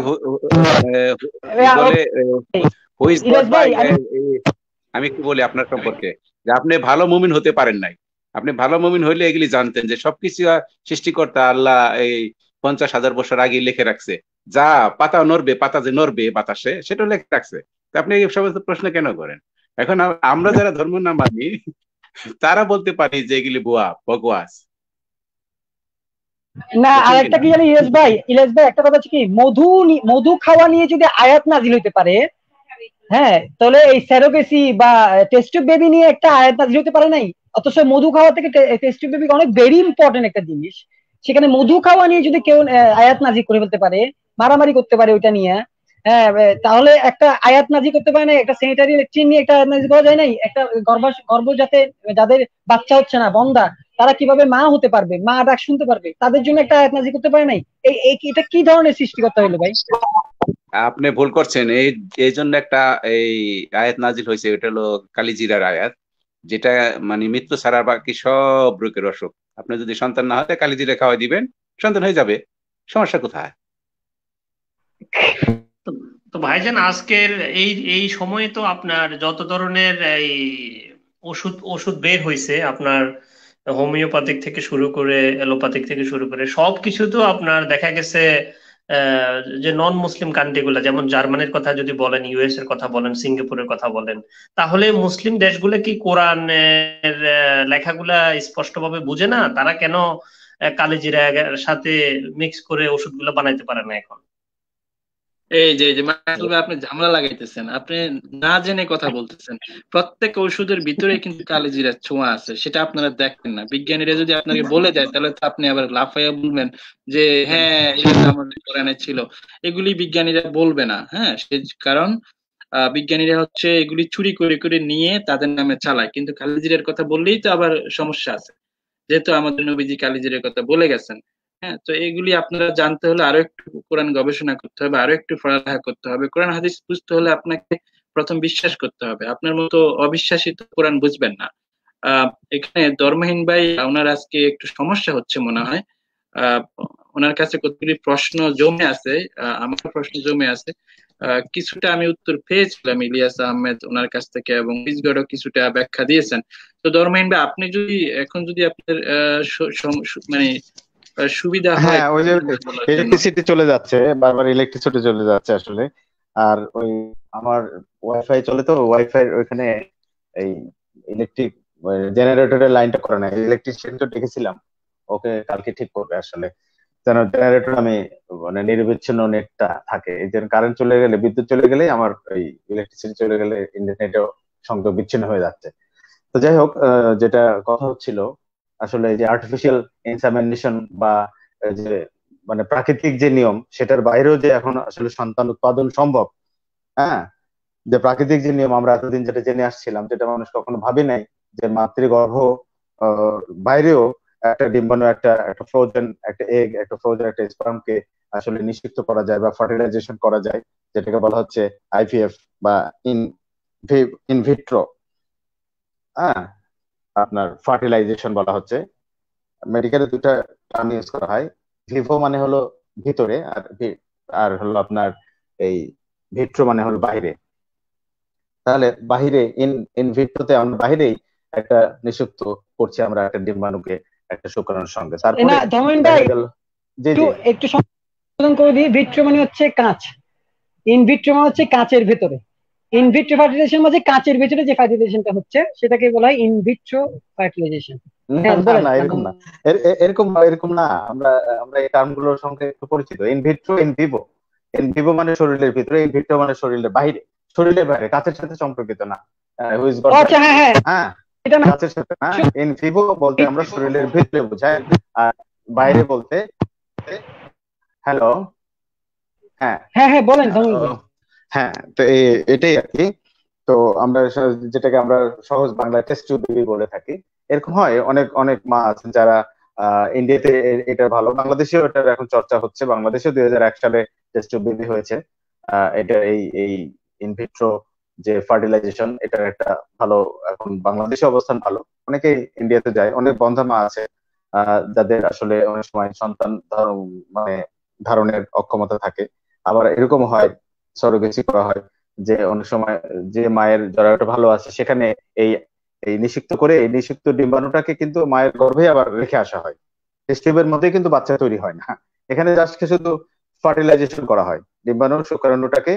আমি একটু বলি আপনার সম্পর্কে, যে আপনি ভালো মুমিন হতে পারেন নাই। আপনি ভালো মুমিন হইলে এগুলি জানতেন যে সবকিছু সৃষ্টিকর্তা আল্লাহ এই 50,000 বছর আগে লিখে রাখছে, যা পাতা নড়বে, পাতা যে নড়বে বাতাসে, সেটা লিখে রাখছে। আপনি এই সমস্ত প্রশ্ন কেন করেন? এখন আমরা যারা ধর্ম না মানি তারা বলতে পারি যে এগুলি বুয়া বকওয়াস। না, আরেকটা কি জানি ইলিয়াস ভাই, একটা কথা হচ্ছে কি, মধু খাওয়া নিয়ে যদি আয়াত নাজিল হইতে পারে, হ্যাঁ, তাহলে এই স্যারোগেসি বা টেস্ট টিউব বেবি নিয়ে একটা আয়াত নাজিল হতে পারে নাই। অথচ মধু খাওয়া থেকে টেস্ট টিউব বেবি অনেক ভেরি ইম্পর্টেন্ট একটা জিনিস, সেখানে মধু খাওয়া নিয়ে যদি কেউ আয়াত নাজিল করে ফেলতে পারে, মারামারি করতে পারে ওইটা নিয়ে, হ্যাঁ, তাহলে একটা আয়াত নাজিল করতে পারে না, একটা স্যানিটারি ল্যাট্রিন নিয়ে একটা আয়াত নাজিল করা যায় নাই? একটা গর্ভ যাদের বাচ্চা হচ্ছে না, বন্ধা, তারা কিভাবে মা হতে পারবে, মা ডাক শুনতে পারবে, তাদের জন্য একটা আয়াত নাজিল করতে পারে নাই? এটা কি ধরনের সৃষ্টিকর্তা হইলো ভাই? আপনি ভুল করছেন। এই জন্য একটা এই আয়াত নাজিল হয়েছে, এটা হলো কালিজিরার আয়াত, যেটা মানে মৃত্যু ছাড়া বাকি সব রোগের অসুখ। আপনি যদি সন্তান না হয় কালিজিরা খাওয়াই দিবেন, সন্তান হয়ে যাবে, সমস্যা কোথায়? তো ভাইজান, আজকের এই সময়ে তো আপনার যত ধরনের এই ওষুধ বের হয়েছে, আপনার হোমিওপ্যাথিক থেকে শুরু করে এলোপ্যাথিক থেকে শুরু করে সবকিছু তো আপনার দেখা গেছে যে নন মুসলিম কান্ট্রি গুলা, যেমন জার্মানির কথা যদি বলেন, ইউএস এর কথা বলেন, সিঙ্গাপুরের কথা বলেন, তাহলে মুসলিম দেশগুলো কি কোরআনের লেখাগুলা স্পষ্টভাবে বুঝে না? তারা কেন কালিজিরার সাথে মিক্স করে ওষুধগুলো বানাইতে পারে না এখন? এই যে আপনি ঝামেলা লাগাইতেছেন, আপনি না জেনে কথা বলতেছেন। প্রত্যেক ওষুধের ভিতরে কিন্তু কালিজিরার ছোঁয়া আছে, সেটা আপনারা দেখেন না। বিজ্ঞানীরা যদি আপনাকে বলে দেয়, তাহলে তো আপনি আবার লাফাইয়া বলবেন যে হ্যাঁ, এটা তো আমাদের কোরআনে ছিল। এগুলি বিজ্ঞানীরা বলবে না, হ্যাঁ, কারণ বিজ্ঞানীরা হচ্ছে এগুলি চুরি করে করে নিয়ে তাদের নামে চালায়। কিন্তু কালিজিরার কথা বললেই তো আবার সমস্যা আছে, যেহেতু আমাদের নবীজি কালিজিরার কথা বলে গেছেন। হ্যাঁ, তো এগুলি আপনারা জানতে হলে আরো একটু কোরআন গবেষণা করতে হবে, আরো একটু পড়ালেখা করতে হবে। কোরআন হাদিস বুঝতে হলে আপনাকে প্রথম বিশ্বাস করতে হবে। আপনার মতো অবিশ্বাসী তো কোরআন বুঝবেন না। এখানে ধর্মহীন ভাই, ওনার আজকে একটু সমস্যা হচ্ছে মনে হয়। ওনার কাছে কতগুলি প্রশ্ন জমে আছে, আমার প্রশ্ন জমে আছে। কিছুটা আমি উত্তর পেয়েছিলাম ইলিয়াস আহমেদ ওনার কাছ থেকে, এবং ইসগড়ও কিছুটা ব্যাখ্যা দিয়েছেন। তো ধর্মহীন ভাই, আপনি যদি এখন যদি আপনার মানে সুবিধা হয়। হ্যাঁ, ওই যে ইলেকট্রিসিটি চলে যাচ্ছে, বারবার ইলেকট্রিসিটি চলে যাচ্ছে আসলে। আর ওই আমার ওয়াইফাই চলে, তো ওয়াইফাই ওইখানে এই ইলেকট্রিক জেনারেটরের লাইনটা করে না। ইলেকট্রিশিয়ান তো ডেকেছিলাম, ওকে কালকে ঠিক করবে আসলে, যেন জেনারেটর আমি মানে নিরবিচ্ছিন্ন নেটটা থাকে। এই যে কারেন্ট চলে গেলে, বিদ্যুৎ চলে গেলে আমার এই ইলেকট্রিসিটি চলে গেলে ইন্টারনেটও সংযোগ বিচ্ছিন্ন হয়ে যাচ্ছে। তো যাই হোক, যেটা কথা হচ্ছিল আসলে যে আর্টিফিশিয়াল ইনসামিনেশন বা যে মানে প্রাকৃতিক যে নিয়ম, সেটার বাইরেও যে এখন আসলে সন্তান উৎপাদন সম্ভব। হ্যাঁ, যে প্রাকৃতিক যে নিয়ম আমরা এতদিন যেটা জেনে আসছিলাম, যেটা মানুষ কখনো ভাবি নাই, যে মাতৃগর্ভ বাইরেও একটা ডিম্বাণু, একটা ফ্রোজেন একটা এগ, একটা ফ্রোজেন একটা স্পার্মকে আসলে নিষিক্ত করা যায় বা ফার্টিলাইজেশন করা যায়, যেটাকে বলা হচ্ছে আইভিএফ বা ইনভিট্রো। হ্যাঁ, আপনার ফার্টিলাইজেশন বলা হচ্ছে। মেডিকেলে দুটা টার্ম ইউজ করা হয়। ভিভো মানে হলো ভিতরে, আর হলো আপনার এই ভিট্রো মানে হলো বাইরে। তাহলে বাহিরে ইনভিট্রোতে আমরা বাহিরেই একটা নিষিক্ত করছি আমরা একটা ডিম্বাণুকে একটা শুক্রাণুর সঙ্গে, তারপরে না ধর্মেন ভাই একটু সংশোধন করে দিই, ভিট্রো মানে হচ্ছে কাঁচ, ইনভিট্রো মানে হচ্ছে কাঁচের ভেতরে। ইনভিট্রো ফার্টিলাইজেশন মানে কাঁচের ভেতরে যে ফার্টিলাইজেশনটা হচ্ছে সেটাকে বলা হয় ইনভিট্রো ফার্টিলাইজেশন। না এরকম না, এরকম না, আমরা এই টার্মগুলোর সঙ্গে একটু পরিচিত। In vitro, in vivo. ইনভিভো মানে শরীরের ভিতরে, ইনভিট্রো মানে শরীরের বাইরে। শরীরের বাইরে, কাঁচের সাথে সম্পর্কিত না। আচ্ছা হ্যাঁ কাঁচের সাথে না। ইনভিভো বলতে আমরা শরীরের ভিতরে বোঝাই, আর বাইরে বলতে হ্যালো হ্যাঁ হ্যাঁ হ্যাঁ বলেন। হ্যাঁ, তো এটাই আর কি। তো আমরা যেটাকে আমরা সহজ বাংলায় টেস্ট টিউব বেবি বলে থাকি। এরকম হয়, অনেক অনেক মা আছেন যারা ইন্ডিয়াতে এটা ভালো, বাংলাদেশেও এটার এখন চর্চা হচ্ছে। বাংলাদেশে 2001 সালে টেস্ট টিউব বেবি হয়েছে। এটা এই ইনভিট্রো যে ফার্টিলাইজেশন, এটার একটা ভালো এখন বাংলাদেশে অবস্থান ভালো। অনেকেই ইন্ডিয়াতে যায়, অনেক বন্ধা মা আছে যাদের আসলে অনেক সময় সন্তান মানে ধারণের অক্ষমতা থাকে। আবার এরকম হয়, সরোগেসি করা হয়, যে অনেক সময় যে মায়ের জরায়ুটা ভালো আছে সেখানে এই নিষিক্ত করে এই নিষিক্ত ডিম্বাণুটাকে কিন্তু মায়ের গর্ভে আবার রেখে আসা হয়। টেস্ট টিউবের মধ্যে কিন্তু বাচ্চা তৈরি হয় না, এখানে জাস্ট শুধু ফার্টিলাইজেশন করা হয়, ডিম্বাণু শুক্রাণুটাকে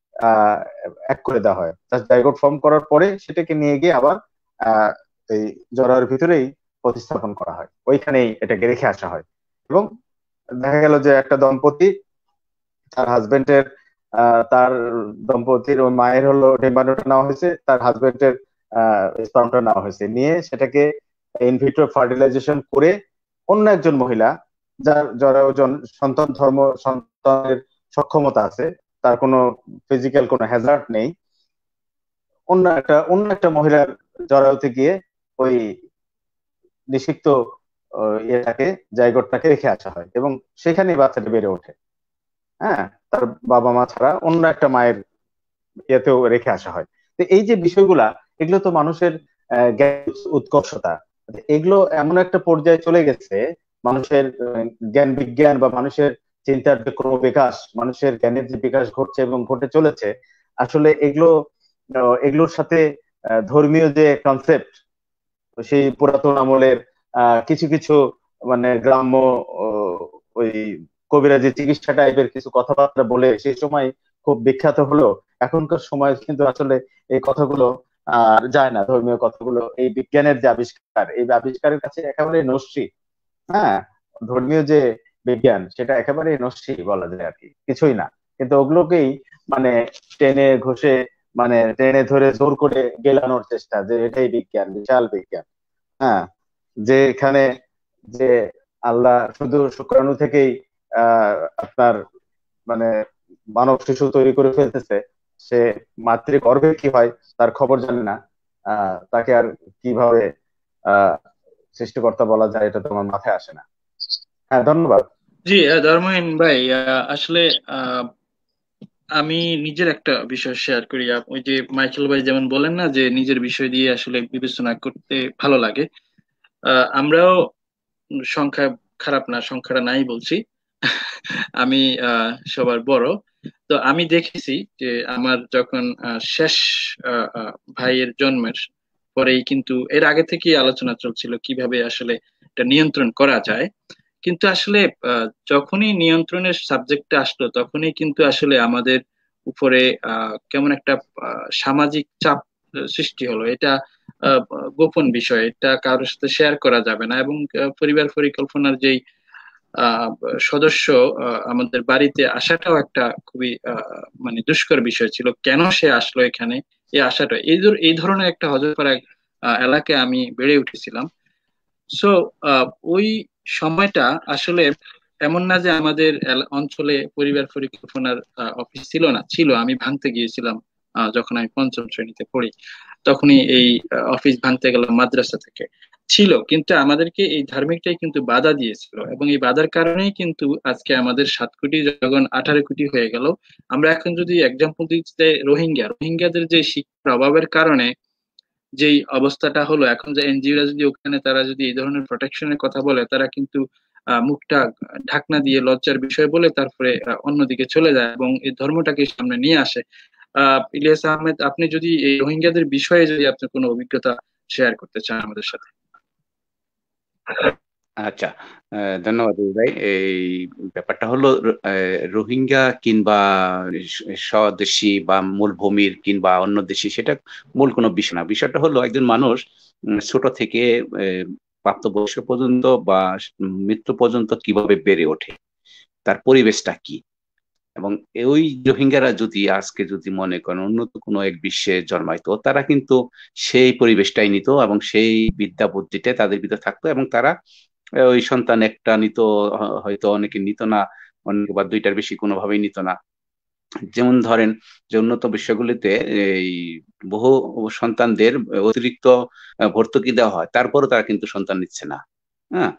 এক করে দেওয়া হয়। জাইগোট ফর্ম করার পরে সেটাকে নিয়ে গিয়ে আবার এই জরায়ুর ভিতরেই প্রতিস্থাপন করা হয়, ওইখানেই এটাকে রেখে আসা হয়। এবং দেখা গেল যে একটা দম্পতি, তার হাজবেন্ডের তার দম্পতির ওই মায়ের হলো ডিম্বাণুটা নেওয়া হয়েছে, তার হাজবেন্ডের স্পার্মটা নেওয়া হয়েছে, নিয়ে সেটাকে ইনভিট্রো ফার্টিলাইজেশন করে অন্য একজন মহিলা যার জরায়ুজন সন্তানের সক্ষমতা আছে, তার কোনো ফিজিক্যাল কোনো হ্যাজার্ড নেই, অন্য একটা মহিলার জরায়ুতে গিয়ে ওই নিষিক্ত ইয়েটাকে জাইগোটটাকে রেখে আসা হয় এবং সেখানেই বাচ্চাটা বেড়ে ওঠে। হ্যাঁ, তার বাবা মা ছাড়া অন্য একটা মায়ের ইয়েতেও রেখে আসা হয়। তো এই যে বিষয়গুলা, এগুলো তো মানুষের উৎকর্ষতা, এগুলো এমন একটা পর্যায়ে চলে গেছে, মানুষের জ্ঞান বিজ্ঞান বা মানুষের চিন্তার যে ক্রমবিকাশ, মানুষের জ্ঞানের যে বিকাশ ঘটছে এবং ঘটে চলেছে, আসলে এগুলোর সাথে ধর্মীয় যে কনসেপ্ট, সেই পুরাতন আমলের কিছু কিছু মানে গ্রাম্য ওই কবিরাজি চিকিৎসা টাইপের কিছু কথাবার্তা বলে সেই সময় খুব বিখ্যাত হলো, এখনকার সময় কিন্তু আসলে এই কথাগুলো আর যায় না। ধর্মীয় কথাগুলো, এই বিজ্ঞানের যে আবিষ্কার, এই আবিষ্কারের কাছে একেবারে নস্যি। হ্যাঁ, ধর্মীয় যে বিজ্ঞান সেটা একেবারে নস্যি বলা যায় আর কি, কিছুই না। কিন্তু ওগুলোকেই মানে টেনে ঘষে, মানে টেনে ধরে জোর করে গেলানোর চেষ্টা যে এটাই বিজ্ঞান, বিশাল বিজ্ঞান। হ্যাঁ, যে এখানে যে আল্লাহ শুধু শুক্রাণু থেকেই আপনার মানে মানব শিশু তৈরি করে ফেলতেছে, সে মাতৃগর্ভে কি হয় তার খবর জানে না, তাকে আর কিভাবে সৃষ্টিকর্তা বলা যায় এটা তোমার মাথায় আসে না। হ্যাঁ, ধন্যবাদ। জি ধর্মহীন ভাই, আসলে আমি নিজের একটা বিষয় শেয়ার করি। ওই যে মাইকেল ভাই যেমন বলেন না যে নিজের বিষয় দিয়ে আসলে বিবেচনা করতে ভালো লাগে, আমরাও সংখ্যা খারাপ না, সংখ্যাটা নাই বলছি। আমি সবার বড়। তো আমি দেখেছি যে আমার যখন শেষ ভাইয়ের জন্মের পরেই, কিন্তু এর আগে থেকেই আলোচনা চলছিল কিভাবে আসলে এটা নিয়ন্ত্রণ করা যায়। কিন্তু আসলে যখনই নিয়ন্ত্রণের সাবজেক্টটা আসলো, তখনই কিন্তু আসলে আমাদের উপরে কেমন একটা সামাজিক চাপ সৃষ্টি হলো। এটা গোপন বিষয়, এটা কারোর সাথে শেয়ার করা যাবে না। এবং পরিবার পরিকল্পনার যেই সদস্য আমাদের বাড়িতে আসাটাও একটা খুবই মানে দুষ্কর বিষয় ছিল। কেন সে আসলো এখানে, এই আসাটা, এই ধরনের একটা হজরপাড়া এলাকায় আমি বেড়ে উঠেছিলাম। সো ওই সময়টা আসলে এমন না যে আমাদের অঞ্চলে পরিবার পরিকল্পনার অফিস ছিল না, ছিল। আমি ভাঙতে গিয়েছিলাম যখন আমি পঞ্চম শ্রেণীতে পড়ি, তখনই এই অফিস ভাঙতে গেলাম মাদ্রাসা থেকে। ছিল, কিন্তু আমাদেরকে এই ধার্মিকটাই কিন্তু বাধা দিয়েছিল, এবং এই বাধার কারণেই কিন্তু আজকে আমাদের 7 কোটি যখন 18 কোটি হয়ে গেল। আমরা এখন যদি এক্সাম্পল দিতে, রোহিঙ্গাদের যে শিক্ষার অভাবের কারণে যেই অবস্থাটা হলো এখন, যে এনজিওরা যদি ওখানে তারা যদি এই ধরনের প্রোটেকশনের কথা বলে, তারা কিন্তু মুখটা ঢাকনা দিয়ে লজ্জার বিষয় বলে তারপরে অন্যদিকে চলে যায় এবং এই ধর্মটাকে সামনে নিয়ে আসে। ইলিয়াস আহমেদ, আপনি যদি এই রোহিঙ্গাদের বিষয়ে যদি আপনার কোনো অভিজ্ঞতা শেয়ার করতে চান আমাদের সাথে। আচ্ছা, ধন্যবাদ ভাই। এই ব্যাপারটা হলো রোহিঙ্গা কিংবা স্বদেশী বা মূলভূমির কিংবা অন্য দেশি, সেটা মূল কোনো বিষয় না। বিষয়টা হলো একজন মানুষ ছোট থেকে প্রাপ্তবয়স্ক পর্যন্ত বা মৃত্যু পর্যন্ত কিভাবে বেড়ে ওঠে, তার পরিবেশটা কি। এবং ওই রোহিঙ্গারা যদি আজকে যদি মনে করেন উন্নত কোনো এক বিশ্বে জন্মাইতো, তারা কিন্তু সেই পরিবেশটাই নিত এবং সেই বিদ্যা বুদ্ধিটা তাদের ভিতরে থাকতো, এবং তারা ওই সন্তান একটা নিত, হয়তো অনেকে নিত না, অনেকে বা দুইটার বেশি কোনোভাবেই নিত না। যেমন ধরেন যে উন্নত বিশ্বগুলিতে এই বহু সন্তানদের অতিরিক্ত ভর্তুকি দেওয়া হয়, তারপরও তারা কিন্তু সন্তান নিচ্ছে না। হ্যাঁ,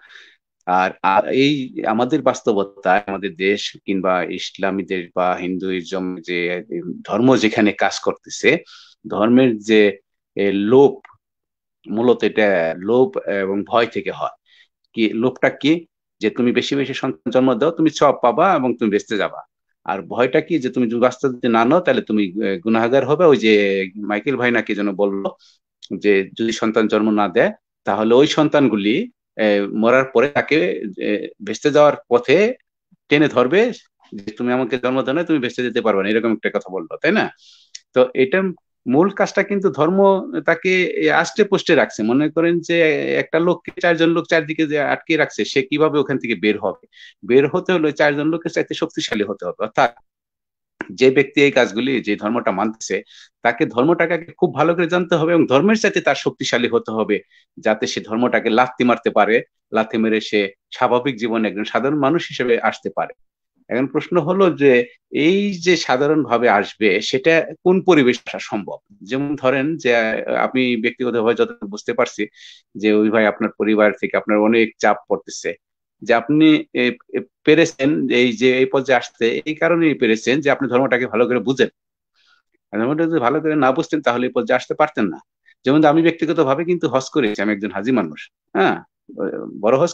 আর এই আমাদের বাস্তবতায় আমাদের দেশ কিংবা ইসলামী দেশ বা হিন্দুইজম যে ধর্ম যেখানে কাজ করতেছে, ধর্মের যে লোভ, মূলত এটা লোভ এবং ভয় থেকে হয়। কি লোভটা কি? যে তুমি বেশি বেশি সন্তান জন্ম দাও, তুমি সব পাবা এবং তুমি বেঁচতে যাবা। আর ভয়টা কি? যে তুমি বাচ্চা যদি না নাও তাহলে তুমি গুনাহগার হবে। ওই যে মাইকেল ভাই নাকি যেন বললো যে যদি সন্তান জন্ম না দেয় তাহলে ওই সন্তানগুলি মরার পরে তাকে বেঁচতে যাওয়ার পথে টেনে ধরবে, যে তুমি আমাকে জন্ম দাও না, তুমি বেঁচতে যেতে পারবে না, এরকম একটা কথা বললো, তাই না? তো এটা মূল কাজটা কিন্তু ধর্ম তাকে আষ্টে পোষ্টে রাখছে। মনে করেন যে একটা লোককে চারজন লোক চারদিকে যে আটকে রাখছে, সে কিভাবে ওখান থেকে বের হবে? বের হতে হলে চারজন লোকের চাইতে শক্তিশালী হতে হবে। অর্থাৎ যে ব্যক্তি এই কাজগুলি, যে ধর্মটা মানতেছে, তাকে ধর্মটাকে খুব ভালো করে জানতে হবে এবং ধর্মের চাইতে তার শক্তিশালী হতে হবে, যাতে সে ধর্মটাকে লাথি মারতে পারে, লাথি মেরে সে স্বাভাবিক জীবনে একজন সাধারণ মানুষ হিসেবে আসতে পারে। এখন প্রশ্ন হলো যে এই যে সাধারণ ভাবে আসবে, সেটা কোন পরিবেশ আসা সম্ভব? যেমন ধরেন যে আমি ব্যক্তিগতভাবে যত বুঝতে পারছি যে ওই ভাই আপনার পরিবার থেকে আপনার অনেক চাপ পড়তেছে, যে আপনি পেরেছেন এই যে এই পর্যায়ে আসতে, এই কারণেই পেরেছেন যে আপনি ধর্মটাকে ভালো করে বুঝেন। ধর্মটা যদি ভালো করে না বুঝতেন তাহলে এই পর্যায়ে আসতে পারতেন না। যেমন আমি ব্যক্তিগত ভাবে কিন্তু হজ করেছি, আমি একজন হাজি মানুষ। হ্যাঁ, বড় হজ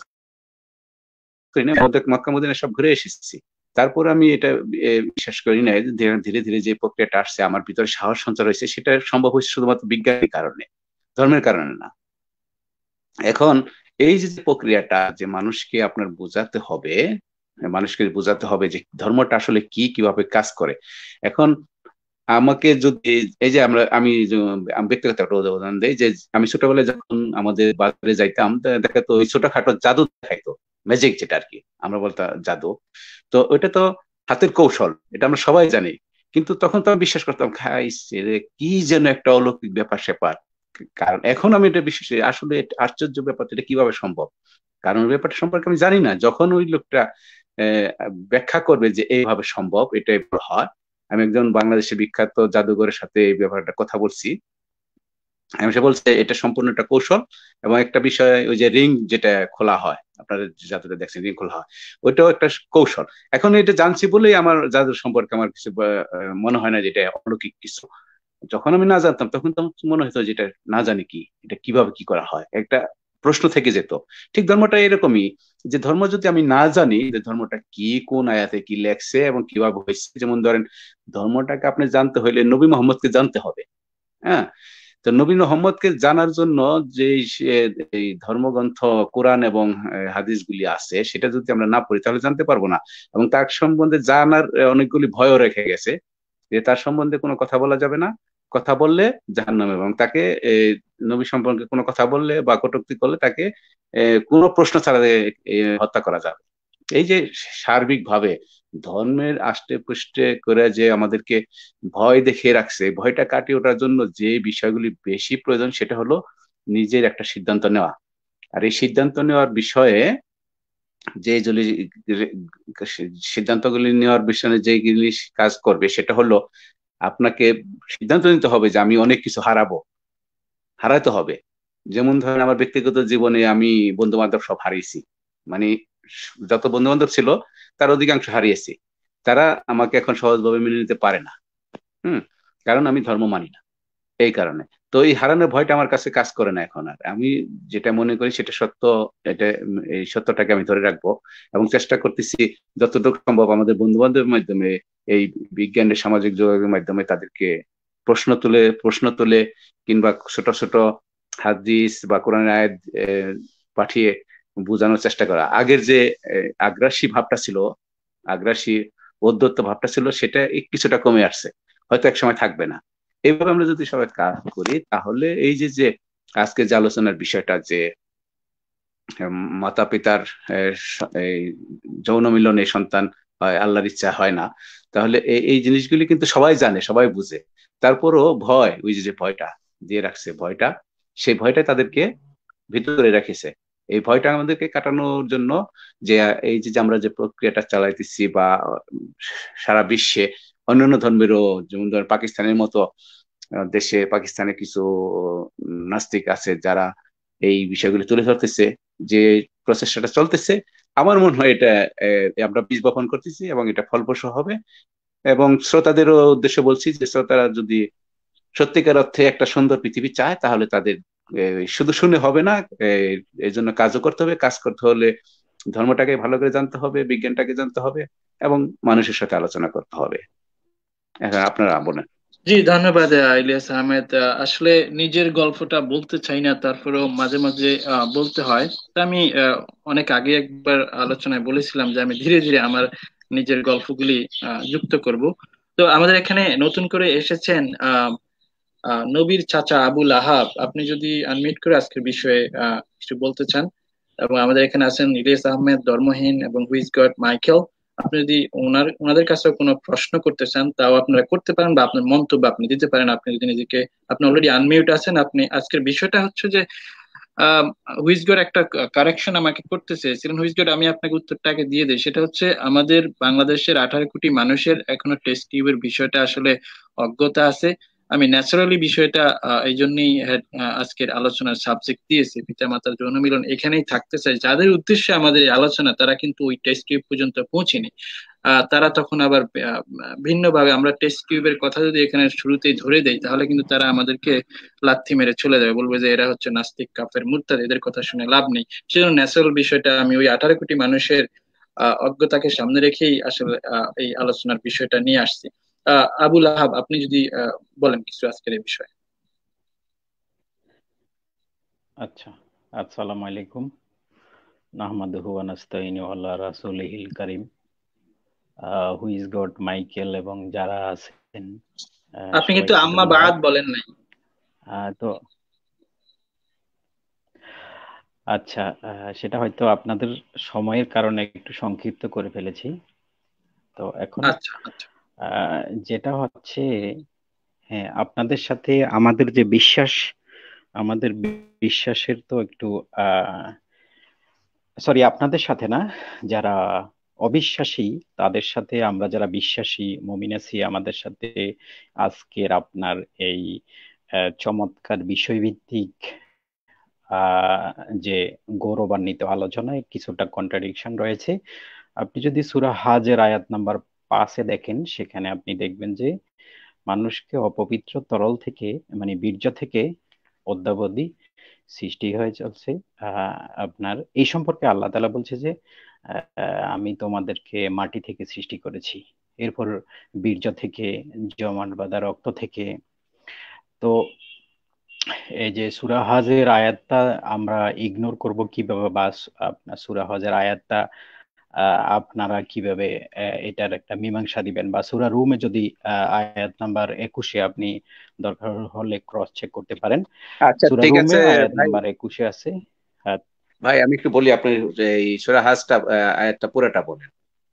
করি না, মক্কা মদিনা সব ঘুরে এসেছি। তারপর আমি এটা বিশ্বাস করি না ধীরে ধীরে যে প্রক্রিয়াটা আসছে, আমার ভিতরে সাহস সঞ্চার হয়েছে, সেটা সম্ভব হয়েছে শুধুমাত্র বিজ্ঞানের কারণে, ধর্মের কারণে না। এখন এই যে প্রক্রিয়াটা, যে মানুষকে আপনার বোঝাতে হবে, মানুষকে বোঝাতে হবে যে ধর্মটা আসলে কি, কিভাবে কাজ করে। এখন আমাকে যদি এই যে আমি ব্যক্তিগত একটা উদাহরণ দিই, যে আমি ছোটবেলায় যখন আমাদের বাজারে যাইতাম, দেখাতো ওই ছোটখাটো জাদু দেখাইতো, ম্যাজিক যেটা আর কি আমরা বলতাম জাদু। তো ওইটা তো হাতের কৌশল, এটা আমরা সবাই জানি। কিন্তু তখন তো আমি বিশ্বাস করতাম, খাইছে রে, কি যেন একটা অলৌকিক ব্যাপার স্যাপার। কারণ এখন আমি এটা বিশ্বাস করি, আসলে আশ্চর্য ব্যাপার, এটা কিভাবে সম্ভব? কারণ ব্যাপারটা সম্পর্কে আমি জানি না। যখন ওই লোকটা ব্যাখ্যা করবে যে এইভাবে সম্ভব, এটা হয়। আমি একজন বাংলাদেশের বিখ্যাত জাদুঘরের সাথে এই ব্যাপারটা কথা বলছি, আমি সে বলছে এটা সম্পূর্ণ একটা কৌশল। এবং একটা বিষয়, ওই যে রিং যেটা খোলা হয়, আপনারা জাদুটা দেখছেন রিং খোলা হয়, ওইটাও একটা কৌশল। এখন এটা জানছি বলেই আমার জাদুর সম্পর্কে আমার কিছু মনে হয় না যে এটা অলৌকিক কিছু। যখন আমি না জানতাম তখন তো মনে হতো যে এটা না জানি কি, এটা কিভাবে কি করা হয়, একটা প্রশ্ন থেকে যেত। ঠিক ধর্মটা এরকমই, যে ধর্ম যদি আমি না জানি যে ধর্মটা কি, কোন আয়াতে কি লেখছে এবং কিভাবে হয়েছে। যেমন ধরেন ধর্মটাকে আপনি জানতে হইলে নবী মোহাম্মদকে জানতে হবে। হ্যাঁ, তো নবী মোহাম্মদকে জানার জন্য যে এই ধর্মগ্রন্থ কোরআন এবং হাদিসগুলি আছে, সেটা যদি আমরা না পড়ি তাহলে জানতে পারবো না। এবং তার সম্বন্ধে জানার অনেকগুলি ভয়ও রেখে গেছে, যে তার সম্বন্ধে কোনো কথা বলা যাবে না, কথা বললে জাহান্নামে, এবং তাকে নবী সম্পর্কে কোনো কথা বললে বা কটূক্তি করলে তাকে কোনো প্রশ্ন ছাড়া হত্যা করা যাবে। এই যে সার্বিক ভাবে ধর্মের আষ্টে পৃষ্ঠে করে যে আমাদেরকে ভয় দেখিয়ে রাখছে, ভয়টা কাটিয়ে ওঠার জন্য যে বিষয়গুলি বেশি প্রয়োজন সেটা হলো নিজের একটা সিদ্ধান্ত নেওয়া। আর এই সিদ্ধান্ত নেওয়ার বিষয়ে যে সিদ্ধান্তগুলি নেওয়ার বিষয়ে যে জিনিস কাজ করবে, সেটা হলো আপনাকে সিদ্ধান্ত নিতে হবে যে আমি অনেক কিছু হারাতে হবে। যেমন ধরেন আমার ব্যক্তিগত জীবনে আমি বন্ধু বান্ধব সব হারিয়েছি, মানে যত বন্ধু বান্ধব ছিল তার অধিকাংশ হারিয়েছি। তারা আমাকে এখন সহজভাবে মেনে নিতে পারে না। কারণ আমি ধর্ম মানি না, এই কারণে। তো এই হারানোর ভয়টা আমার কাছে কাজ করে না এখন আর। আমি যেটা মনে করি সেটা সত্য, এটা এই সত্যটাকে আমি ধরে রাখবো এবং চেষ্টা করতেছি যতটুকু সম্ভব আমাদের বন্ধু বান্ধবের মাধ্যমে, এই বিজ্ঞানের সামাজিক যোগাযোগের মাধ্যমে তাদেরকে প্রশ্ন তুলে কিংবা ছোট ছোট হাদিস বা কোরআনের আয়াত পাঠিয়ে বোঝানোর চেষ্টা করা। আগের যে আগ্রাসী ভাবটা ছিল, আগ্রাসী উদ্ধত্ত ভাবটা ছিল, সেটা কিছুটা কমে আসছে, হয়তো এক সময় থাকবে না। এইভাবে আমরা যদি সবাই কাজ করি তাহলে এই যে যে আজকে যে আলোচনার বিষয়টা যে মাতা পিতার এই যৌন মিলনে সন্তান হয় আল্লাহর ইচ্ছা হয় না, তাহলে এই জিনিসগুলি কিন্তু সবাই জানে, সবাই বুঝে, তারপরও ভয়, ওই যে ভয়টা দিয়ে রাখছে, ভয়টা, সেই ভয়টা তাদেরকে ভিতরে রেখেছে। এই ভয়টা আমাদেরকে কাটানোর জন্য যে এই যে আমরা যে প্রক্রিয়াটা চালাইতেছি বা সারা বিশ্বে অন্যান্য ধর্মেরও, যেমন ধর পাকিস্তানের মতো দেশে, পাকিস্তানে কিছু নাস্তিক আছে যারা এই বিষয়গুলি তুলে ধরতেছে, যে প্রচেষ্টাটা চলতেছে, আমার মনে হয় এটা আমরা বীজ বপন করতেছি এবং এটা ফলপ্রসূ হবে। এবং শ্রোতাদেরও উদ্দেশ্যে বলছি যে শ্রোতারা যদি সত্যিকার অর্থে একটা সুন্দর পৃথিবী চায় তাহলে তাদের শুধু শুনে হবে না, এই জন্য কাজও করতে হবে। কাজ করতে হলে ধর্মটাকে ভালো করে জানতে হবে, বিজ্ঞানটাকে জানতে হবে এবং মানুষের সাথে আলোচনা করতে হবে। এখন আপনারা বলেন। জি, ধন্যবাদ ইলিয়াস আহমেদ। আসলে নিজের গল্পটা বলতে চাই না, তারপরেও মাঝে মাঝে বলতে হয়। তা আমি অনেক আগে একবার আলোচনায় বলেছিলাম যে আমি ধীরে ধীরে আমার নিজের গল্পগুলি যুক্ত করব। তো আমাদের এখানে নতুন করে এসেছেন নবীর চাচা আবুল আহাব। আপনি যদি আনমিউট করে আজকের বিষয়ে কিছু বলতে চান। এবং আমাদের এখানে আছেন ইলিয়াস আহমেদ, ধর্মহীন এবং হুইজ গড মাইকেল। আপনি যদি ওনাদের কাছেও কোনো প্রশ্ন করতে চান তাও আপনারা করতে পারেন, বা আপনার মন্তব্য আপনি দিতে পারেন। আপনি যদি নিজেকে, আপনি অলরেডি আনমিউট আছেন। আপনি আজকের বিষয়টা হচ্ছে যে হুইজ গড একটা কারেকশন আমাকে করতে চেয়েছিলেন। হুইজ গড, আমি আপনাকে উত্তরটাকে দিয়ে দিই। সেটা হচ্ছে আমাদের বাংলাদেশের 18 কোটি মানুষের এখনো টেস্ট টিউবের বিষয়টা আসলে অজ্ঞতা আছে। আমি ন্যাচারালি বিষয়টা এই জন্যই আজকের আলোচনার সাবজেক্ট দিয়েছি, পিতা মাতার যৌন মিলন এখানেই থাকতে চাই। যাদের উদ্দেশ্যে আমাদের এই আলোচনা তারা কিন্তু ওই টেস্ট টিউব পর্যন্ত পৌঁছেনি। তারা তখন আবার ভিন্নভাবে, আমরা টেস্ট টিউবের কথা যদি এখানে শুরুতেই ধরে দেই তাহলে কিন্তু তারা আমাদেরকে লাথি মেরে চলে যাবে, বলবে যে এরা হচ্ছে নাস্তিক, কাফের, মুরতাদ, এদের কথা শুনে লাভ নেই। সেজন্য ন্যাচারাল বিষয়টা আমি ওই 18 কোটি মানুষের অজ্ঞতাকে সামনে রেখেই আসলে এই আলোচনার বিষয়টা নিয়ে আসছি। আবুল আহাব, আপনি যদি বলেন কিছু আজকের এই বিষয়ে। আচ্ছা, আসসালামু আলাইকুম। নাহমাদুহু ওয়া নাস্তাইনু আলা রাসূলিহিল কারীম। হুইজ গড মাইকেল এবং যারা আছেন আপনি কিন্তু আম্মা বাদ বলেন নাই। তো আচ্ছা, সেটা হয়তো আপনাদের সময়ের কারণে একটু সংক্ষিপ্ত করে ফেলেছি। তো এখন যেটা হচ্ছে, হ্যাঁ, আপনাদের সাথে আমাদের যে বিশ্বাস, আমাদের বিশ্বাসের তো একটু সরি, আপনাদের সাথে না, যারা অবিশ্বাসী তাদের সাথে আমরা যারা বিশ্বাসী মুমিন আছি, আমাদের সাথে আজকের আপনার এই চমৎকার বিষয়ভিত্তিক যে গৌরবান্বিত আলোচনায় কিছুটা কন্ট্রাডিকশন রয়েছে। আপনি যদি সূরা হাজের আয়াত নাম্বার 5-এ দেখেন, সেখানে আপনি দেখবেন যে মানুষকে অপবিত্র তরল থেকে, মানে বীর্য থেকে অদ্যাবধি সৃষ্টি হয়ে চলছে। আপনার এই সম্পর্কে আল্লাহ তাআলা বলছে যে আমি তোমাদেরকে মাটি থেকে সৃষ্টি করেছি, এরপর বীর্য থেকে, জমাট বাঁধা রক্ত থেকে। তো এই যে সূরা হজের আয়াতটা আমরা ইগনোর করব কিভাবে, বা আপনার সূরা হজের আয়াতটা আপনারা কিভাবে এটার একটা মীমাংসা দিবেন, বা সূরা রুমে যদি আয়াত নাম্বার 21-এ আপনি দরকার হলে ক্রস চেক করতে পারেন। আচ্ছা, সূরা ঠিক রুমে আছে আয়াত ভাই। নাম্বার 21-এ আছে। ভাই আমি একটু বলি, আপনি এই সূরা হাজটা আয়াতটা পুরোটা বলেন।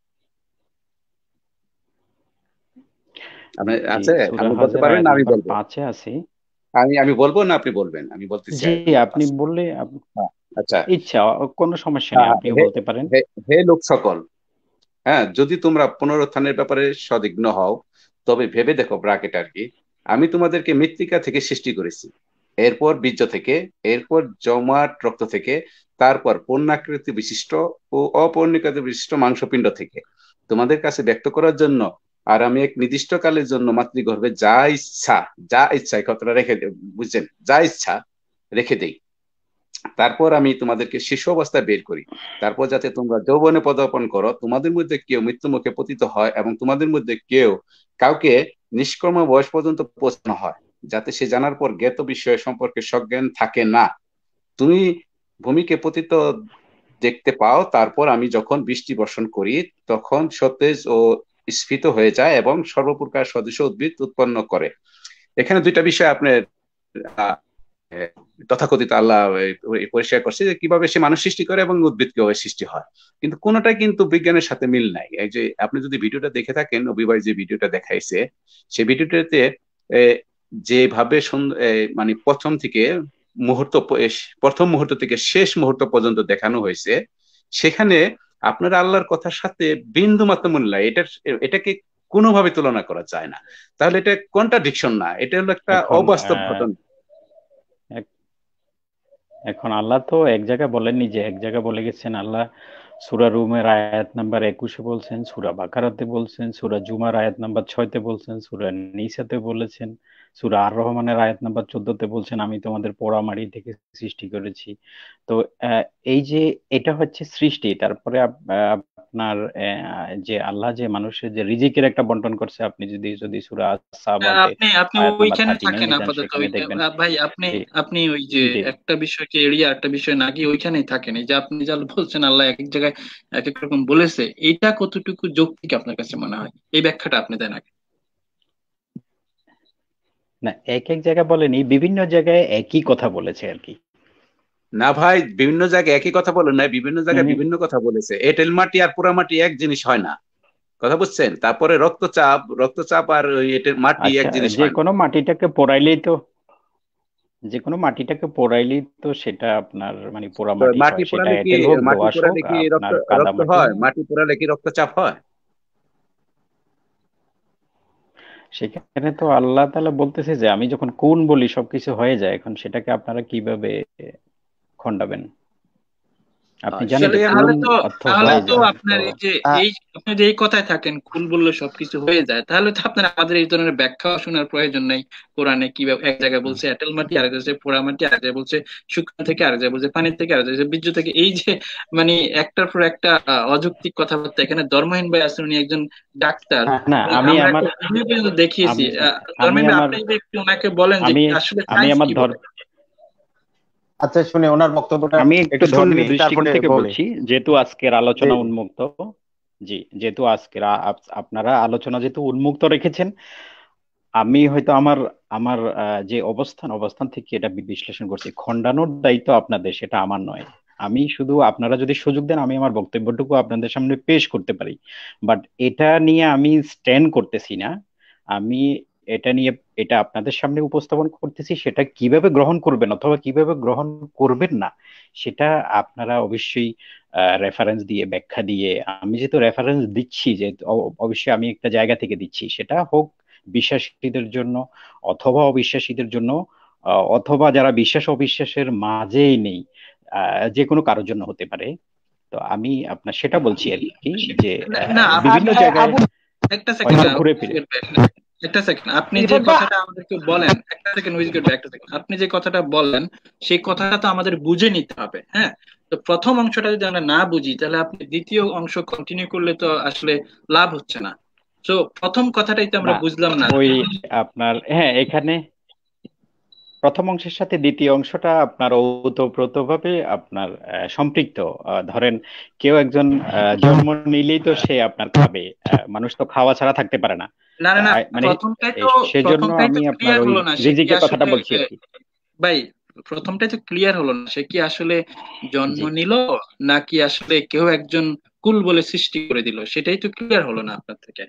আপনি আছে, সূরা আপনি বলতে হজের পারবেন আয়াত না আমি নাম্বার বলবো? 5-এ আছে। আমি বলবো না আপনি বলবেন? আমি বলতেছি জি, আপনি বললে আচ্ছা, ইচ্ছা, কোনো সমস্যা নেই, আপনিও বলতে পারেন। হে লোক সকল, হ্যাঁ, যদি তোমরা পুনরুত্থানের ব্যাপারে সদিগ্ন হও তবে ভেবে দেখো, ব্রাকেট আর কি, আমি তোমাদেরকে মৃত্তিকা থেকে সৃষ্টি করেছি, এরপর বীর্য থেকে, এরপর জমাট রক্ত থেকে, তারপর পূর্ণাকৃতি বিশিষ্ট ও অপূর্ণাকৃতি বিশিষ্ট মাংসপিণ্ড থেকে তোমাদের কাছে ব্যক্ত করার জন্য আর আমি এক নির্দিষ্ট কালের জন্য মাতৃগর্ভে যা ইচ্ছা এই কথাটা বুঝছেন, যা ইচ্ছা রেখে দেই। তারপর আমি তোমাদেরকে শিশু অবস্থায় বের করি, তারপর যাতে তোমরা যৌবনে পদার্পণ করো, তোমাদের মধ্যে কেউ মৃত্যু মুখে পতিত হয় এবং তোমাদের মধ্যে কাউকে নিষ্কর্ম বয়স পর্যন্ত পৌঁছানো হয়, যাতে সে জানার পর জ্ঞাত বিষয় সম্পর্কে সজ্ঞান থাকে না। তুমি ভূমিকে পতিত দেখতে পাও, তারপর আমি যখন বৃষ্টি বর্ষণ করি তখন সতেজ ও স্ফীত হয়ে যায় এবং সর্বপ্রকার সদৃশ উদ্ভিদ উৎপন্ন করে। এখানে দুইটা বিষয় আপনার তথাকথিত আল্লাহ পরিষ্কার করছে যে কিভাবে সে মানুষ সৃষ্টি করে এবং উদ্ভিদ কিভাবে সৃষ্টি হয়, কিন্তু কোনোটাই কিন্তু বিজ্ঞানের সাথে মিল নাই। এই যে আপনি যদি ভিডিওটা দেখে থাকেন, অভিভাই যে ভিডিওটা দেখাইছে, সেই ভিডিওটাতে যেভাবে মানে প্রথম মুহূর্ত থেকে শেষ মুহূর্ত পর্যন্ত দেখানো হয়েছে, সেখানে আপনার আল্লাহর কথার সাথে বিন্দু মাত্র মিল নাই। এটাকে কোনোভাবে তুলনা করা যায় না। তাহলে এটা কন্ট্রাডিকশন না, এটা হলো একটা অবাস্তব ঘটনা। এখন আল্লাহ তো এক জায়গায় বলেননি, যে এক জায়গায় বলে গেছেন আল্লাহ সূরা রুমের আয়াত নাম্বার 21-এ বলছেন, সূরা বাকারাতে বলছেন, সূরা জুমার আয়াত নাম্বার 6-তে বলছেন, সূরা নিসাতে বলেছেন, সূরা আর রহমানের আয়াত নাম্বার 14-তে বলছেন আমি তোমাদের পোড়া মাটি থেকে সৃষ্টি করেছি। তো এই যে এটা হচ্ছে সৃষ্টি, তারপরে আপনার যে আল্লাহ যে মানুষের যে রিজিকের একটা বন্টন করছে, আপনি যদি সূরা আপনি ওইখানে থাকেন আপাতত, ভাই আপনি ওই যে একটা বিষয়কে এড়িয়ে একটা বিষয় না গিয়ে ওইখানেই থাকেন। এই যে আপনি যা বলছেন আল্লাহ এক এক জায়গায় এক এক রকম বলেছে, এইটা কতটুকু যৌক্তিক আপনার কাছে মনে হয়? এই ব্যাখ্যাটা আপনি দেন আগে। না, এক এক জায়গায় বলেনি, বিভিন্ন জায়গায় একই কথা বলেছে আর কি। না ভাই, বিভিন্ন জায়গায় একই কথা বলেন না, বিভিন্ন জায়গায় বিভিন্ন কথা বলেছে। এঁটেল মাটি আর পোড়া মাটি এক জিনিস হয় না, কথা বুঝছেন? তারপরে রক্তচাপ আর এঁটেল মাটি এক জিনিস হয় না। যে কোনো মাটিটাকে পোড়াইলেই তো সেটা আপনার মানে পোড়া মাটি হয়, সেটা এঁটেল হোক, দোআঁশ হোক, আপনার কাদা মাটি হয়। মাটি পোড়ালে কি রক্তচাপ হয়? সেখানে তো আল্লাহ তাআলা বলতেছে যে আমি যখন কোন বলি সবকিছু হয়ে যায়। এখন সেটাকে আপনারা কিভাবে খণ্ডাবেন? আপনি জানেন তাহলে তো আপনার আপনি যে এই কথায় থাকেন, কুল বললে সবকিছু হয়ে যায়, তাহলে তো আপনার আমাদের এই ধরনের ব্যাখ্যা শোনার প্রয়োজন নেই। কোরআনে কিভাবে এক জায়গায় বলছে এঁটেল মাটি, আরেক জায়গায় পোড়া মাটি, আরেক জায়গায় বলছে শুকনো থেকে, আরেক জায়গায় বলছে পানি থেকে, আরেক জায়গায় বীর্য থেকে। এই যে মানে একটার পর একটা অযৌক্তিক কথাবার্তা। এখানে ধর্মহীন ভাই আসলে উনি একজন ডাক্তার, দেখিয়েছি। ধর্মহীন ভাই আপনি একটু ওনাকে বলেন যে আসলে আচ্ছা শুনে ওনার বক্তব্যটা আমি একটু ধর্মীয় দৃষ্টিকোণ থেকে বলছি, যেহেতু আজকের আলোচনা উন্মুক্ত। যেহেতু আজকের আপনারা আলোচনা যেহেতু উন্মুক্ত রেখেছেন, আমি হয়তো আমার যে অবস্থান থেকে এটা বিশ্লেষণ করছি। খণ্ডানোর দায়িত্ব আপনাদের, সেটা আমার নয়। আমি শুধু আপনারা যদি সুযোগ দেন আমি আমার বক্তব্যটুকু আপনাদের সামনে পেশ করতে পারি, বাট এটা নিয়ে আমি স্ট্যান্ড করতেছি না। আমি এটা আপনাদের সামনে উপস্থাপন করতেছি। সেটা কিভাবে গ্রহণ করবেন অথবা কিভাবে গ্রহণ করবেন না, সেটা আপনারা অবশ্যই রেফারেন্স দিয়ে, ব্যাখ্যা দিয়ে। আমি যেহেতু রেফারেন্স দিচ্ছি, যে অবশ্যই আমি একটা জায়গা থেকে দিচ্ছি, সেটা হোক বিশ্বাসীদের জন্য অথবা অবিশ্বাসীদের জন্য, অথবা যারা বিশ্বাস অবিশ্বাসের মাঝেই নেই, যে কোনো কারোর জন্য হতে পারে। তো আমি আপনার সেটা বলছি আর কি, যে বিভিন্ন জায়গায় একটা সেকেন্ড আপনি যে কথাটা আমাদেরকে বলেন, আপনি যে কথাটা বলেন সেই কথাটা তো আমাদের বুঝে নিতে হবে। হ্যাঁ, তো প্রথম অংশটা যদি আমরা না বুঝি, তাহলে আপনি দ্বিতীয় অংশ কন্টিনিউ করলে তো আসলে লাভ হচ্ছে না। তো প্রথম কথাটাই তো আমরা বুঝলাম না। ওই আপনার এখানে প্রথম অংশের সাথে দ্বিতীয় অংশটা আপনার ওতপ্রোতভাবে আপনার সম্পৃক্ত। ধরেন কেউ একজন জন্ম নিলেই তো সে আপনার খাবে, মানুষ তো খাওয়া ছাড়া থাকতে পারে না। মানে সেজন্য আমি আপনার ওই রিজিকের কথাটা বলছি আর কি। ভাই প্রথমটাই তো ক্লিয়ার হলো না, সে কি আসলে জন্ম নিল নাকি আসলে কেউ একজন কুল বলে সৃষ্টি করে দিল, সেটাই তো ক্লিয়ার হলো না আপনার থেকে।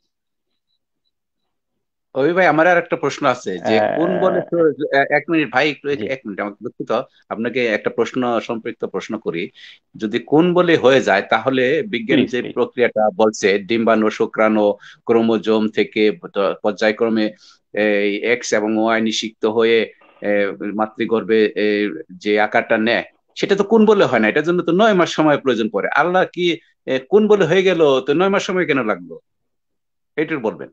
ওই ভাই আমার আর একটা প্রশ্ন আছে, যে কোন বলে, এক মিনিট ভাই, এক মিনিট আমাকে দুঃখিত, আপনাকে একটা সম্পৃক্ত প্রশ্ন করি। যদি কোন বলে হয়ে যায়, তাহলে বিজ্ঞান যে প্রক্রিয়াটা বলছে ডিম্বাণু, শুক্রাণু, ক্রোমোজোম থেকে পর্যায়ক্রমে এক্স এবং ওয়াই নিষিক্ত হয়ে মাতৃগর্ভে যে আকারটা নেয়, সেটা তো কোন বলে হয় না। এটার জন্য তো 9 মাস সময় প্রয়োজন পড়ে। আল্লাহ কি কোন বলে হয়ে গেল, তো 9 মাস সময় কেন লাগলো? এইটুকু বলবেন।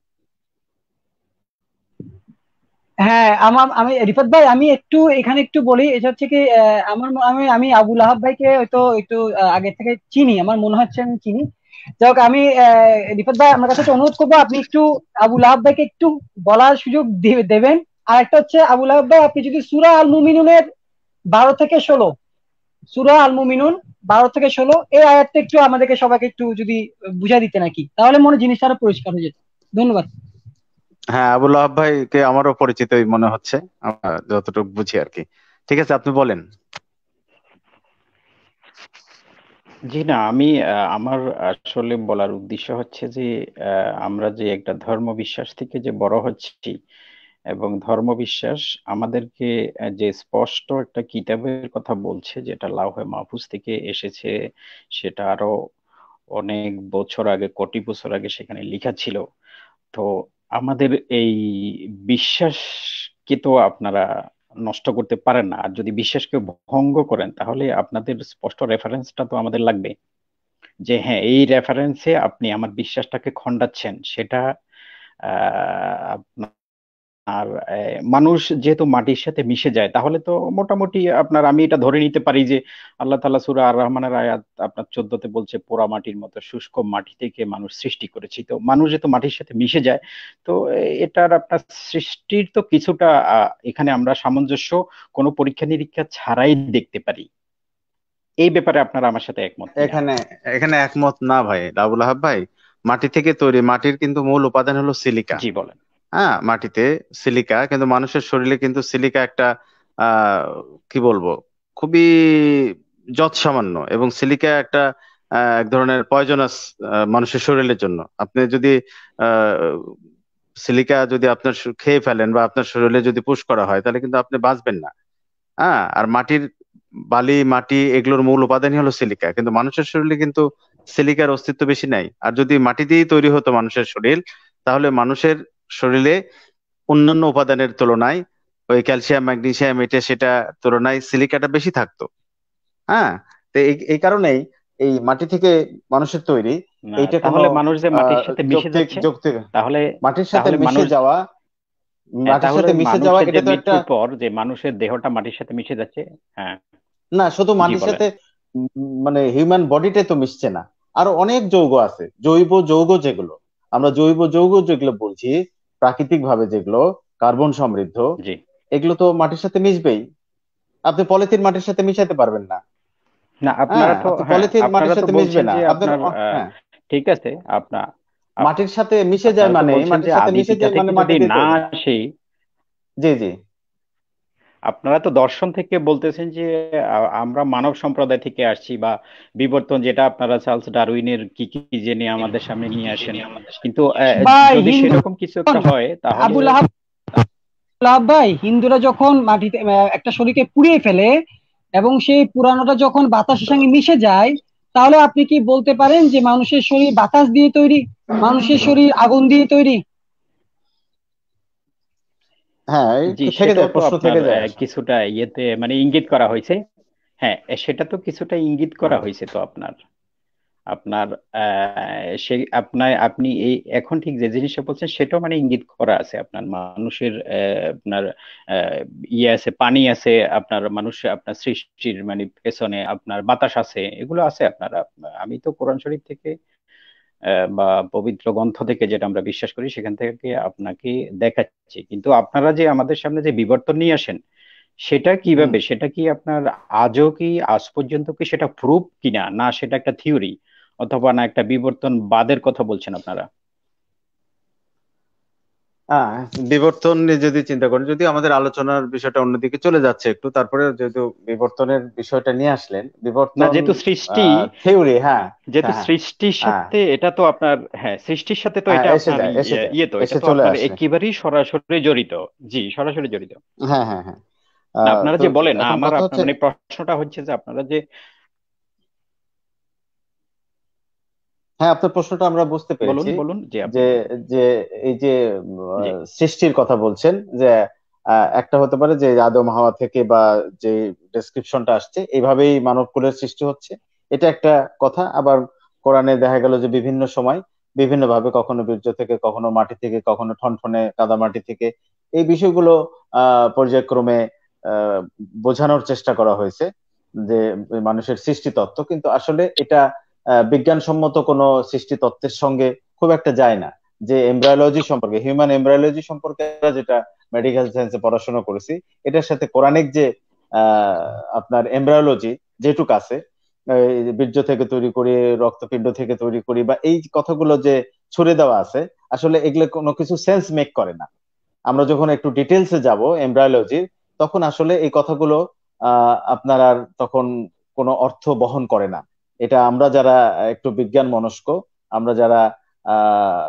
হ্যাঁ, আমি রিফাত ভাই, আমি একটু এখানে একটু বলি। এটা হচ্ছে কি, আমি আবুল আহাব ভাইকে হয়তো একটু আগে থেকে চিনি, আমার মনে হচ্ছে আমি চিনি। যাই হোক, আমি রিফাত ভাই আমার কাছে একটা অনুরোধ করবো, আপনি একটু আবুল আহাব ভাইকে একটু বলার সুযোগ দেবেন। আর একটা হচ্ছে, আবুল আহাব ভাই, আপনি যদি সূরা আল মুমিনুনের 12 থেকে 16, সূরা আল মুমিনুন 12 থেকে 16 এই আয়াতটা একটু আমাদেরকে সবাইকে একটু যদি বুঝাই দিতেন আর কি, তাহলে মনে জিনিসটা আরো পরিষ্কার হয়ে যেত। ধন্যবাদ। হ্যাঁ, আবুল আহাব ভাইকে আমারও পরিচিতই মনে হচ্ছে, যতটুকু বুঝি আর কি। ঠিক আছে, আপনি বলেন। জি না, আমি আমার আসলে বলার উদ্দেশ্য হচ্ছে যে আমরা যে একটা ধর্ম বিশ্বাস থেকে যে বড় হচ্ছি, এবং ধর্ম বিশ্বাস আমাদেরকে যে স্পষ্ট একটা কিতাবের কথা বলছে, যেটা লাউহে মাহফুজ থেকে এসেছে, সেটা আরো অনেক বছর আগে, কোটি বছর আগে সেখানে লেখা ছিল। তো আমাদের এই বিশ্বাসকে তো আপনারা নষ্ট করতে পারেন না। আর যদি বিশ্বাসকে ভঙ্গ করেন, তাহলে আপনাদের স্পষ্ট রেফারেন্সটা তো আমাদের লাগবে, যে হ্যাঁ, এই রেফারেন্সে আপনি আমার বিশ্বাসটাকে খণ্ডাচ্ছেন। সেটা আপনার মানুষ যেহেতু মাটির সাথে মিশে যায়, তাহলে তো মোটামুটি আপনার, আমি এটা ধরে নিতে পারি যে আল্লাহ তাআলা সূরা আর রহমানের আয়াত আপনার 14তে বলছে, পোড়া মাটির মতো শুষ্ক মাটি থেকে মানুষ সৃষ্টি করেছি। তো মানুষ যেহেতু মাটির সাথে মিশে যায়, তো এটার আপনার সৃষ্টির তো কিছুটা এখানে আমরা সামঞ্জস্য কোনো পরীক্ষা নিরীক্ষা ছাড়াই দেখতে পারি। এই ব্যাপারে আপনারা আমার সাথে একমত কিনা? এখানে এখানে একমত না ভাই, আবুল আহাব ভাই। মাটি থেকে তৈরি, মাটির কিন্তু মূল উপাদান হলো সিলিকা। জি বলেন। হ্যাঁ, মাটিতে সিলিকা, কিন্তু মানুষের শরীরে কিন্তু সিলিকা একটা কি বলবো, খুবই যৎসামান্য, এবং সিলিকা একটা এক ধরনের পয়জনাস মানুষের শরীরের জন্য। আপনি যদি সিলিকা যদি আপনার খেয়ে ফেলেন বা আপনার শরীরে যদি পুশ করা হয়, তাহলে কিন্তু আপনি বাঁচবেন না। হ্যাঁ, আর মাটির বালি, মাটি, এগুলোর মূল উপাদানই হলো সিলিকা, কিন্তু মানুষের শরীরে কিন্তু সিলিকার অস্তিত্ব বেশি নাই। আর যদি মাটি দিয়েই তৈরি হতো মানুষের শরীর, তাহলে মানুষের শরীরে অন্যান্য উপাদানের তুলনায় ওই ক্যালসিয়াম, ম্যাগনেসিয়াম, এটা সেটা তুলনায় সিলিকাটা বেশি থাকতো। হ্যাঁ, তো এই কারণেই এই মাটি থেকে মানুষের তৈরি, না, এইটা কোনো তাহলে মানুষ যে মাটির সাথে মিশে যৌক্তিক যাচ্ছে, যৌক্তিক তাহলে মাটির সাথে তাহলে মিশে মানুষ, যাওয়া, মাটির তাহলে সাথে মিশে যাওয়া, মানুষের যে এটা তো একটা, মৃত্যুর পর যে মানুষের দেহটা মাটির সাথে মিশে যাচ্ছে। হ্যাঁ, না শুধু জি মাটির বলেন। সাথে মানে হিউম্যান বডিটাই তো মিশছে না, আরো অনেক যৌগ আছে, জৈব যৌগ যেগুলো, আমরা জৈব যৌগ যেগুলো বলছি, প্রাকৃতিক ভাবে যেগুলো কার্বন সমৃদ্ধ, জি এগুলো তো মাটির সাথে মিশবেই। আপনি পলিথিন মাটির সাথে মিশাতে পারবেন না। না, হ্যাঁ, আপনারা তো, আপনি হ্যাঁ, পলিথিন আপনারা মাটির তো সাথে মিশবে বলছেন না যে আপনার। আপনার হ্যাঁ, ঠিক আছে, আপ- মাটির সাথে মিশে যায় আপনারা তো মানে, বলছেন যে মাটির সাথে আদি মিশে পিতা যায় মানে থেকে যদি মাটিতেই না তৈরি। আসে, জি জি। আপনারা তো দর্শন থেকে বলতেছেন যে আমরা মানব সম্প্রদায় থেকে আসছি, বা বিবর্তন, যেটা আপনারা চার্লস ডারউইনের কি কি জেনে আমাদের সামনে নিয়ে আসেন। কিন্তু ভাই, যদি হিন্দু সেরকম কিছু একটা হয়, তাহলে আবুল আহাব ভাই, হিন্দুরা যখন মাটিতে একটা শরীরকে পুড়িয়ে ফেলে এবং সেই পুরানোটা যখন বাতাসের সঙ্গে মিশে যায়, তাহলে আপনি কি বলতে পারেন যে মানুষের শরীর বাতাস দিয়ে তৈরি, মানুষের শরীর আগুন দিয়ে তৈরি? হ্যাঁ, জি, থেকে সেটাও যায়, তো প্রশ্ন আপনার থেকে যায় আসলে। কিছুটা ইয়েতে মানে ইঙ্গিত করা হয়েছে। হ্যাঁ, সেটা তো কিছুটা ইঙ্গিত করা হয়েছে তো আপনার আপনার সেই আপনি এই এখন ঠিক যে জিনিসটা বলছেন, সেটাও মানে ইঙ্গিত করা আছে আপনার মানুষের আপনার আহ, ইয়ে আছে, পানি আছে আপনার, মানুষ আপনার সৃষ্টির মানে পেছনে আপনার বাতাস আছে, এগুলো আছে আপনার। আমি তো কোরআন শরীফ থেকে বা পবিত্র গ্রন্থ থেকে যেটা আমরা বিশ্বাস করি, সেখান থেকে আপনাকে দেখাচ্ছি। কিন্তু আপনারা যে আমাদের সামনে যে বিবর্তন নিয়ে আসেন, সেটা হুম। কিভাবে, সেটা কি আপনার আজও কি, আজ পর্যন্ত কি সেটা প্রুফ কিনা, না সেটা একটা থিওরি, অথবা না একটা বিবর্তন বাদের কথা বলছেন আপনারা? হ্যাঁ, বিবর্তন নিয়ে যদি চিন্তা করেন, যদি আমাদের আলোচনার বিষয়টা অন্যদিকে চলে যাচ্ছে একটু, তারপরে যেহেতু বিবর্তনের বিষয়টা নিয়ে আসলেন, না, বিবর্তন যেহেতু সৃষ্টি, থিওরি, হ্যাঁ যেহেতু হ্যাঁ সৃষ্টির হ্যাঁ সাথে এটা তো আপনার, হ্যাঁ, সৃষ্টির সাথে তো হ্যাঁ, এটা এসে আপনার যায়, এসে যায়, ইয়ে তো, এটা এসে তো চলে আপনার আসে। একেবারেই সরাসরি জড়িত। জি, সরাসরি জড়িত। হ্যাঁ হ্যাঁ হ্যাঁ। না, আপনারা তো যে বলেন, এখন আমার কথা আপনার হচ্ছে, মানে প্রশ্নটা হচ্ছে যে আপনারা যে, হ্যাঁ আপনার প্রশ্নটা আমরা বুঝতে বলুন পেরেছি, বলুন, যে আপনি যে বলুন। যে এই যে জি সৃষ্টির কথা বলছেন, যে একটা হতে পারে যে আদম হাওয়া থেকে, বা যে ডেসক্রিপশনটা আসছে এইভাবেই মানব কুলের সৃষ্টি হচ্ছে, এটা একটা কথা। আবার কোরআনে দেখা গেল যে বিভিন্ন সময় বিভিন্নভাবে, কখনো বীর্য থেকে, কখনো মাটি থেকে, কখনো ঠনঠনে কাদামাটি থেকে, এই বিষয়গুলো পর্যায়ক্রমে আহ, বোঝানোর চেষ্টা করা হয়েছে যে মানুষের সৃষ্টি তত্ত্ব, কিন্তু আসলে এটা বিজ্ঞানসম্মত কোনো সৃষ্টি তত্ত্বের সঙ্গে খুব একটা যায় না। যে এমব্রায়োলজি সম্পর্কে, হিউম্যান এমব্রায়োলজি সম্পর্কে আমরা যেটা মেডিকেল সায়েন্সে পড়াশোনা করেছি, এটার সাথে কোরআনিক যে আপনার এমব্রায়োলজি যেটুক আছে, বীর্য থেকে তৈরি করি, রক্তপিণ্ড থেকে তৈরি করি, বা এই কথাগুলো যে ছড়ে দেওয়া আছে, আসলে এগুলো কোনো কিছু সেন্স মেক করে না। আমরা যখন একটু ডিটেলসে যাব এমব্রায়োলজির, তখন আসলে এই কথাগুলো আপনার আর তখন কোনো অর্থ বহন করে না। এটা আমরা যারা একটু বিজ্ঞান মনস্ক, আমরা যারা আহ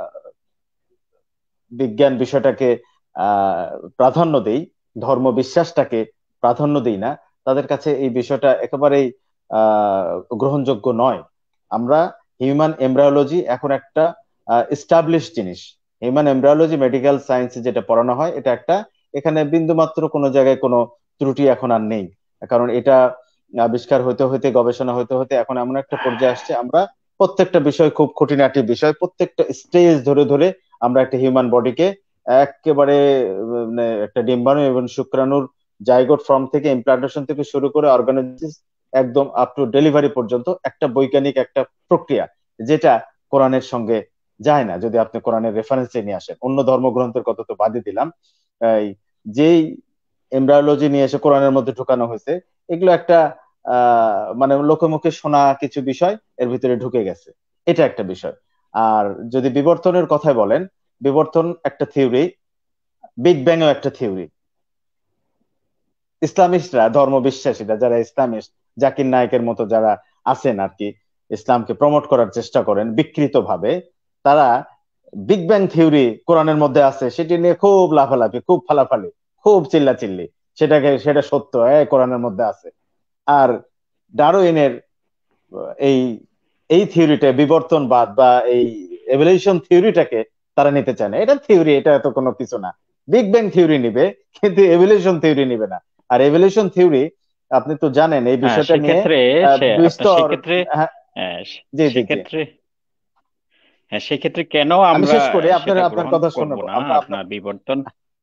বিজ্ঞান বিষয়টাকে আহ প্রাধান্য দেই, ধর্ম বিশ্বাসটাকে প্রাধান্য দেই না, তাদের কাছে এই বিষয়টা একেবারেই গ্রহণযোগ্য নয়। আমরা হিউম্যান এমব্রায়োলজি এখন একটা এস্টাবলিশ জিনিস। হিউম্যান এমব্রায়োলজি মেডিকেল সায়েন্সে যেটা পড়ানো হয়, এটা একটা, এখানে বিন্দুমাত্র কোনো জায়গায় কোনো ত্রুটি এখন আর নেই। কারণ এটা আবিষ্কার হইতে হইতে, গবেষণা হইতে হইতে এখন এমন একটা পর্যায়ে আসছে, আমরা প্রত্যেকটা বিষয়, খুব খুঁটিনাটি বিষয়, প্রত্যেকটা স্টেজ ধরে ধরে আমরা একটা হিউম্যান বডিকে একেবারে মানে একটা ডিম্বাণু এবং শুক্রাণুর জাইগোট ফর্ম থেকে, ইমপ্লান্টেশন থেকে শুরু করে অর্গানোজেনেসিস একদম আপ টু ডেলিভারি পর্যন্ত একটা বৈজ্ঞানিক একটা প্রক্রিয়া, যেটা কোরআনের সঙ্গে যায় না। যদি আপনি কোরআনের রেফারেন্সে নিয়ে আসেন, অন্য ধর্মগ্রন্থের কথা তো বাদই দিলাম, এই যেই এমব্রায়োলজি নিয়ে এসে কোরআনের মধ্যে ঢুকানো হয়েছে, এগুলো একটা মানে লোকে মুখে শোনা কিছু বিষয় এর ভিতরে ঢুকে গেছে, এটা একটা বিষয়। আর যদি বিবর্তনের কথায় বলেন, বিবর্তন একটা থিওরি, বিগ ব্যাং ও একটা থিওরি। ইসলামিস্টরা, ধর্ম বিশ্বাসীরা যারা ইসলামিস্ট, জাকির নায়েকের মতো যারা আছেন আর কি, ইসলামকে প্রমোট করার চেষ্টা করেন বিকৃত ভাবে, তারা বিগ ব্যাং থিওরি কোরআনের মধ্যে আছে সেটি নিয়ে খুব লাফালাফি, খুব ফালাফালি, খুব চিল্লাচিল্লি, সেটা সত্য, কোরআনের মধ্যে আছে। আর ডারউইনের এই এই থিওরিটা, বিবর্তনবাদ বা এই এভলিউশন থিওরিটাকে তারা নিতে চায় না। এটা থিওরি, এটা তো কোনো কিছু না। বিগ ব্যাং থিওরি নিবে, কিন্তু এভলিউশন থিওরি নিবে না। আর এভলিউশন থিওরি, আপনি তো জানেন এই বিষয়টা নিয়ে দুই স্তর। জি জি জি, সেক্ষেত্রে হ্যাঁ, সেক্ষেত্রে কেন আমি আমরা শেষ করি, সেটা আপনার গ্রহণ কথা করব শোনাবো। না আপনার বিবর্তন?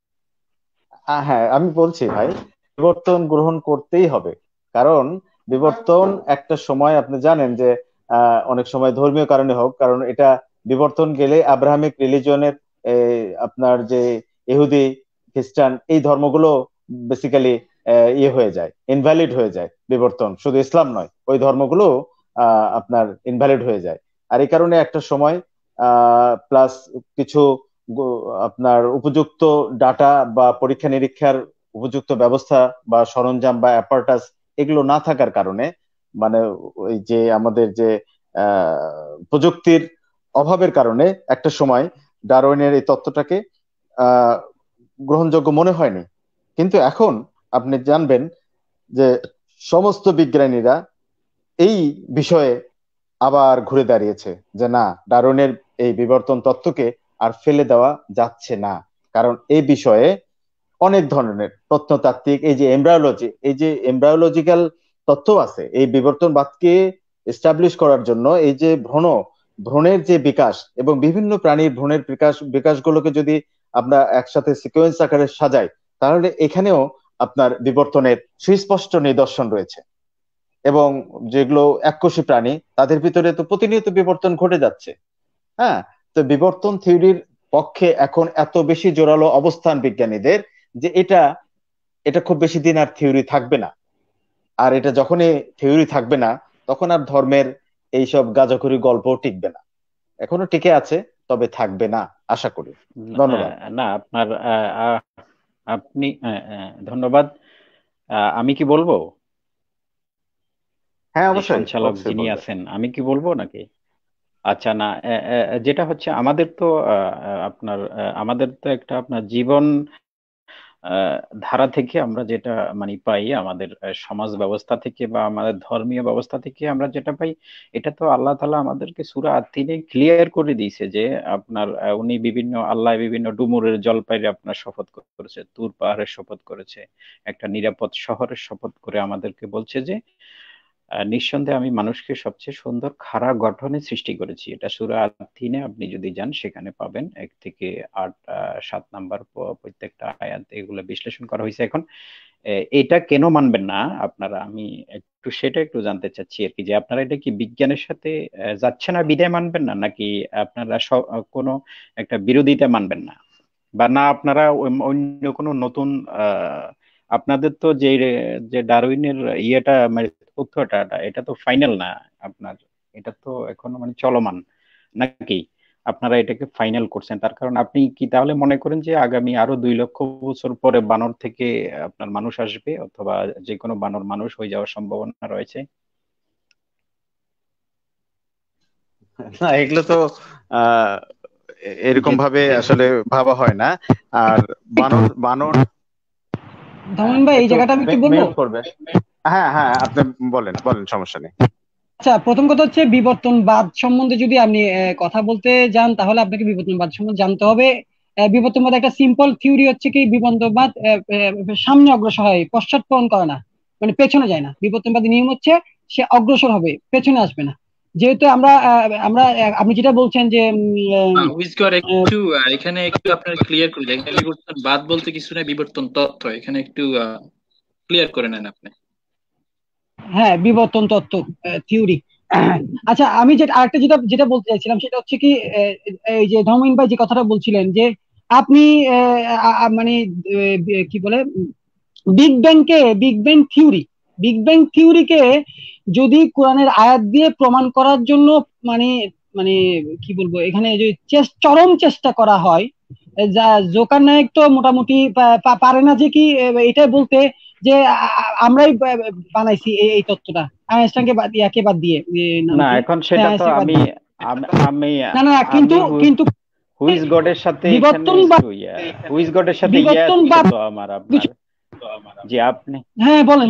হ্যাঁ, আমি বলছি ভাই, বিবর্তন গ্রহণ করতেই হবে। কারণ বিবর্তন একটা সময়, আপনি জানেন যে অনেক সময় ধর্মীয় কারণে হোক, কারণ এটা বিবর্তন গেলে আব্রাহামিক রিলিজনের আপনার যে ইহুদি, খ্রিস্টান, এই ধর্মগুলো বেসিক্যালি ইয়ে হয়ে যায়, ইনভ্যালিড হয়ে যায়। বিবর্তন শুধু ইসলাম নয়, ওই ধর্মগুলো আপনার ইনভ্যালিড হয়ে যায়। আর এই কারণে একটা সময় প্লাস কিছু আপনার উপযুক্ত ডাটা বা পরীক্ষা নিরীক্ষার উপযুক্ত ব্যবস্থা বা সরঞ্জাম বা অ্যাপারটাস, এগুলো না থাকার কারণে, মানে ওই যে আমাদের যে প্রযুক্তির অভাবের কারণে একটা সময় ডারউইনের এই তত্ত্বটাকে আহ গ্রহণযোগ্য মনে হয়নি। কিন্তু এখন আপনি জানবেন যে সমস্ত বিজ্ঞানীরা এই বিষয়ে আবার ঘুরে দাঁড়িয়েছে, যে না, ডারউইনের এই বিবর্তন তত্ত্বকে আর ফেলে দেওয়া যাচ্ছে না। কারণ এই বিষয়ে অনেক ধরনের প্রত্নতাত্ত্বিক, এই যে এমব্রায়োলজি, এই যে এমব্রায়োলজিক্যাল তথ্য আছে, এই বিবর্তনবাদকে এস্টাবলিশ করার জন্য, এই যে ভ্রূণের যে বিকাশ এবং বিভিন্ন প্রাণীর ভ্রূণের বিকাশগুলোকে যদি আমরা একসাথে সিকোয়েন্স আকারে সাজাই, তাহলে এখানেও আপনার বিবর্তনের সুস্পষ্ট নিদর্শন রয়েছে। এবং যেগুলো এককোষী প্রাণী, তাদের ভিতরে তো প্রতিনিয়ত বিবর্তন ঘটে যাচ্ছে। হ্যাঁ, তো বিবর্তন থিওরির পক্ষে এখন এত বেশি জোরালো অবস্থান বিজ্ঞানীদের, যে এটা এটা খুব বেশি দিন আর থিওরি থাকবে না। আর এটা যখনই থিওরি থাকবে না, তখন আর ধর্মের এইসব গাঁজাখুরি গল্প টিকবে না। এখনো টিকে আছে, তবে থাকবে না আশা করি। ধন্যবাদ। না, আপনার আপনি ধন্যবাদ। আমি কি বলবো? হ্যাঁ, যে অবশ্যই সঞ্চালক অবশ্যই যিনি বলবেন। আছেন, আমি কি বলবো নাকি? আচ্ছা, না, যেটা হচ্ছে আমাদের তো আপনার আমাদের তো একটা আপনার জীবন ধারা থেকে আমরা যেটা মানে পাই, আমাদের সমাজ ব্যবস্থা থেকে বা আমাদের ধর্মীয় ব্যবস্থা থেকে আমরা যেটা পাই, এটা তো আল্লাহ তাআলা আমাদেরকে সূরা আত-তিনে ক্লিয়ার করে দিয়েছে যে আপনার উনি আল্লাহ বিভিন্ন ডুমুরের জলপাইরে আপনার শপথ করেছে, তুর পাহাড়ের শপথ করেছে, একটা নিরাপদ শহরের শপথ করে আমাদেরকে বলছে যে নিঃসন্দেহে আমি মানুষকে সবচেয়ে সুন্দর খাড়া গঠনে সৃষ্টি করেছি। এটা সূরা আত-তিনে আপনি যদি যান সেখানে পাবেন 1 থেকে 8 7 নাম্বার প্রত্যেকটা আয়াত এগুলো বিশ্লেষণ করা হয়েছে। এখন এটা কেন মানবেন না আপনারা, আমি সেটা একটু জানতে চাচ্ছি আর কি, যে আপনারা এটা কি বিজ্ঞানের সাথে যাচ্ছে না বিদায় মানবেন না, নাকি আপনারা কোনো একটা বিরোধিতা মানবেন না, বা না আপনারা অন্য কোনো নতুন আপনাদের তো যে যে ডারউইনের ইয়েটা মানে তথ্যটা এটা তো ফাইনাল না আপনার, এটা তো এখনো মানে চলমান, নাকি আপনারা এটাকে ফাইনাল করছেন? তার কারণ আপনি কি তাহলে মনে করেন যে আগামী আরো 2 লক্ষ বছর পরে বানর থেকে আপনার মানুষ আসবে, অথবা যে কোনো বানর মানুষ হয়ে যাওয়ার সম্ভাবনা রয়েছে? না, এগুলো তো এরকম ভাবে আসলে ভাবা হয় না। আর বানর বানর ধমন ভাই এই জায়গাটা আমি কি বলবো? মিউট করবে। হ্যাঁ হ্যাঁ, আপনি বলেন বলেন, সমস্যা নেই। আচ্ছা, প্রথম কথা হচ্ছে বিবর্তনবাদ সম্বন্ধে যদি আপনি কথা বলতে যান তাহলে আপনাকে বিবর্তনবাদ সম্বন্ধে জানতে হবে। বিবর্তনবাদ একটা সিম্পল থিওরি হচ্ছে কি, বিবর্তনবাদ সামনে অগ্রসর হয়, পশ্চাৎপন্ন করে না, মানে পেছনে যায় না। বিবর্তনবাদী নিয়ম হচ্ছে সে অগ্রসর হবে, পেছনে আসবে না। যেহেতু আমরা আমরা আপনি যেটা বলছেন যে একটু এখানে একটু আপনার ক্লিয়ার করে দেন, এখানে বিবর্তন বাদ বলতে কিছু না, বিবর্তন তত্ত্ব এখানে একটু ক্লিয়ার করে নেন আপনি। হ্যাঁ, বিবর্তন তত্ত্ব থিওরি। আচ্ছা, আমি যেটা আরেকটা যেটা যেটা বলতে চাইছিলাম সেটা হচ্ছে কি, এই যে ধর্মহীন ভাই যে কথাটা বলছিলেন যে আপনি মানে কি বলে বিগ ব্যাং থিওরিকে যদি কোরআনের আয়াত দিয়ে প্রমাণ করার জন্য মানে মানে কি বলবো, এখানে যে চরম চেষ্টা করা হয়, যা জোকার নায়ক তো মোটামুটি পারে না যে কি এটাই বলতে যে আমরাই বানাইছি এই তত্ত্বটা, আইনস্টাইনকে বাদ দিয়ে না, এখন সেটা তো আমি আমি না কিন্তু কিন্তু হুইজ গডের সাথে হুইজ গডের সাথে তো আমার আপনার যে আপনি হ্যাঁ বলেন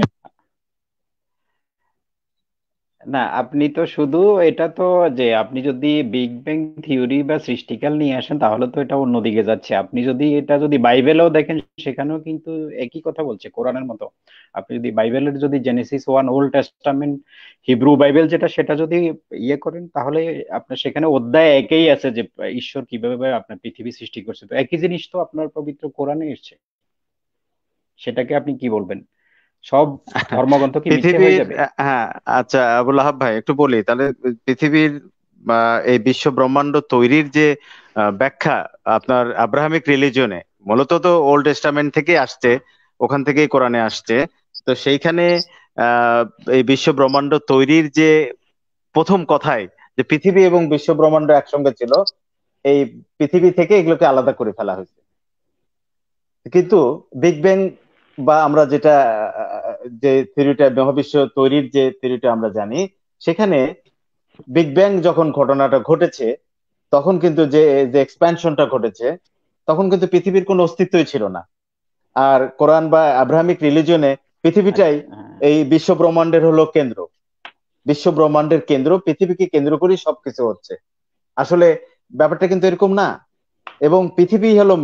না, আপনি তো শুধু এটা তো যে আপনি যদি বিগ ব্যাং থিওরি বা সৃষ্টিকাল নিয়ে আসেন তাহলে তো এটা অন্যদিকে যাচ্ছে। আপনি যদি এটা যদি বাইবেলেও দেখেন সেখানেও কিন্তু একই কথা বলছে কোরআনের মতো। আপনি যদি বাইবেলের যদি Genesis 1 old testament Hebrew Bible যেটা, সেটা যদি ইয়ে করেন তাহলে আপনার সেখানে অধ্যায় একেই আছে যে ঈশ্বর কিভাবে আপনার পৃথিবী সৃষ্টি করছে। তো একই জিনিস তো আপনার পবিত্র কোরআনে এসেছে, সেটাকে আপনি কি বলবেন? সব ধর্মগ্রন্থ কি মিথ্যে হয়ে যাবে? হ্যাঁ, আচ্ছা আবুল আহাব ভাই একটু বলি তাহলে। পৃথিবীর এই বিশ্ব ব্রহ্মাণ্ড তৈরির যে ব্যাখ্যা আপনার আব্রাহামিক রিলিজনে, মূলত তো ওল্ড টেস্টামেন্ট থেকে আসছে, ওখান থেকেই কোরআনে আসছে। তো সেইখানে এই বিশ্ব ব্রহ্মাণ্ড তৈরির যে প্রথম কথায় যে পৃথিবী এবং বিশ্ব ব্রহ্মাণ্ড একসঙ্গে ছিল, এই পৃথিবী থেকে এগুলোকে আলাদা করে ফেলা হয়েছে। কিন্তু বিগ ব্যাং বা আমরা যেটা যে থিওরিটা মহাবিশ্ব তৈরির যে থিওরিটা আমরা জানি, সেখানে বিগ ব্যাং যখন ঘটনাটা ঘটেছে তখন কিন্তু যে যে এক্সপ্যানশনটা ঘটেছে তখন কিন্তু পৃথিবীর কোনো অস্তিত্বই ছিল না। আর কোরআন বা আব্রাহামিক রিলিজনে পৃথিবীটাই এই বিশ্ব ব্রহ্মাণ্ডের হলো কেন্দ্র, বিশ্ব ব্রহ্মাণ্ডের কেন্দ্র, পৃথিবীকে কেন্দ্র করেই সবকিছু হচ্ছে। আসলে ব্যাপারটা কিন্তু এরকম না। এবং পৃথিবী হলো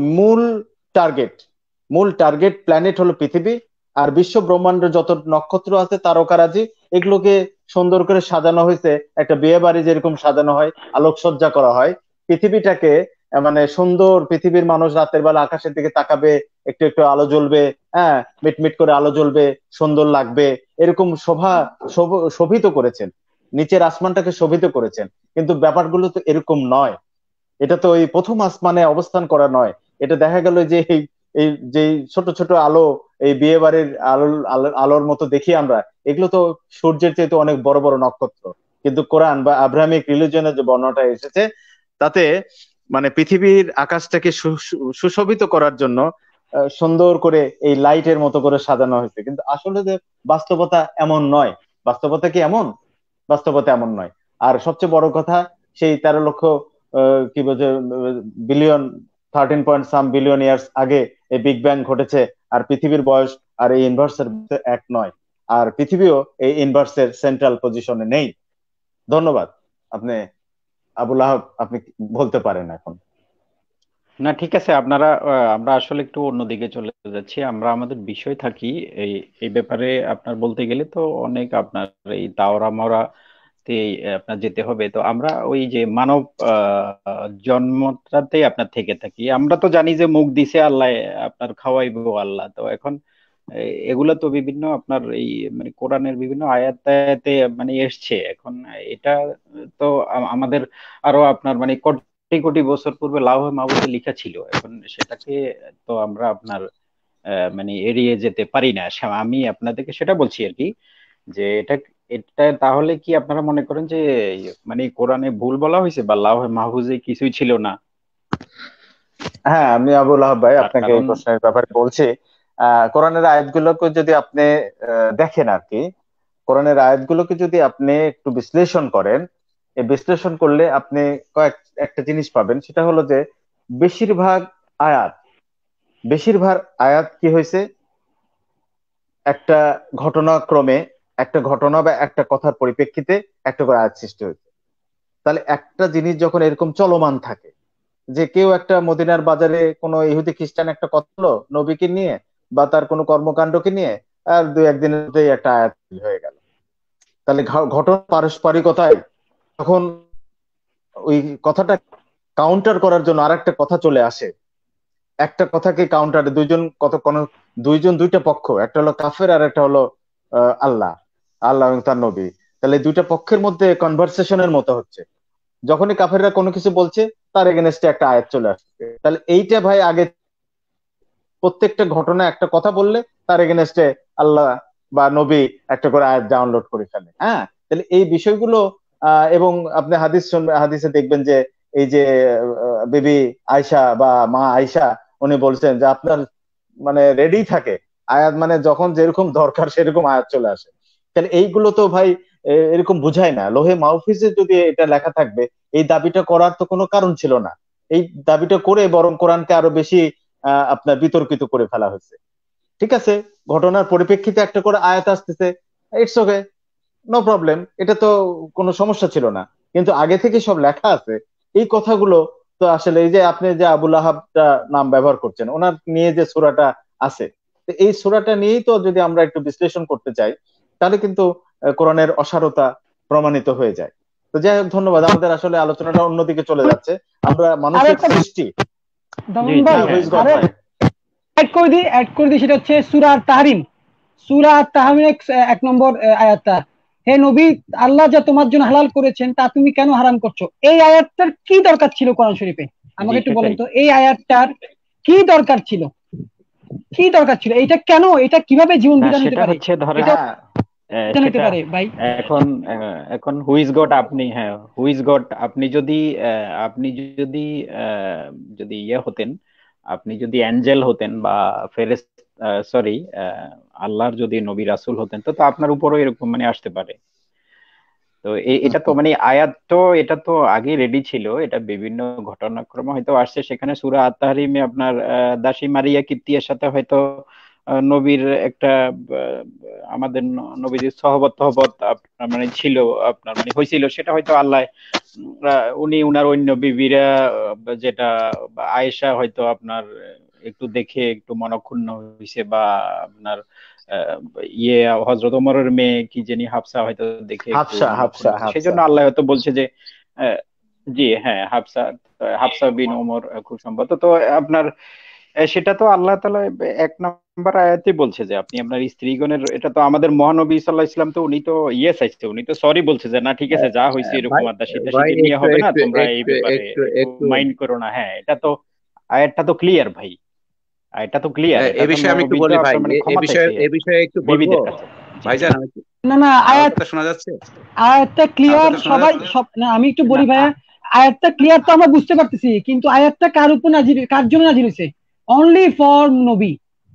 মূল টার্গেট প্ল্যানেট হলো পৃথিবী। আর বিশ্ব ব্রহ্মাণ্ড যত নক্ষত্র আছে, তারকারাজি, এগুলোকে সুন্দর করে সাজানো হয়েছে, একটা বিয়ে বাড়ি যেরকম সাজানো হয়, আলোকসজ্জা করা হয়, পৃথিবীটাকে মানে সুন্দর, পৃথিবীর মানুষ রাতের বেলা আকাশের দিকে তাকাবে, একটু একটু আলো জ্বলবে, হ্যাঁ মিটমিট করে আলো জ্বলবে, সুন্দর লাগবে, এরকম শোভিত করেছেন, নিচের আসমানটাকে শোভিত করেছেন। কিন্তু ব্যাপারগুলো তো এরকম নয়। এটা তো ওই প্রথম আসমানে অবস্থান করা নয়। এটা দেখা গেল যে এই যে ছোট ছোট আলো, এই বিয়ে বাড়ির আলোর মতো দেখি আমরা, এগুলো তো সূর্যের চেয়ে তো অনেক বড় বড় নক্ষত্র। কিন্তু কোরআন বা আব্রাহামিক রিলিজনের যে বর্ণনাটা এসেছে তাতে মানে পৃথিবীর আকাশটাকে সুশোভিত করার জন্য সুন্দর করে এই লাইটের মতো করে সাজানো হয়েছে। কিন্তু আসলে যে বাস্তবতা এমন নয়। বাস্তবতা কি এমন? বাস্তবতা এমন নয়। আর সবচেয়ে বড় কথা, সেই 13 লক্ষ কি বলছে বিলিয়ন 13 বিলিয়ন ইয়ার্স আগে এই বিগ ব্যাং ঘটেছে। আর পৃথিবীর বয়স আর এই ইউনিভার্সের এক নয়। আর পৃথিবীও এই ইউনিভার্সের সেন্ট্রাল পজিশনে নেই। ধন্যবাদ। আপনি আবুল আহাব, আপনি বলতে পারেন এখন। না ঠিক আছে, আপনারা আমরা আসলে একটু অন্যদিকে চলে যাচ্ছি, আমরা আমাদের বিষয় থাকি। এই এই ব্যাপারে আপনার বলতে গেলে তো অনেক আপনার এই তাওরা মাওরা তে আপনার যেতে হবে। তো আমরা ওই যে মানব জন্মটাতেই আপনার থেকে থাকি। আমরা তো জানি যে মুখ দিছে আল্লাহ, আপনার খাওয়াইবো আল্লাহ। তো এখন এগুলা তো বিভিন্ন আপনার এই মানে কোরআনের বিভিন্ন আয়াতে মানে এসছে। এখন এটা তো আমাদের আরো আপনার মানে কোটি কোটি বছর পূর্বে লাউহে মাহফুজে লেখা ছিল। এখন সেটাকে তো আমরা আপনার মানে এড়িয়ে যেতে পারি না। আমি আপনাদেরকে সেটা বলছি আর কি, যে এটা এটা তাহলে কি আপনারা মনে করেন যে মানে কোরআনে ভুল বলা হয়েছে বা লাউহে মাহফুজে কিছুই ছিল না? হ্যাঁ, আমি আবুল আহাব ভাই তার আপনাকে এই কারণ প্রশ্নের ব্যাপারে বলছি। কোরআনের আয়াতগুলোকে যদি আপনি দেখেন আর কি, কোরআনের আয়াতগুলোকে যদি আপনি একটু বিশ্লেষণ করেন, এই বিশ্লেষণ করলে আপনি একটা জিনিস পাবেন, সেটা হলো যে বেশিরভাগ আয়াত বেশিরভাগ আয়াত কি হয়েছে, একটা ঘটনাক্রমে, একটা ঘটনা বা একটা কথার পরিপ্রেক্ষিতে একটা করে আয়াত সৃষ্টি হয়েছে। তাহলে একটা জিনিস যখন এরকম চলমান থাকে, যে কেউ একটা মদিনার বাজারে কোনো ইহুদি খ্রিস্টান একটা কথা হলো নবীকে নিয়ে বা তার কোনো কর্মকাণ্ডকে নিয়ে, আর দুই একদিনের মধ্যেই একটা আয়াত হয়ে গেল। তাহলে ঘটনা পারস্পরিকতায় তখন ওই কথাটা কাউন্টার করার জন্য আরেকটা কথা চলে আসে। একটা কথাকে কাউন্টারে দুইজন দুইটা পক্ষ, একটা হলো কাফের আর একটা হলো আল্লাহ, আল্লাহ এবং তার নবী। তাহলে এই দুইটা পক্ষের মধ্যে কনভারসেশনের মতো হচ্ছে। যখনই কাফেররা কোনো কিছু বলছে, তার এগেনস্টে একটা আয়াত চলে আসছে। তাহলে এইটা ভাই আগে প্রত্যেকটা ঘটনা একটা কথা বললে তার এগেনস্টে আল্লাহ বা নবী একটা করে আয়াত ডাউনলোড করে ফেলে। হ্যাঁ, তাহলে এই বিষয়গুলো এবং আপনি হাদিসে দেখবেন যে এই যে বেবি আয়সা বা মা আয়সা, উনি বলছেন যে আপনার মানে রেডি থাকে আয়াত, মানে যখন যেরকম দরকার সেরকম আয়াত চলে আসে। তাহলে এইগুলো তো ভাই এরকম বুঝায় না। লোহে মাহফুজে যদি এটা লেখা থাকবে, এই দাবিটা করার তো কোনো কারণ ছিল না। এই দাবিটা করে বরং কোরআনকে আরো বেশি আপনার বিতর্কিত করে ফেলা হয়েছে। ঠিক আছে, ঘটনার পরিপ্রেক্ষিতে একটা করে আয়াত আসতেছে, ইটস ওকে, নো প্রবলেম, এটা তো কোনো সমস্যা ছিল না। কিন্তু আগে থেকে সব লেখা আছে এই কথাগুলো। তো আসলে এই যে আপনি যে আবুল আহাবটা নাম ব্যবহার করছেন, ওনার নিয়ে যে সূরাটা আছে, তো এই সূরাটা নিয়েই তো যদি আমরা একটু বিশ্লেষণ করতে চাই, তাহলে কিন্তু কোরআনের অসারতা প্রমাণিত হয়ে যায়। তো যাই হোক, ধন্যবাদ। আমাদের আসলে আলোচনাটা অন্যদিকে চলে যাচ্ছে। আমরা মানুষের সৃষ্টি। অ্যাড করে দিই, সেটা হচ্ছে সূরা তাহরিম। সূরা তাহরিমের 1 নম্বর আয়াতটা, হে নবী, আল্লাহ যা তোমার জন্য হালাল করেছেন তা তুমি কেন হারাম করছো? এই আয়াতটার কি দরকার ছিল কোরআন শরীফে? আমাকে একটু বলেন তো, এই আয়াতটার কি দরকার ছিল? কি দরকার ছিল? এটা কেন, এটা কিভাবে জীবন বিধান হতে পারে? সেটা ভাই এখন এখন হুইজ গড, আপনি হ্যাঁ হুইজ গড, আপনি যদি যদি যদি ইয়ে হতেন, আপনি যদি অ্যাঞ্জেল হতেন বা সরি আল্লাহর যদি নবী রাসূল হতেন, তো আপনার উপরও এরকম মানে আসতে পারে। তো এটা তো মানে আয়াত তো এটা তো আগে রেডি ছিল, এটা বিভিন্ন ঘটনাক্রমে হয়তো আসছে। সেখানে সূরা আত-তাহরিমে আপনার দাসী মারিয়া কিপ্তিয়ার সাথে হয়তো নবীর একটা আমাদের নবীদের সহবত আপনার মানে ছিল, আপনার মানে হয়েছিল, সেটা হয়তো আল্লাহ উনি উনার অন্য বিবিরা যেটা আয়েশা হয়তো আপনার একটু দেখে একটু মনক্ষুণ্ণ হয়েছে, বা আপনার ইয়ে হযরত ওমরের মেয়ে কি জানি হাফসা হয়তো দেখে একটু মনক্ষুণ্ণ হয়েছে, সেই জন্য আল্লাহ হয়তো বলছে যে জি হ্যাঁ হাফসা বিন ওমর খুব সম্ভবত। তো আপনার সেটা তো আল্লাহ তাআলা 1 নম্বর আয়াতে বলছে যে আপনি আপনার স্ত্রীগণের, এটা তো আমাদের মহানবী সাল্লাল্লাহু আলাইহি ওয়াসাল্লাম তো উনি তো চাইছে, উনি তো সরি বলছে যে না ঠিক আছে যা হয়েছে এরকম আদা শীতে নিয়ে হবে না, তোমরা এই ব্যাপারে মাইন্ড করো না। হ্যাঁ, এটা তো আয়াতটা তো ক্লিয়ার ভাই, এটা তো ক্লিয়ার। এটা তো একটু বলি ভাই, এই বিষয়ে একটু বলবো ভাইজান। না আয়াতটা শোনা যাচ্ছে? আয়াতটা ক্লিয়ার, সব না, আমি একটু বলি ভাইয়া, আয়াতটা ক্লিয়ার তো আমরা বুঝতে পারতেছি, কিন্তু আয়াতটা কার উপর নাজিল, কার জন্য নাজিল হয়েছে? অনলি ফর নবী,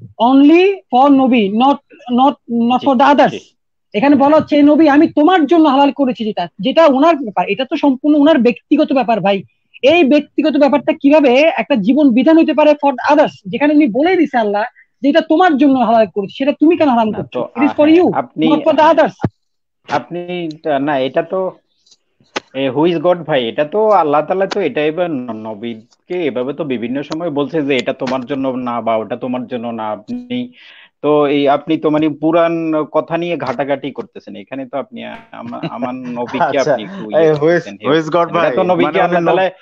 নট ফর দ্য আদার্স। এখানে বলা হচ্ছে নবী আমি তোমার জন্য হালাল করেছি, যেটা ওনার ব্যাপার, এটা তো সম্পূর্ণ ওনার ব্যক্তিগত ব্যাপার ভাই। এই ব্যক্তিগত ব্যাপারটা কিভাবে একটা জীবন বিধান হতে পারে ফর আদার্স, যেখানে উনি বলেই দিছে আল্লাহ যে এটা তোমার জন্য হালাল করেছি, সেটা তুমি কেন হারাম করছো? It is for you, not for the others. আপনি না, এটা তো হু ইজ গড ভাই, এটা তো আল্লাহ তাআলা তো এটা এবার নবীকে এভাবে তো বিভিন্ন সময় বলছে যে এটা তোমার জন্য না বা ওটা তোমার জন্য না। আপনি তো আপনি তো মানে পুরান কথা নিয়ে ঘাটাঘাটি করতেছেন এখানে। তো আপনি আমার নবীকে আচ্ছা, আপনি একটু ইয়ে করতেছেন, হু হেয় ইজ গড করতেছেন। এটা ভাই তো মানে নবীকে আল্লাহ হলেন তাআলা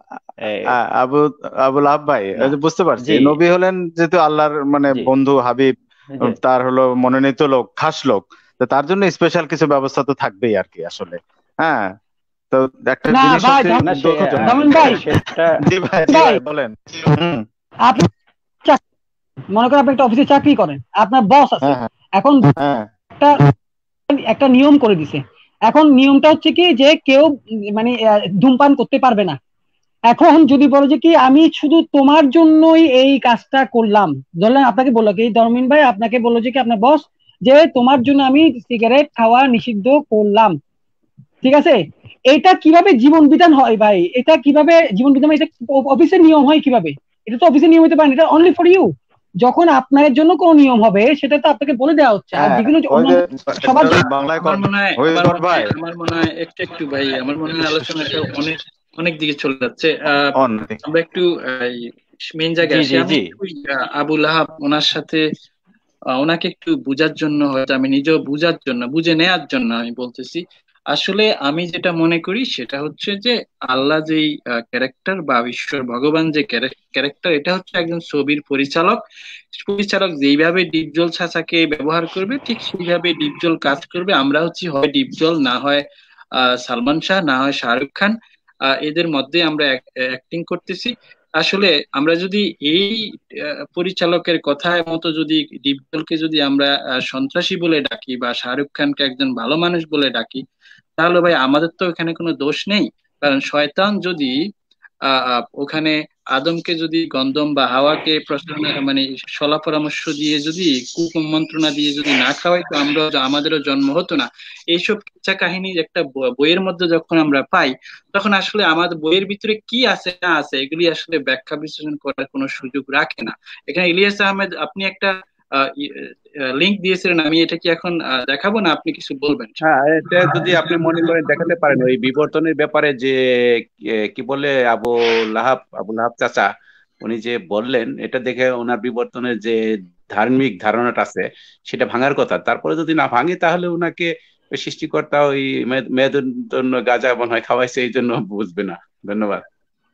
আবু আবুল আহাব ভাই, না। ওই যে বুঝতে পারছি জি নবী হলেন যেহেতু আল্লাহর মানে জি বন্ধু হাবিব, জি। তার হলো মনোনীত লোক, খাস লোক, তো তার জন্য স্পেশাল কিছু ব্যবস্থা তো থাকবেই আর কি আসলে। হ্যাঁ, তো একটা না জিনিস ভাই হচ্ছে না সে দুঃখজনক। রমন ভাই, সেটা জি ভাই, ভাই বলেন। হুম, আপনি মনে করেন আপনি একটা অফিসে চাকরি করেন, আপনার বস আছে, হ্যাঁ হ্যাঁ এখন হ্যাঁ একটা একটা নিয়ম করে দিছে। এখন নিয়মটা হচ্ছে কি যে কেউ মানে ধূমপান করতে পারবে না। এখন যদি বলো যে কি আমি শুধু তোমার জন্যই এই কাজটা করলাম, ধরলেন আপনাকে বললো কি ধর্মিন ভাই, আপনাকে বললো যে কি আপনার বস যে তোমার জন্য আমি সিগারেট খাওয়া নিষিদ্ধ করলাম, ঠিক আছে? এটা কিভাবে জীবন বিধান হয় ভাই? এটা কিভাবে জীবন বিধান হয়? এটা অফিসের নিয়ম হয় কিভাবে? এটা তো অফিসের নিয়ম হতে পারে না, এটা অনলি ফর ইউ। যখন আপনার জন্য কোনো নিয়ম হবে সেটা তো আপনাকে বলে দেওয়া হচ্ছে, আর হ্যাঁ, যেগুলো ওই যে সবার একটা জন্য। বাংলায় আমার মনে হয় হু ইজ গড ভাই আমার মনে হয় একটু ভাই, আমার মনে হয় আলোচনাটা অনেক অনেক দিকে চলে যাচ্ছে। অনেক। আমরা একটু মেইন জায়গায় জি আসি। জি আমি জি একটু আবুল আহাব ওনার সাথে ওনাকে একটু বুঝার জন্য, হয়তো আমি নিজেও বুঝার জন্য, বুঝে নেয়ার জন্য আমি বলতেছি। আসলে আমি যেটা মনে করি সেটা হচ্ছে যে আল্লাহ যেই ক্যারেক্টার বা ঈশ্বর ভগবান যে ক্যারেক্টার, এটা হচ্ছে একজন ছবির পরিচালক। পরিচালক যেইভাবে ডিপজল চাচাকে ব্যবহার করবে ঠিক সেইভাবে ডিপজল কাজ করবে। আমরা হচ্ছে হয় ডিপজল, না হয় সালমান শাহ, না হয় শাহরুখ খান, এদের মধ্যে আমরা অ্যাক্টিং করতেছি। আসলে আমরা যদি এই পরিচালকের কথা মতো যদি ডিপজলকে যদি আমরা সন্ত্রাসী বলে ডাকি বা শাহরুখ খানকে একজন ভালো মানুষ বলে ডাকি, তাহলে ভাই আমাদের তো এখানে কোনো দোষ নেই। কারণ শয়তান যদি ওখানে আদমকে যদি গন্ধম বা হাওয়াকে মানে সলা পরামর্শ দিয়ে যদি কুমন্ত্রণা দিয়ে যদি না খাওয়াই, তো আমরা আমাদেরও জন্ম হতো না। এইসব কিচ্ছা কাহিনী একটা বইয়ের মধ্যে যখন আমরা পাই, তখন আসলে আমাদের বইয়ের ভিতরে কি আছে না আছে এগুলি আসলে ব্যাখ্যা বিশ্লেষণ করার কোনো সুযোগ রাখে না। এখানে ইলিয়াস আহমেদ আপনি একটা লিংক দিয়েছিলেন, আমি এটা কি এখন দেখাবো না আপনি কিছু বলবেন? হ্যাঁ, এটা যদি আপনি মনে করেন দেখাতে পারেন ওই বিবর্তনের ব্যাপারে যে কি বলে আবুল লাহাব চাচা উনি যে বললেন, এটা দেখে ওনার বিবর্তনের যে ধার্মিক ধারণাটা আছে সেটা ভাঙার কথা। তারপরে যদি না ভাঙে তাহলে ওনাকে ওই সৃষ্টিকর্তা ওই মেয়েদের জন্য গাঁজা মনে হয় খাওয়াইছে, এই জন্য বুঝবে না। ধন্যবাদ।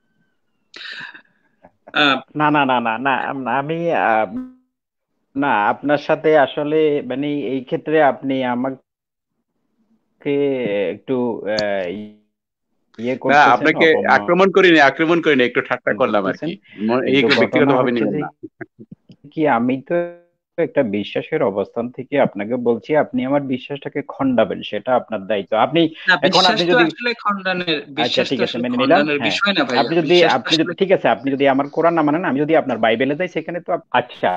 না না না না না আমি না আপনার সাথে আসলে মানে এই ক্ষেত্রে আপনি আমাকে একটু ইয়ে না, করতেছেন, আপনাকে আক্রমণ করিনি, একটু ঠাট্টা করলাম আর করতেছেন। কি। কিন্তু ব্যক্তিগত ঘটনা ভাবে হচ্ছে নিবেন যে না। কি আমি তো একটা বিশ্বাসের অবস্থান থেকে আপনাকে বলছি, আপনি আমার বিশ্বাসটাকে খণ্ডাবেন সেটা আপনার দায়িত্ব। আপনি না, এখন আপনি বিশ্বাস তো যদি আসলে আচ্ছা বিশ্বাস তো ঠিক আছে আসলে মেনে নিলাম, খণ্ডনের হ্যাঁ। বিষয় না ভাইয়া, আপনি যদি বিশ্বাস তো আপনি যদি আসলে। ঠিক আছে, আপনি যদি আমার কোরআন না মানেন, আমি যদি আপনার বাইবেলে যাই সেখানে তো আচ্ছা,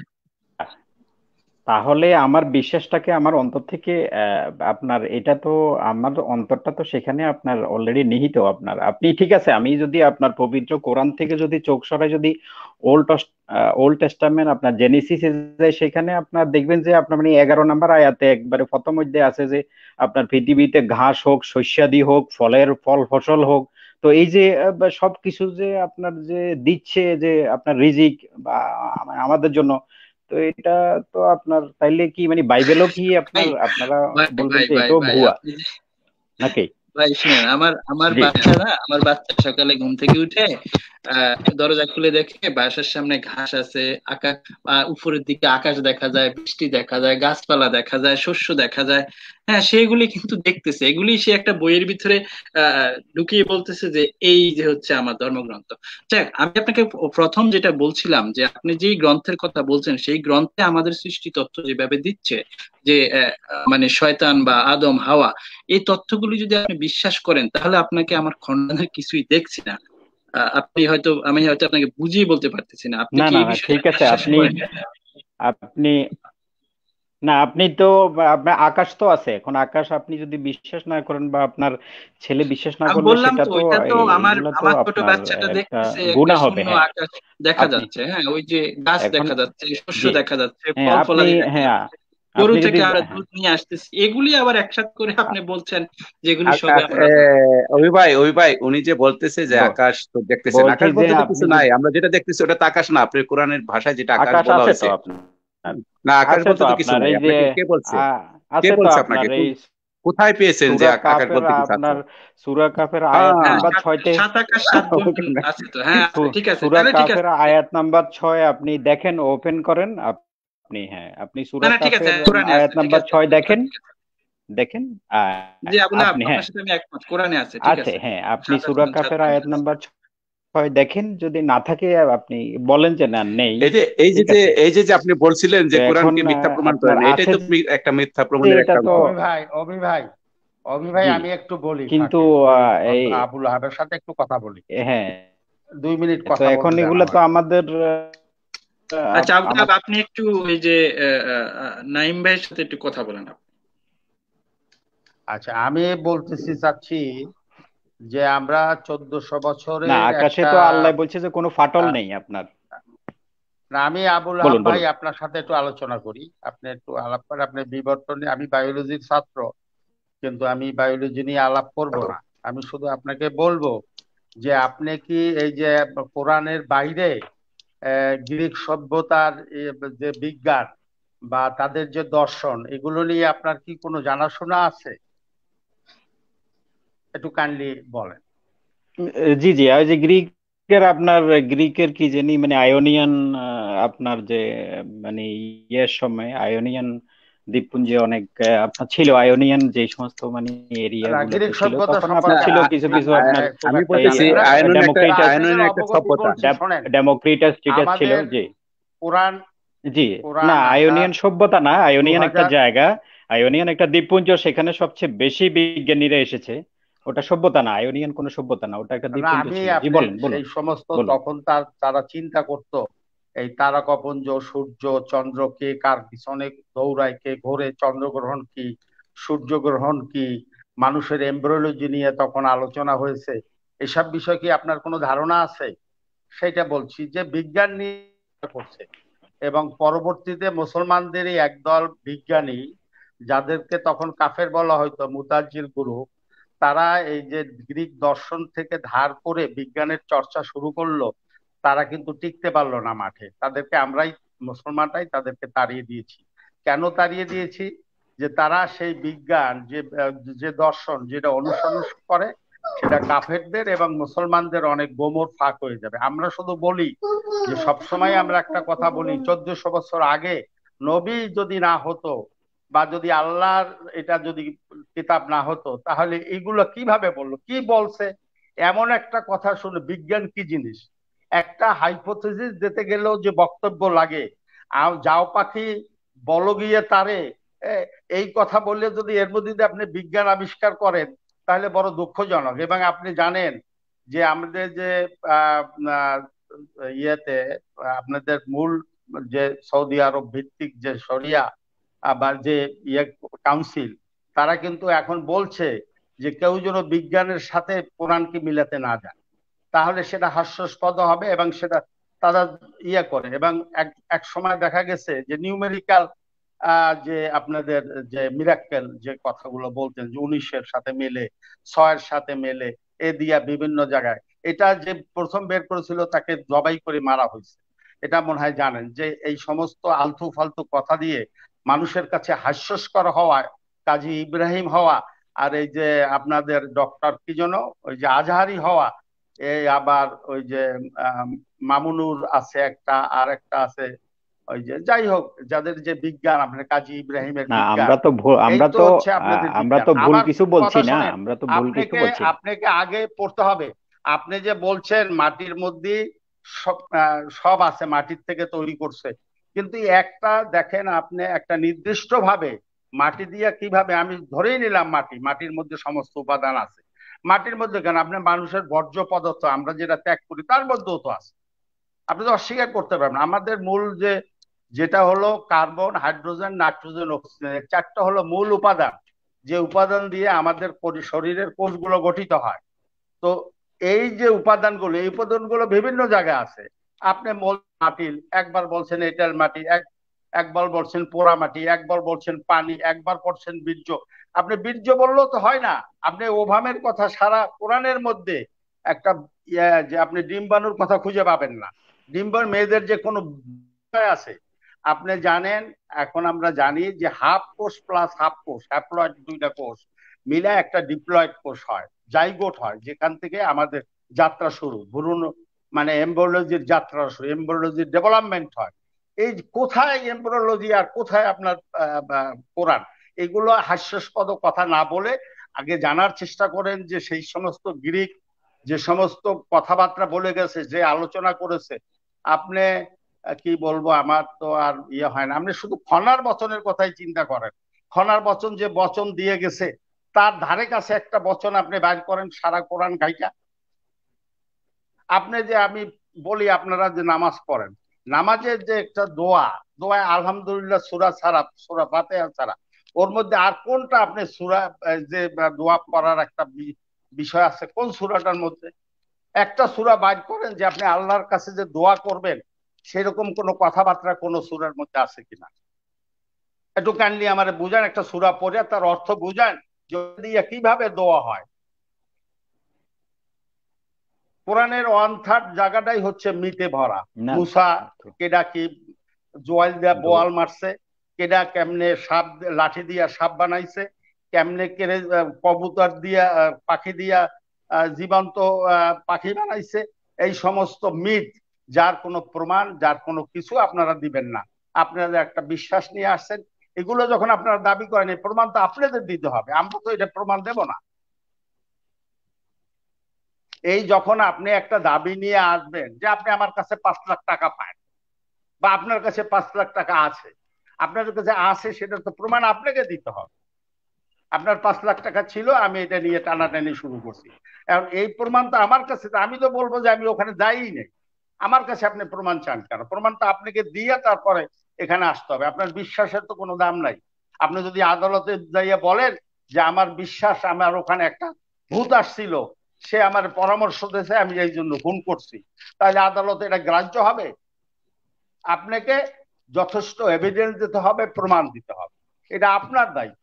তাহলে আমার বিশ্বাসটাকে আমার অন্তর থেকে আপনার এটা তো আমার অন্তরটা তো সেখানে আপনার অলরেডি নিহিত। আপনি ঠিক আছে, আমি যদি আপনার পবিত্র কোরআন থেকে যদি চোখ সরাই, যদি ওল্ড টেস্টামেন্ট আপনার জেনেসিসে যায়, সেখানে আপনার দেখবেন যে আপনার মানে 11 নম্বর আয়াতে একবারে প্রথম মধ্যে আছে যে আপনার পৃথিবীতে ঘাস হোক, শস্যাদি হোক, ফল ফসল হোক, তো এই যে সবকিছু যে আপনার যে দিচ্ছে যে আপনার রিজিক বা আমাদের জন্য, তো এটা তো আপনার তাইলে কি মানে বাইবেলও কি ভাই আপনারা ভাই বলবেন ভাই যে ভাই এটাও ভাই ভুয়া আপনি নাকি? ভাই শুনেন, আমার আমার জি বাচ্চা না, আমার বাচ্চা সকালে ঘুম থেকে উঠে দরজা খুলে দেখে বাসার সামনে ঘাস আছে, আকাশ, উপরের দিকে আকাশ দেখা যায়, বৃষ্টি দেখা যায়, গাছপালা দেখা যায়, শস্য দেখা যায়। হ্যাঁ, সেগুলি কিন্তু দেখতেছে, এগুলি সে একটা বইয়ের ভিতরে ঢুকিয়ে বলতেছে যে এই যে হচ্ছে আমার ধর্মগ্রন্থ। যাক, আমি আপনাকে প্রথম যেটা বলছিলাম যে আপনি যেই গ্রন্থের কথা বলছেন সেই গ্রন্থে আমাদের সৃষ্টি তত্ত্ব যেভাবে দিচ্ছে যে মানে শয়তান বা আদম হাওয়া, এই তথ্যগুলি যদি আপনি বিশ্বাস করেন তাহলে আপনাকে আমার খণ্ডনের কিছুই দেখছি না। আমি হয়তো আপনাকে বুঝিয়ে বলতে পারতেছি না, আপনি না কি না এই না বিষয়ে ঠিক আছে, বিশ্বাস আপনি করেন? আপনি না আপনি তো আপনার আকাশ তো আছে, এখন আকাশ আপনি যদি বিশ্বাস না করেন বা আপনার ছেলে বিশ্বাস না আমি করলে, বললাম সেটা তো তো ওইটা তো আমার এইগুলা তো আমার ছোট আপনার বাচ্চাটা একটা দেখতেছে একটা গুনাহ হবে। শূন্য হ্যাঁ আকাশ দেখা আপনি যাচ্ছে, হ্যাঁ ওই যে গাছ এখন দেখা যাচ্ছে, শস্য জি দেখা যাচ্ছে, হ্যাঁ ফল আপনি ফলাদি দেখা হ্যাঁ যাচ্ছে। গরু আপনি যদি থেকে আমরা হ্যাঁ দুধ নিয়ে আসতেছি, এগুলি আবার একসাথে করে আপনি বলছেন যেগুলি আর সবে আমরা অভি ভাই উনি যে বলতেছে যে ব- আকাশ তো দেখতেছেন, বলছি আকাশ যে বলতে তো আপনি কিছু যদি নাই, আমরা যেটা দেখতেছি ওটা তো আকাশ না। আপনি কোরআনের ভাষায় যেটা আকাশ আকাশ বলা আছে তো হয়েছে, আপনার, না আকাশ আছে বলতে তো তো কিছু আপনার নাই। এই যে আপনাকে কে বলছে? কে আছে তো বলছে আপনার আপনাকে? এই কোথায় পেয়েছেন যে সূরা আকাশ কাফের বলতে কিছু আছে? আপনার সূরা কাফের আয়াত হ্যাঁ হ্যাঁ নাম্বার 6তে, সাত আকাশ সাত ভূমি আছে তো, হ্যাঁ আছে, ঠিক আছে, সূরা তাহলে ঠিক কাফের আছে। আয়াত নাম্বার 6 আপনি দেখেন, ওপেন করেন আপনি, হ্যাঁ আপনি না সূরা না ঠিক আছে, কাফের কোরআনে আয়াত আছে, ঠিক নাম্বার আছে 6 আপনার কথা দেখেন, ঠিক আছে। দেখেন জি আবুল আহাব, আপনি, আপনার হ্যাঁ সাথে আমি একমত, কোরআনে আছে, ঠিক আছে, আছে। হ্যাঁ আপনি সাত সূরা আসমান সাত কাফের ভূমি আয়াত আছে। নাম্বার 6 দেখেন, যদি না থাকে আপনি বলেন যে না নেই, ঠিক যে আছে। এই যে আপনি বলছিলেন তো যে এখন কোরআনকে মিথ্যা প্রমাণ আপনার করেন, এটাই আছে তো একটা মিথ্যা যে প্রমাণের এটা একটা তো, অংশ। অভি ভাই জি, আমি একটু বলি কিন্তু ফাঁকে, ওই এই আবুল আহাবের সাথে একটু কথা বলি, হ্যাঁ 2 মিনিট তো কথা এখন বলতে দেন এগুলো তো আমাকে। আমাদের আচ্ছা আবুল আমার আহাব, আপনি একটু এই যে নাইম ভাইয়ের সাথে একটু কথা বলেন আপনি। আচ্ছা আমি বলতেছি চাচ্ছি যে আমরা 1400 না বছরের আকাশে একটা তো আল্লাহ বলছে যে কোনো ফাটল আহ, নেই আপনার। না আমি আবুল আহাব বলুন ভাই বলুন। আপনার সাথে একটু আলোচনা করি, আপনি একটু আলাপ করেন। আপনি বিবর্তনে, আমি বায়োলজির ছাত্র কিন্তু আমি বায়োলজি নিয়ে আলাপ করব না, আমি শুধু আপনাকে বলবো যে আপনি কি এই যে কোরআনের বাইরে গ্রিক সভ্যতার যে বিজ্ঞান বা তাদের যে দর্শন, এগুলো নিয়ে আপনার কি কোনো জানাশোনা আছে? একটু কাইন্ডলি বলেন। জি জি, ওই যে আপনার গ্রিকের কি জানি মানে আয়োনিয়ান, আপনার যে মানে ইয়ের সময় আয়োনিয়ান দ্বীপপুঞ্জে অনেক আপনার ছিল, আয়োনিয়ান যে সমস্ত মানে এরিয়া না, গুলোতে গ্রিক ছিল সভ্যতা তখন আপনার না, সম্পর্কে ছিল আমি কিছু আমি কিছু আপনার খুব আমি একটা এই বলতেছি জানি না, আয়নন একটা কিন্তু ডেমোক্রিটাস, আপনাদের আয়ননের একটা অবগতি সভ্যতা। বলছি শোনেন। ডেমোক্রিটাস টিটাস ছিল, আমাদের জি কোরআন জি। না কোরআন আমরা আয়োনিয়ান সভ্যতা না, আয়োনিয়ান একটা 2000, জায়গা, আয়োনিয়ান একটা দ্বীপপুঞ্জ, সেখানে সবচেয়ে বেশি বিজ্ঞানীরা এসেছে। ওটা সভ্যতা না, আয়োনিয়ান কোনো সভ্যতা না, ওটা একটা না দ্বীপপুঞ্জ আমি ছিল। জি আপনি বলেন বলুন সেই সমস্ত বলুন। তখন তারা চিন্তা করত এই তারকাপুঞ্জ, সূর্য চন্দ্র কে কার পিছনে দৌড়ায়, কে ঘোরে, চন্দ্রগ্রহণ কি, সূর্যগ্রহণ কি, মানুষের এমব্রিওলজি নিয়ে তখন আলোচনা হয়েছে। এসব বিষয় কি আপনার কোনো ধারণা আছে? সেটা বলছি যে বিজ্ঞান নিয়ে করছে, এবং পরবর্তীতে মুসলমানদেরই একদল বিজ্ঞানী, যাদেরকে তখন কাফের বলা হয়তো, মুতাজিল গ্রুপ, তারা এই যে গ্রিক দর্শন থেকে ধার করে বিজ্ঞানের চর্চা শুরু করলো। তারা কিন্তু টিকতে পারলো না মাঠে, তাদেরকে আমরাই, মুসলমানরাই তাদেরকে তাড়িয়ে দিয়েছি। কেন তাড়িয়ে দিয়েছি? যে তারা সেই বিজ্ঞান যে দর্শন যেটা অনুসরণ করে, সেটা কাফেরদের এবং মুসলমানদের অনেক গোমর ফাঁক হয়ে যাবে। আমরা শুধু বলি যে সবসময় আমরা একটা কথা বলি, 1400 বছর আগে নবী যদি না হতো বা যদি আল্লাহর এটা যদি কিতাব না হতো, তাহলে এগুলো কিভাবে বললো, কি বলছে? এমন একটা কথা শুনে, বিজ্ঞান কি জিনিস, একটা হাইপোথেসিস দিতে গেলেও যে বক্তব্য লাগে, যাও পাখি বলো গিয়ে তারে, এই কথা বললে যদি এর মধ্যে যদি আপনি বিজ্ঞান আবিষ্কার করেন, তাহলে বড় দুঃখজনক। এবং আপনি জানেন যে আমাদের যে আহ, আহ, ইয়েতে আপনাদের মূল যে সৌদি আরব ভিত্তিক যে শরিয়া আবার যে ইয়ে কাউন্সিল, তারা কিন্তু এখন বলছে যে কেউ যেন বিজ্ঞানের সাথে কোরআনকে মিলাতে না যায়, তাহলে সেটা হাস্যাস্পদ হবে এবং সেটা তারা ইয়ে করে। এবং এক এক সময় দেখা গেছে যে নিউমেরিক্যাল যে আপনাদের যে মিরাক্কেল যে কথাগুলো বলতেন, যে 19-এর সাথে মেলে, 6-এর সাথে মেলে, এ দিয়া বিভিন্ন জায়গায়, এটা যে প্রথম বের করেছিল তাকে জবাই করে মারা হয়েছে। এটা মনে হয় জানেন যে এই সমস্ত আলতু ফালতু কথা দিয়ে মানুষের কাছে হাস্যস্কর হওয়া, কাজী ইব্রাহিম হওয়া, আর এই যে আপনাদের ডক্টর কি যেন ওই যে আজহারি হওয়া, এই আবার ওই যে মামুনুর আছে একটা, আর একটা আছে ওই যে, যাই হোক, যাদের যে বিজ্ঞান, আপনার কাজী ইব্রাহিমের না বিজ্ঞান, আমরা তো এই তো হচ্ছে আপনাদের আমরা বিজ্ঞান। তো ভুল আবার কিছু বলছি কথা না, শোনেন, আমরা তো ভুল কিছু বলছি না। আপনাকে আগে পড়তে হবে। আপনি যে বলছেন মাটির মধ্যে সব আছে, মাটির থেকে তৈরি করছে, কিন্তু একটা দেখেন, আপনি একটা নির্দিষ্ট ভাবে মাটি দিয়ে কিভাবে, আমি ধরেই নিলাম মাটির মধ্যে সমস্ত উপাদান আছে। মাটির মধ্যে কেন, আপনি মানুষের বর্জ্য পদার্থ আমরা যেটা ত্যাগ করি তার মধ্যেও তো আছে, আপনি তো অস্বীকার করতে পারবেন। আমাদের মূল যেটা হলো কার্বন, হাইড্রোজেন, নাইট্রোজেন, অক্সিজেন, 4টা হলো মূল উপাদান, যে উপাদান দিয়ে আমাদের শরীরের কোষগুলো গঠিত হয়। তো এই যে উপাদানগুলো, এই উপাদানগুলো বিভিন্ন জায়গায় আছে। আপনি মাটির একবার বলছেন এঁটেল মাটি, একবার বলছেন পোড়ামাটি, একবার বলছেন পানি, একবার বলছেন বীর্য। আপনি বীর্য বললেও তো হয় না, আপনি ওভামের কথা সারা কোরআনের মধ্যে একটা যে আপনি ডিম্বাণুর কথা খুঁজে পাবেন না। ডিম্বাণু মেয়েদের যে কোনো বিষয় আছে আপনি জানেন, এখন আমরা জানি যে হাফ কোষ প্লাস হাফ কোষ, হ্যাপ্লয়েড দুইটা কোষ মিলে একটা ডিপ্লয়েড কোষ হয়, জাইগোট হয়, যেখান থেকে আমাদের যাত্রা শুরু, ভ্রূণ মানে এমব্রিওলজির যাত্রা শুরু, এমব্রিওলজির ডেভেলপমেন্ট হয়। এই কোথায় এমব্রিওলজি আর কোথায় আপনার কোরআন, এগুলো হাস্যাস্পদ কথা না বলে আগে জানার চেষ্টা করেন যে সেই সমস্ত গ্রিক যে সমস্ত কথাবার্তা বলে গেছে, যে আলোচনা করেছে, আপনি কি বলবো, আমার তো আর ইয়ে হয় না। আপনি শুধু খনার বচনের কথাই চিন্তা করেন, খনার বচন যে বচন দিয়ে গেছে তার ধারে কাছে একটা বচন আপনি বাইর করেন সারা কোরআন গাইটা। আপনি যে আমি বলি আপনারা যে নামাজ পড়েন, নামাজের যে একটা দোয়া আলহামদুলিল্লাহ সূরা ছাড়া, সূরা ফাতিহা ছাড়া, ওর মধ্যে আর কোনটা আপনি সূরা যে দোয়া পড়ার একটা বিষয় আছে কোন সূরাটার মধ্যে? একটা সূরা বাইর করেন যে আপনি আল্লাহর কাছে যে দোয়া করবেন সেরকম কোনো কথাবার্তা কোন সূরার মধ্যে আছে কিনা? একটু কাইন্ডলি আমারে বুঝান, একটা সূরা পড়ে তার অর্থ বুঝান, যদি কিভাবে দোয়া হয়। কোরআনের 1/3 জায়গাটাই হচ্ছে মিতে ভরা। মুসা কেডা কি জোয়াল দিয়া বোয়াল মারছে, কেডা কেমনে সাপ লাঠি দিয়া সাপ বানাইছে, কেমনে কেড়ে কবুতর দিয়া পাখি দিয়া জীবন্ত পাখি বানাইছে, এই সমস্ত মিথ, যার কোনো প্রমাণ, যার কোনো কিছু আপনারা দিবেন না। আপনারা একটা বিশ্বাস নিয়ে আসছেন, এগুলো যখন আপনারা দাবি করেন এই প্রমাণ তো আপনাদের দিতে হবে, আমরা তো এটা প্রমাণ দেব না। এই যখন আপনি একটা দাবি নিয়ে আসবেন যে আপনি আমার কাছে 5 লাখ টাকা পান বা আপনার কাছে 5 লাখ টাকা আছে, আপনার কাছে আছে সেটা তো প্রমাণ আপনাকে দিতে হবে। আপনার 5 লাখ টাকা ছিল, আমি এটা নিয়ে টানাটানি শুরু করছি, এখন এই প্রমাণ তো আমার কাছে, আমি তো বলবো যে আমি ওখানে যাইই নেই, আমার কাছে আপনি প্রমাণ চান কেন? প্রমাণ তো আপনাকে দিয়ে তারপরে এখানে আসতে হবে। আপনার বিশ্বাসের তো কোনো দাম নাই। আপনি যদি আদালতে যাইয়া বলেন যে আমার বিশ্বাস, আমার ওখানে একটা ভূত আসছিল, সে আমার পরামর্শ দিয়েছে, আমি এই জন্য খুন করছি, তাহলে আদালতে এটা গ্রাহ্য হবে? আপনাকে যথেষ্ট এভিডেন্স দিতে হবে, প্রমাণ দিতে হবে, এটা আপনার দায়িত্ব।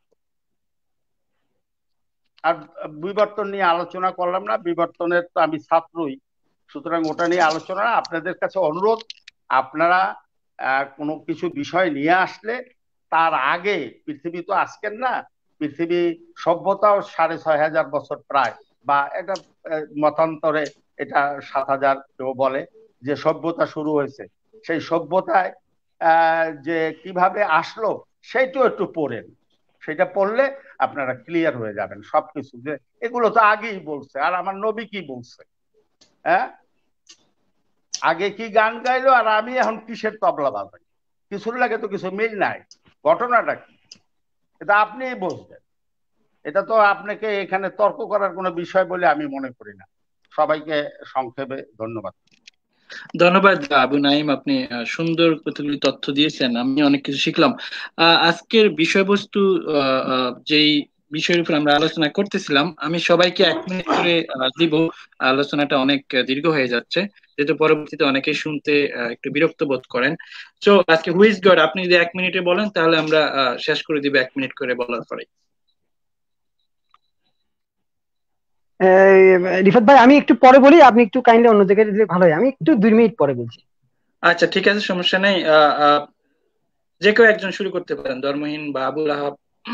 আর বিবর্তন নিয়ে আলোচনা করলাম না, বিবর্তনের তো আমি ছাত্রই, সুতরাং ওটা নিয়ে আলোচনা। আপনাদের কাছে অনুরোধ, আপনারা কোনো কিছু বিষয় নিয়ে আসলে তার আগে, পৃথিবী তো আজকের না, পৃথিবী সভ্যতাও 6500 বছর প্রায়, বা একটা মতান্তরে এটা 7000 কেউ বলে, যে সভ্যতা শুরু হয়েছে, সেই সভ্যতায় যে কিভাবে আসলো সেইটাও একটু পড়েন। সেটা পড়লে আপনারা ক্লিয়ার হয়ে যাবেন সবকিছু, যে এগুলো তো আগেই বলছে, আর আমার নবী কি বলছে, হ্যাঁ আগে কি গান গাইলো আর আমি এখন কিসের তবলা বাজাই, কিছুর লাগে তো কিছু মিল নাই, ঘটনাটা কি এটা আপনিই বুঝবেন। এটা তো আপনাকে এখানে তর্ক করার কোনো বিষয় বলে আমি মনে করি না। সবাইকে সংক্ষেপে ধন্যবাদ। ধন্যবাদ আবু নাইম, আপনি সুন্দর কতগুলি তথ্য দিয়েছেন, আমি অনেক কিছু শিখলাম। আজকের বিষয়বস্তু যেই বিষয়ের উপর আমরা আলোচনা করতেছিলাম, আমি সবাইকে 1 মিনিট করে দিব। আলোচনাটা অনেক দীর্ঘ হয়ে যাচ্ছে, যেহেতু পরবর্তীতে অনেকে শুনতে একটু বিরক্ত বোধ করেন। তো আজকে হু ইজ গড আপনি যদি 1 মিনিটে বলেন তাহলে আমরা শেষ করে দিব 1 মিনিট করে বলার পরে। রিফাত ভাই, আমি একটু পরে বলি, আপনি একটু কাইন্ডলি অন্য জায়গায় দিলে ভালো হয়, আমি একটু 2 মিনিট পরে বলছি। আচ্ছা ঠিক আছে, সমস্যা নেই। যে কেউ একজন শুরু করতে পারেন, ধর্মহীন বা আবুল আহাব।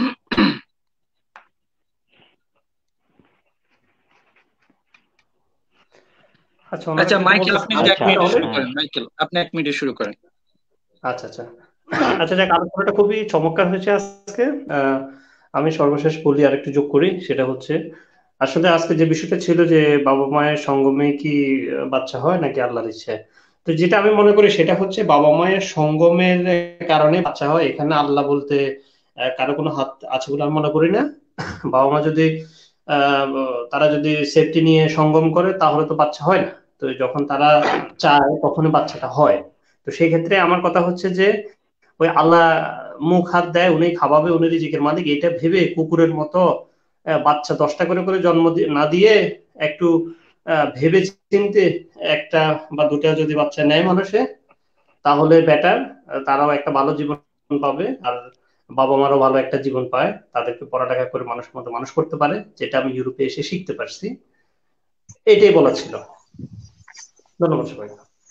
আচ্ছা মাইকেল, আপনি 1 মিনিটে শুরু করেন। মাইকেল, আপনি 1 মিনিটে শুরু করেন। আচ্ছা আচ্ছা আচ্ছা, যাক, আলোচনাটা খুবই চমৎকার হয়েছে আজকে। আমি সর্বশেষ বলি আর একটু যোগ করি, সেটা হচ্ছে আসলে আজকে যে বিষয়টা ছিল যে বাবা মায়ের সঙ্গমে কি বাচ্চা হয় নাকি আল্লাহর ইচ্ছে, তো যেটা আমি মনে করি সেটা হচ্ছে বাবা মায়ের সঙ্গমের কারণে বাচ্চা হয়, এখানে আল্লাহ বলতে কারো কোনো হাত আছে বলে আমি মনে করি না। বাবা মা যদি তারা যদি সেফটি নিয়ে সঙ্গম করে তাহলে তো বাচ্চা হয় না, তো যখন তারা চায় তখনই বাচ্চাটা হয়। তো সেই ক্ষেত্রে আমার কথা হচ্ছে যে ওই আল্লাহ মুখ হাত দেয়, উনি খাওয়াবে, উনি রিজিকের মালিক, এটা ভেবে কুকুরের মতো বাচ্চা 10টা করে জন্ম না দিয়ে একটু ভেবে চিনতে 1টা বা 2টা যদি বাচ্চা নেয় মানুষে, তাহলে বেটার, তারাও একটা ভালো জীবন পাবে, আর বাবা মারও ভালো একটা জীবন পায়, তাদেরকে পড়ালেখা করে মানুষের মতো মানুষ করতে পারে, যেটা আমি ইউরোপে এসে শিখতে পারছি। এটাই বলা ছিল। ধন্যবাদ সবাই।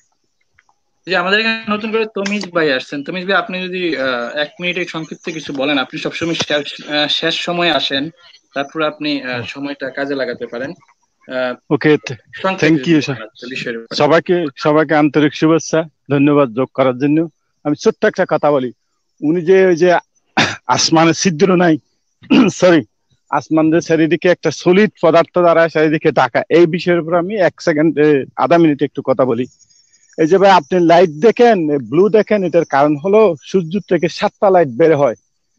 যে আমাদের এখানে নতুন করে তমিজ ভাই আসছেন। তমিজ ভাই, আপনি যদি 1 মিনিটে সংক্ষিপ্ত কিছু বলেন। আপনি সবসময় শেষ সময়ে আসেন, তারপর আপনি সময়টা কাজে লাগাতে পারেন। ওকে, সংক্ষেপে থ্যাংক যদি ইউ। বলেন বিষয়ের উপরে। সবাইকে আন্তরিক শুভেচ্ছা, ধন্যবাদ যোগ করার জন্য। আমি ছোট্ট একটা কথা বলি। উনি যে ওই যে আসমানের ছিদ্র নাই, সরি, আসমান যে চারিদিকে একটা সলিড পদার্থ দ্বারা চারিদিকে ঢাকা, এই বিষয়ের উপর আমি 1 সেকেন্ড, আধা মিনিট একটু কথা বলি। এই যে ভাই আপনি লাইট দেখেন, ব্লু দেখেন, এটার কারণ হলো সূর্য থেকে 7টা লাইট বের হয়।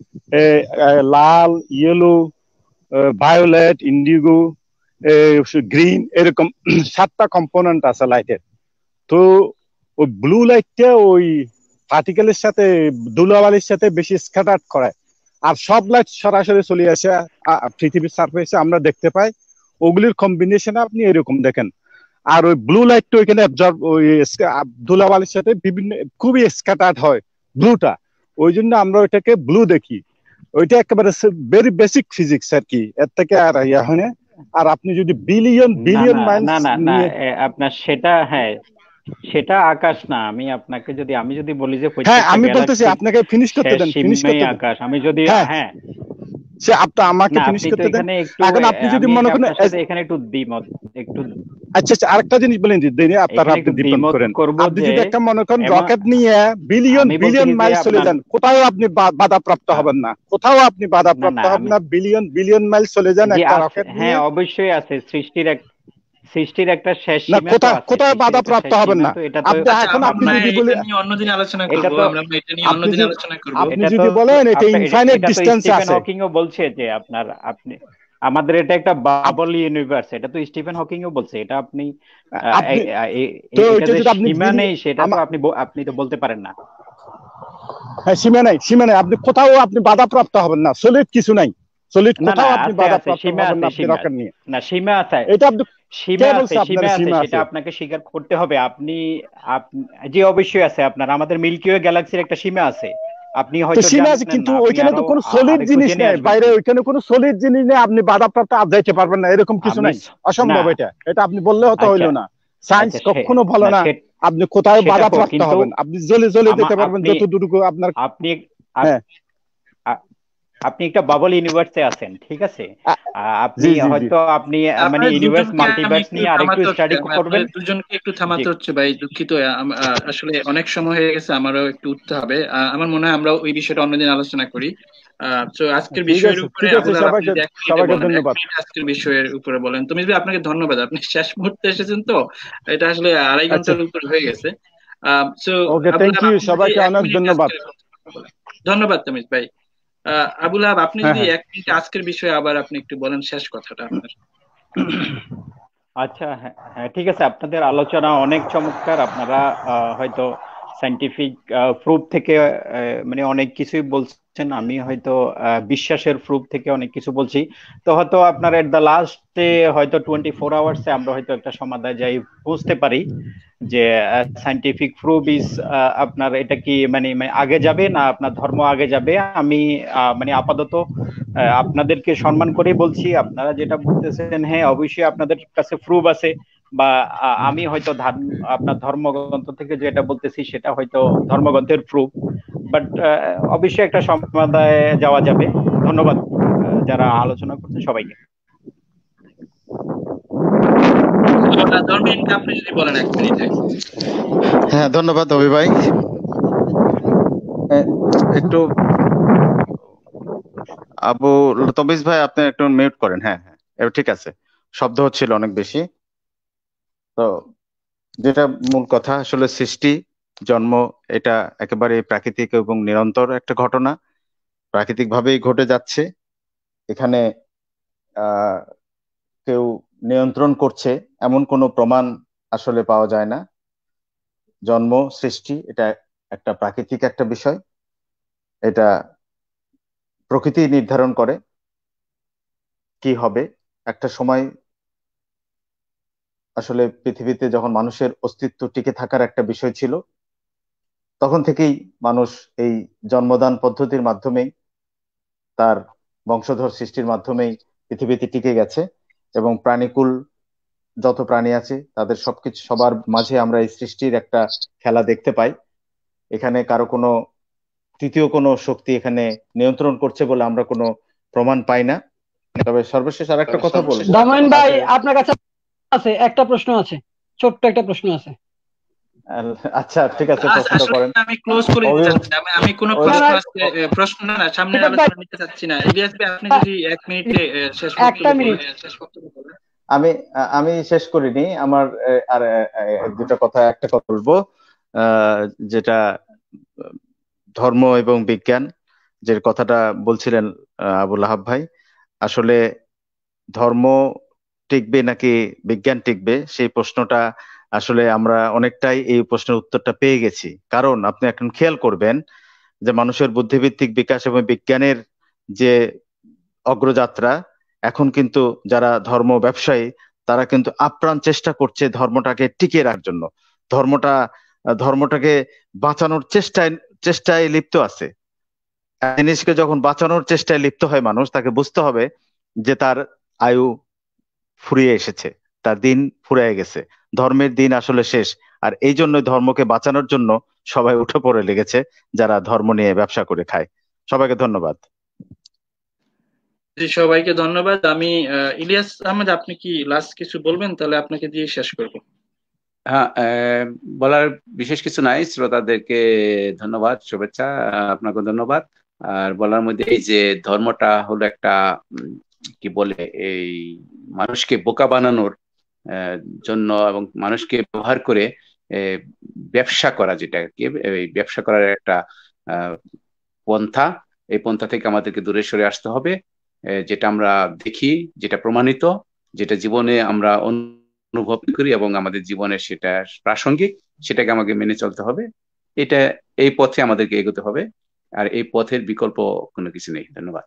লাল, ইয়েলো, ভায়োলেট, ইন্ডিগো, গ্রিন, এরকম 7টা কম্পোনেন্ট আছে লাইটের। তো ওই ব্লু লাইটটা ওই পার্টিকেলের সাথে, ধুলাবালির সাথে বেশি স্ক্যাটার করে, আর সব লাইট সরাসরি চলে আসে পৃথিবীর সারফেসে, আমরা দেখতে পাই। ওগুলির কম্বিনেশনে আপনি এরকম দেখেন। আর ওই ব্লু লাইটটা ওইখানে অ্যাবজর্ব, ওই ধুলাবালির সাথে বিভিন্ন খুবই স্ক্যাটার্ড হয় ব্লুটা, ওই জন্য আমরা ওইটাকে ব্লু দেখি। ওইটা একেবারে ভেরি বেসিক ফিজিক্স আর কি, এর থেকে আর ইয়া হয় না। আর আপনি যদি বিলিয়ন না মাইলস না না না, নিয়ে, আপনার সেটা, হ্যাঁ সেটা আকাশ না। আমি যদি বলি যে হ্যাঁ প্রত্যেকটা আমি বলতেছি, গ্যালাক্সির আপনাকে ফিনিশ করতে শেষ দেন, সীমাই আকাশ, আমি যদি, হ্যাঁ হ্যাঁ সে আপনি আমাকে না, ফিনিশ আপনি তো করতে দেন। এখানে একটু, এখন আপনি যদি আমি মনে করেন, আপনার সাথে এখানে একটু দ্বিমত, একটু আচ্ছা আরেকটা জিনিস বলেন, আপনারা এখানে আপনি একটু ডিপেন্ড দ্বিমত করেন। করব আপনি যে যদি একটা মনে করেন এমন, রকেট নিয়ে বিলিয়ন আমি বলছি কি যে মাইল চলে আপনার, যান, কোথাও আপনি বাধাপ্রাপ্ত হবেন না, কোথাও আপনি না বাধাপ্রাপ্ত না হবেন না। বিলিয়ন মাইল চলে যান যে একটা আছে, রকেট হ্যাঁ নিয়ে, অবশ্যই আছে, সৃষ্টির একটা শেষ না সীমা তো কোথাও আছে, কোথাও সৃষ্টির একটা বাধাপ্রাপ্ত শেষ হবেন সীমা না। তো, এটা তো, আপনি আচ্ছা, এখন আমরা আপনি মনে হয় যদি বলে, এটা নিয়ে অন্যদিন আলোচনা এটা করব। তো আমরা এটা নিয়ে অন্যদিন আলোচনা করব। আপনি এটা তো যদি বলেন এটা ইনফাইনাইট এটা তো ডিস্টেন্স স্টিফেন আছে, হকিংও বলছে যে আপনি আমাদের এটা একটা বাবল ইউনিভার্স, এটা তো স্টিফেন হকিংও বলছে। এটা আপনি আপনি তো এটা এটা যে যদি আপনি সীমা নেই সেটা তো আপনি তো বলতে পারেন না। হ্যাঁ, সীমা নাই, আপনি কোথাও আপনি বাধাপ্রাপ্ত হবেন না, সলিড কিছু নাই, সলিড না না, কোথাও আপনি আছে বাধাপ্রাপ্ত সীমা হবেন আছে, না আপনি রকেট নিয়ে। না সীমা আছে, এটা আপনি কে বলছে আপনার সীমা আছে, সীমা সেটা আছে? আপনাকে স্বীকার করতে হবে। যে অবশ্যই আছে, আপনার আমাদের মিল্কি ওয়ে গ্যালাক্সির একটা সীমা আছে, আপনি তো হয়তো সীমা আছে, জানেন কিন্তু না, আপনি ওইখানে তো কোনো সলিড আরেকটু জিনিস জেনে নেই, আসবেন বাইরে প্লিজ। ওইখানে কোনো সলিড জিনিস নেই, আপনি বাধাপ্রাপ্ত আর যাইতে পারবেন না, এরকম কিছু আপনি নাই, অসম্ভব। না, এটা আপনি বললে হতো আচ্ছা হইলো না, সায়েন্স আচ্ছা কখনো বলে না না আপনি কোথাও সেটা হোক, বাধাপ্রাপ্ত কিন্তু হবেন, আপনি জ্বলে যেতে পারবেন আপনি যতটুকু আপনার। আপনি হ্যাঁ, আপনি একটা বাবল ইউনিভার্সে আছেন, ঠিক আছে? আপনি জি জি জি, হয়তো আপনি মানে আপনাদের ইউনিভার্স দুজনকে আমি মাল্টিভার্স একটু নিয়ে আরেকটু থামাতে হচ্ছে, স্টাডি করবেন। আপনাদের দুজনকে একটু জি থামাতে হচ্ছে ভাই, দুঃখিত। আসলে অনেক সময় হয়ে গেছে, আমারও একটু উঠতে হবে। আমার মনে হয় আমরা ওই বিষয়টা অন্যদিন আলোচনা করি। তো আজকের বিষয়ের উপরে ঠিক আছে, আবুল আপনি যদি 1 মিনিটে বলেন, ধন্যবাদ। 1 মিনিট আজকের বিষয়ের উপরে বলেন। তুমি ভাই, আপনাকে ধন্যবাদ, আপনি শেষ মুহূর্তে এসেছেন তো, এটা আসলে 2.5 আচ্ছা, ঘন্টার উপরে হয়ে গেছে। সো ওকে, আবুল থ্যাংক আপনি ইউ, যদি সবাইকে 1 অনেক মিনিট ধন্যবাদ। আজকের কথা বলেন। ধন্যবাদ তমিজ ভাই। আবুল আপনি হ্যাঁ যদি হ্যাঁ 1 মিনিটে আজকের বিষয়ে আবার আপনি একটু বলেন, শেষ কথাটা আপনার। আচ্ছা, হ্যাঁ হ্যাঁ, ঠিক আছে। আপনাদের আলোচনা অনেক চমৎকার। আপনারা হয়তো সায়েন্টিফিক প্রুফ থেকে মানে অনেক কিছুই বলছেন, আমি হয়তো বিশ্বাসের প্রুফ থেকে অনেক কিছু বলছি। তো হয়তো আপনার এট দ্য লাস্টে হয়তো 24 আওয়ার্সে আমরা হয়তো একটা সমাধান যাই বুঝতে পারি যে সায়েন্টিফিক প্রুফ ইজ, আপনার এটা কি মানে আগে যাবে না আপনার ধর্ম আগে যাবে। আমি মানে আপাতত আপনাদেরকে সম্মান করে বলছি, আপনারা যেটা বলতেছেন হ্যাঁ অবশ্যই আপনাদের কাছে প্রুফ আছে, বা আমি হয়তো আপনার ধর্মগ্রন্থ থেকে যেটা বলতেছি সেটা হয়তো ধর্মগ্রন্থের প্রুফ, বাট অবশ্যই একটা সমাধানে যাওয়া যাবে। ধন্যবাদ যারা আলোচনা করছে সবাইকে। আপনি যদি বলেন 1 মিনিটে। হ্যাঁ, ধন্যবাদ অভি ভাই। একটু আবু তবিজ ভাই, আপনি একটু মিউট করেন। হ্যাঁ হ্যাঁ, এবার ঠিক আছে, শব্দ হচ্ছিল অনেক বেশি। তো যেটা মূল কথা, আসলে সৃষ্টি জন্ম এটা একেবারে প্রাকৃতিক এবং নিরন্তর একটা ঘটনা, প্রাকৃতিক ভাবেই ঘটে যাচ্ছে। এখানে আহ কেউ নিয়ন্ত্রণ করছে এমন কোনো প্রমাণ আসলে পাওয়া যায় না। জন্ম সৃষ্টি এটা একটা প্রাকৃতিক একটা বিষয়, এটা প্রকৃতি নির্ধারণ করে কি হবে। একটা সময় আসলে পৃথিবীতে যখন মানুষের অস্তিত্ব টিকে থাকার একটা বিষয় ছিল, তখন থেকেই মানুষ এই জন্মদান পদ্ধতির মাধ্যমেই তার বংশধর সৃষ্টির মাধ্যমেই পৃথিবীতে টিকে গেছে, এবং প্রাণীকুল যত প্রাণী আছে তাদের সবার মাঝে আমরা এই সৃষ্টির একটা খেলা দেখতে পাই। এখানে কারো কোনো তৃতীয় কোনো শক্তি এখানে নিয়ন্ত্রণ করছে বলে আমরা কোনো প্রমাণ পাই না। তবে সর্বশেষ আর একটা কথা বলবো, ধর্মহীন ভাই আপনার কাছে আছে একটা প্রশ্ন আছে, ছোট্ট একটা প্রশ্ন আছে। আচ্ছা ঠিক আছে, প্রশ্নটা করেন। আমি ক্লোজ করে দিতে চাচ্ছি, আমি কোনো প্রশ্ন না সামনে আলোচনা নিতে চাচ্ছি না। ইলিয়াস ভাই আপনি যদি 1 মিনিটে শেষ বক্তব্য বলেন। আমি শেষ করিনি, আমার আর একটা কথা বলবো, যেটা ধর্ম এবং বিজ্ঞান যে কথাটা বলছিলেন আবুল আহাব ভাই, আসলে ধর্ম টিকবে নাকি বিজ্ঞান টিকবে সেই প্রশ্নটা আসলে আমরা অনেকটাই এই প্রশ্নের উত্তরটা পেয়ে গেছি। কারণ আপনি এখন খেয়াল করবেন যে মানুষের বুদ্ধিভিত্তিক বিকাশ এবং বিজ্ঞানের যে অগ্রযাত্রা, এখন কিন্তু যারা ধর্ম ব্যবসায়ী তারা কিন্তু আপ্রাণ চেষ্টা করছে ধর্মটাকে টিকিয়ে রাখার জন্য, ধর্মটাকে বাঁচানোর চেষ্টায় লিপ্ত আছে। জিনিসকে যখন বাঁচানোর চেষ্টায় লিপ্ত হয় মানুষ, তাকে বুঝতে হবে যে তার আয়ু ফুরিয়ে এসেছে, তার দিন ফুরিয়ে গেছে, ধর্মের দিন আসলে শেষ। আর এই জন্য ধর্মকে বাঁচানোর জন্য সবাই উঠে পড়ে লেগেছে যারা ধর্ম নিয়ে ব্যবসা করে খায়। সবাইকে ধন্যবাদ। সবাইকে ধন্যবাদ। আমি ইলিয়াস আহমেদ, আপনি কি লাস্ট কিছু বলবেন? তাহলে আপনাকে দিয়ে শেষ করব। হ্যাঁ, বলার বিশেষ কিছু নাই। শ্রোতাদেরকে ধন্যবাদ, শুভেচ্ছা, আপনাকে ধন্যবাদ। আর বলার মধ্যে এই যে ধর্মটা হলো একটা কি বলে, এই মানুষকে বোকা বানানোর জন্য এবং মানুষকে ব্যবহার করে ব্যবসা করা, যেটা কি ব্যবসা করার একটা পন্থা, এই পন্থা থেকে আমাদেরকে দূরে সরে আসতে হবে। যেটা আমরা দেখি, যেটা প্রমাণিত, যেটা জীবনে আমরা অনুভব করি এবং আমাদের জীবনে সেটা প্রাসঙ্গিক, সেটাকে আমাকে মেনে চলতে হবে। এই পথে আমাদেরকে এগোতে হবে, আর এই পথের বিকল্প কোনো কিছু নেই। ধন্যবাদ।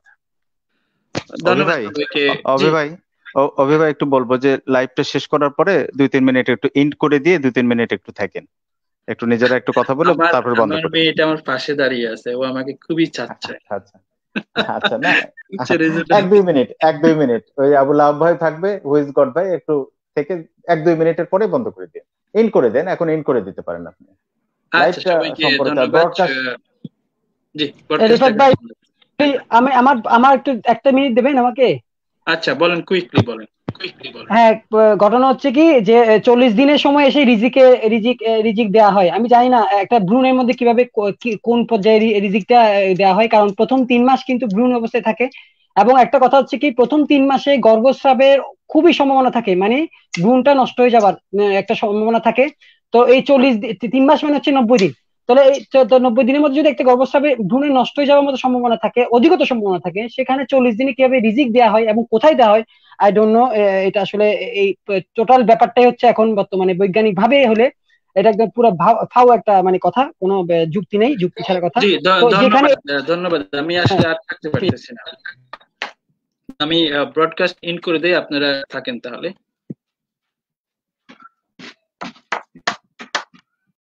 অভি ভাই একটু বলবো যে লাইভটা শেষ করার পরে 2-3 মিনিট একটু এন্ড করে দিয়ে 2-3 মিনিট একটু থাকেন, একটু নিজেরা একটু কথা বলে তারপর বন্ধ করবেন। মেয়েটা আমার পাশে দাঁড়িয়ে আছে, ও আমাকে খুবই চাচ্ছে। আচ্ছা না, 1-2 মিনিট ওই আবুল আহাব ভাই থাকবে, হুইজ গড ভাই একটু থেকে 1-2 মিনিটের পরে বন্ধ করে দিন, এন্ড করে দেন, এখন এন্ড করে দিতে পারেন আপনি লাইভটা সম্পর্কে ব্রডকাস্ট। জি, আমি আমার একটু 1 মিনিট দেবেন আমাকে? আচ্ছা বলেন, কুইকলি বলেন। হ্যাঁ, ঘটনা হচ্ছে কি যে 40 দিনের সময় এসে রিজিক দেওয়া হয়। আমি জানি না একটা ভ্রূণের মধ্যে কিভাবে কোন পর্যায়ে রিজিকটা দেওয়া হয়, কারণ প্রথম 3 মাস কিন্তু ভ্রূণ অবস্থায় থাকে। এবং একটা কথা হচ্ছে কি, প্রথম 3 মাসে গর্ভস্রাবের খুবই সম্ভাবনা থাকে, মানে ভ্রূণটা নষ্ট হয়ে যাবার একটা সম্ভাবনা থাকে। তো এই 3 মাস মানে হচ্ছে 90 দিন। তাহলে এই 90 দিনের মধ্যে যদি একটা গর্ভস্রাবে ভ্রূণের নষ্ট হয়ে যাওয়ার মতো সম্ভাবনা থাকে, অধিকতর সম্ভাবনা থাকে, সেখানে 40 দিনে কিভাবে রিজিক দেওয়া হয় এবং কোথায় দেওয়া হয় আই ডোন্ট নো। এটা আসলে এই টোটাল ব্যাপারটাই হচ্ছে এখন বর্তমানে বৈজ্ঞানিক ভাবে হলে এটা একদম পুরো ফাও একটা মানে কথা, কোনো যুক্তি নেই, যুক্তি ছাড়া কথা। ধন্যবাদ। আমি আসলে আর থাকতে পারতেছি না, আমি ব্রডকাস্ট এন্ড করে দেই, আপনারা থাকেন তাহলে।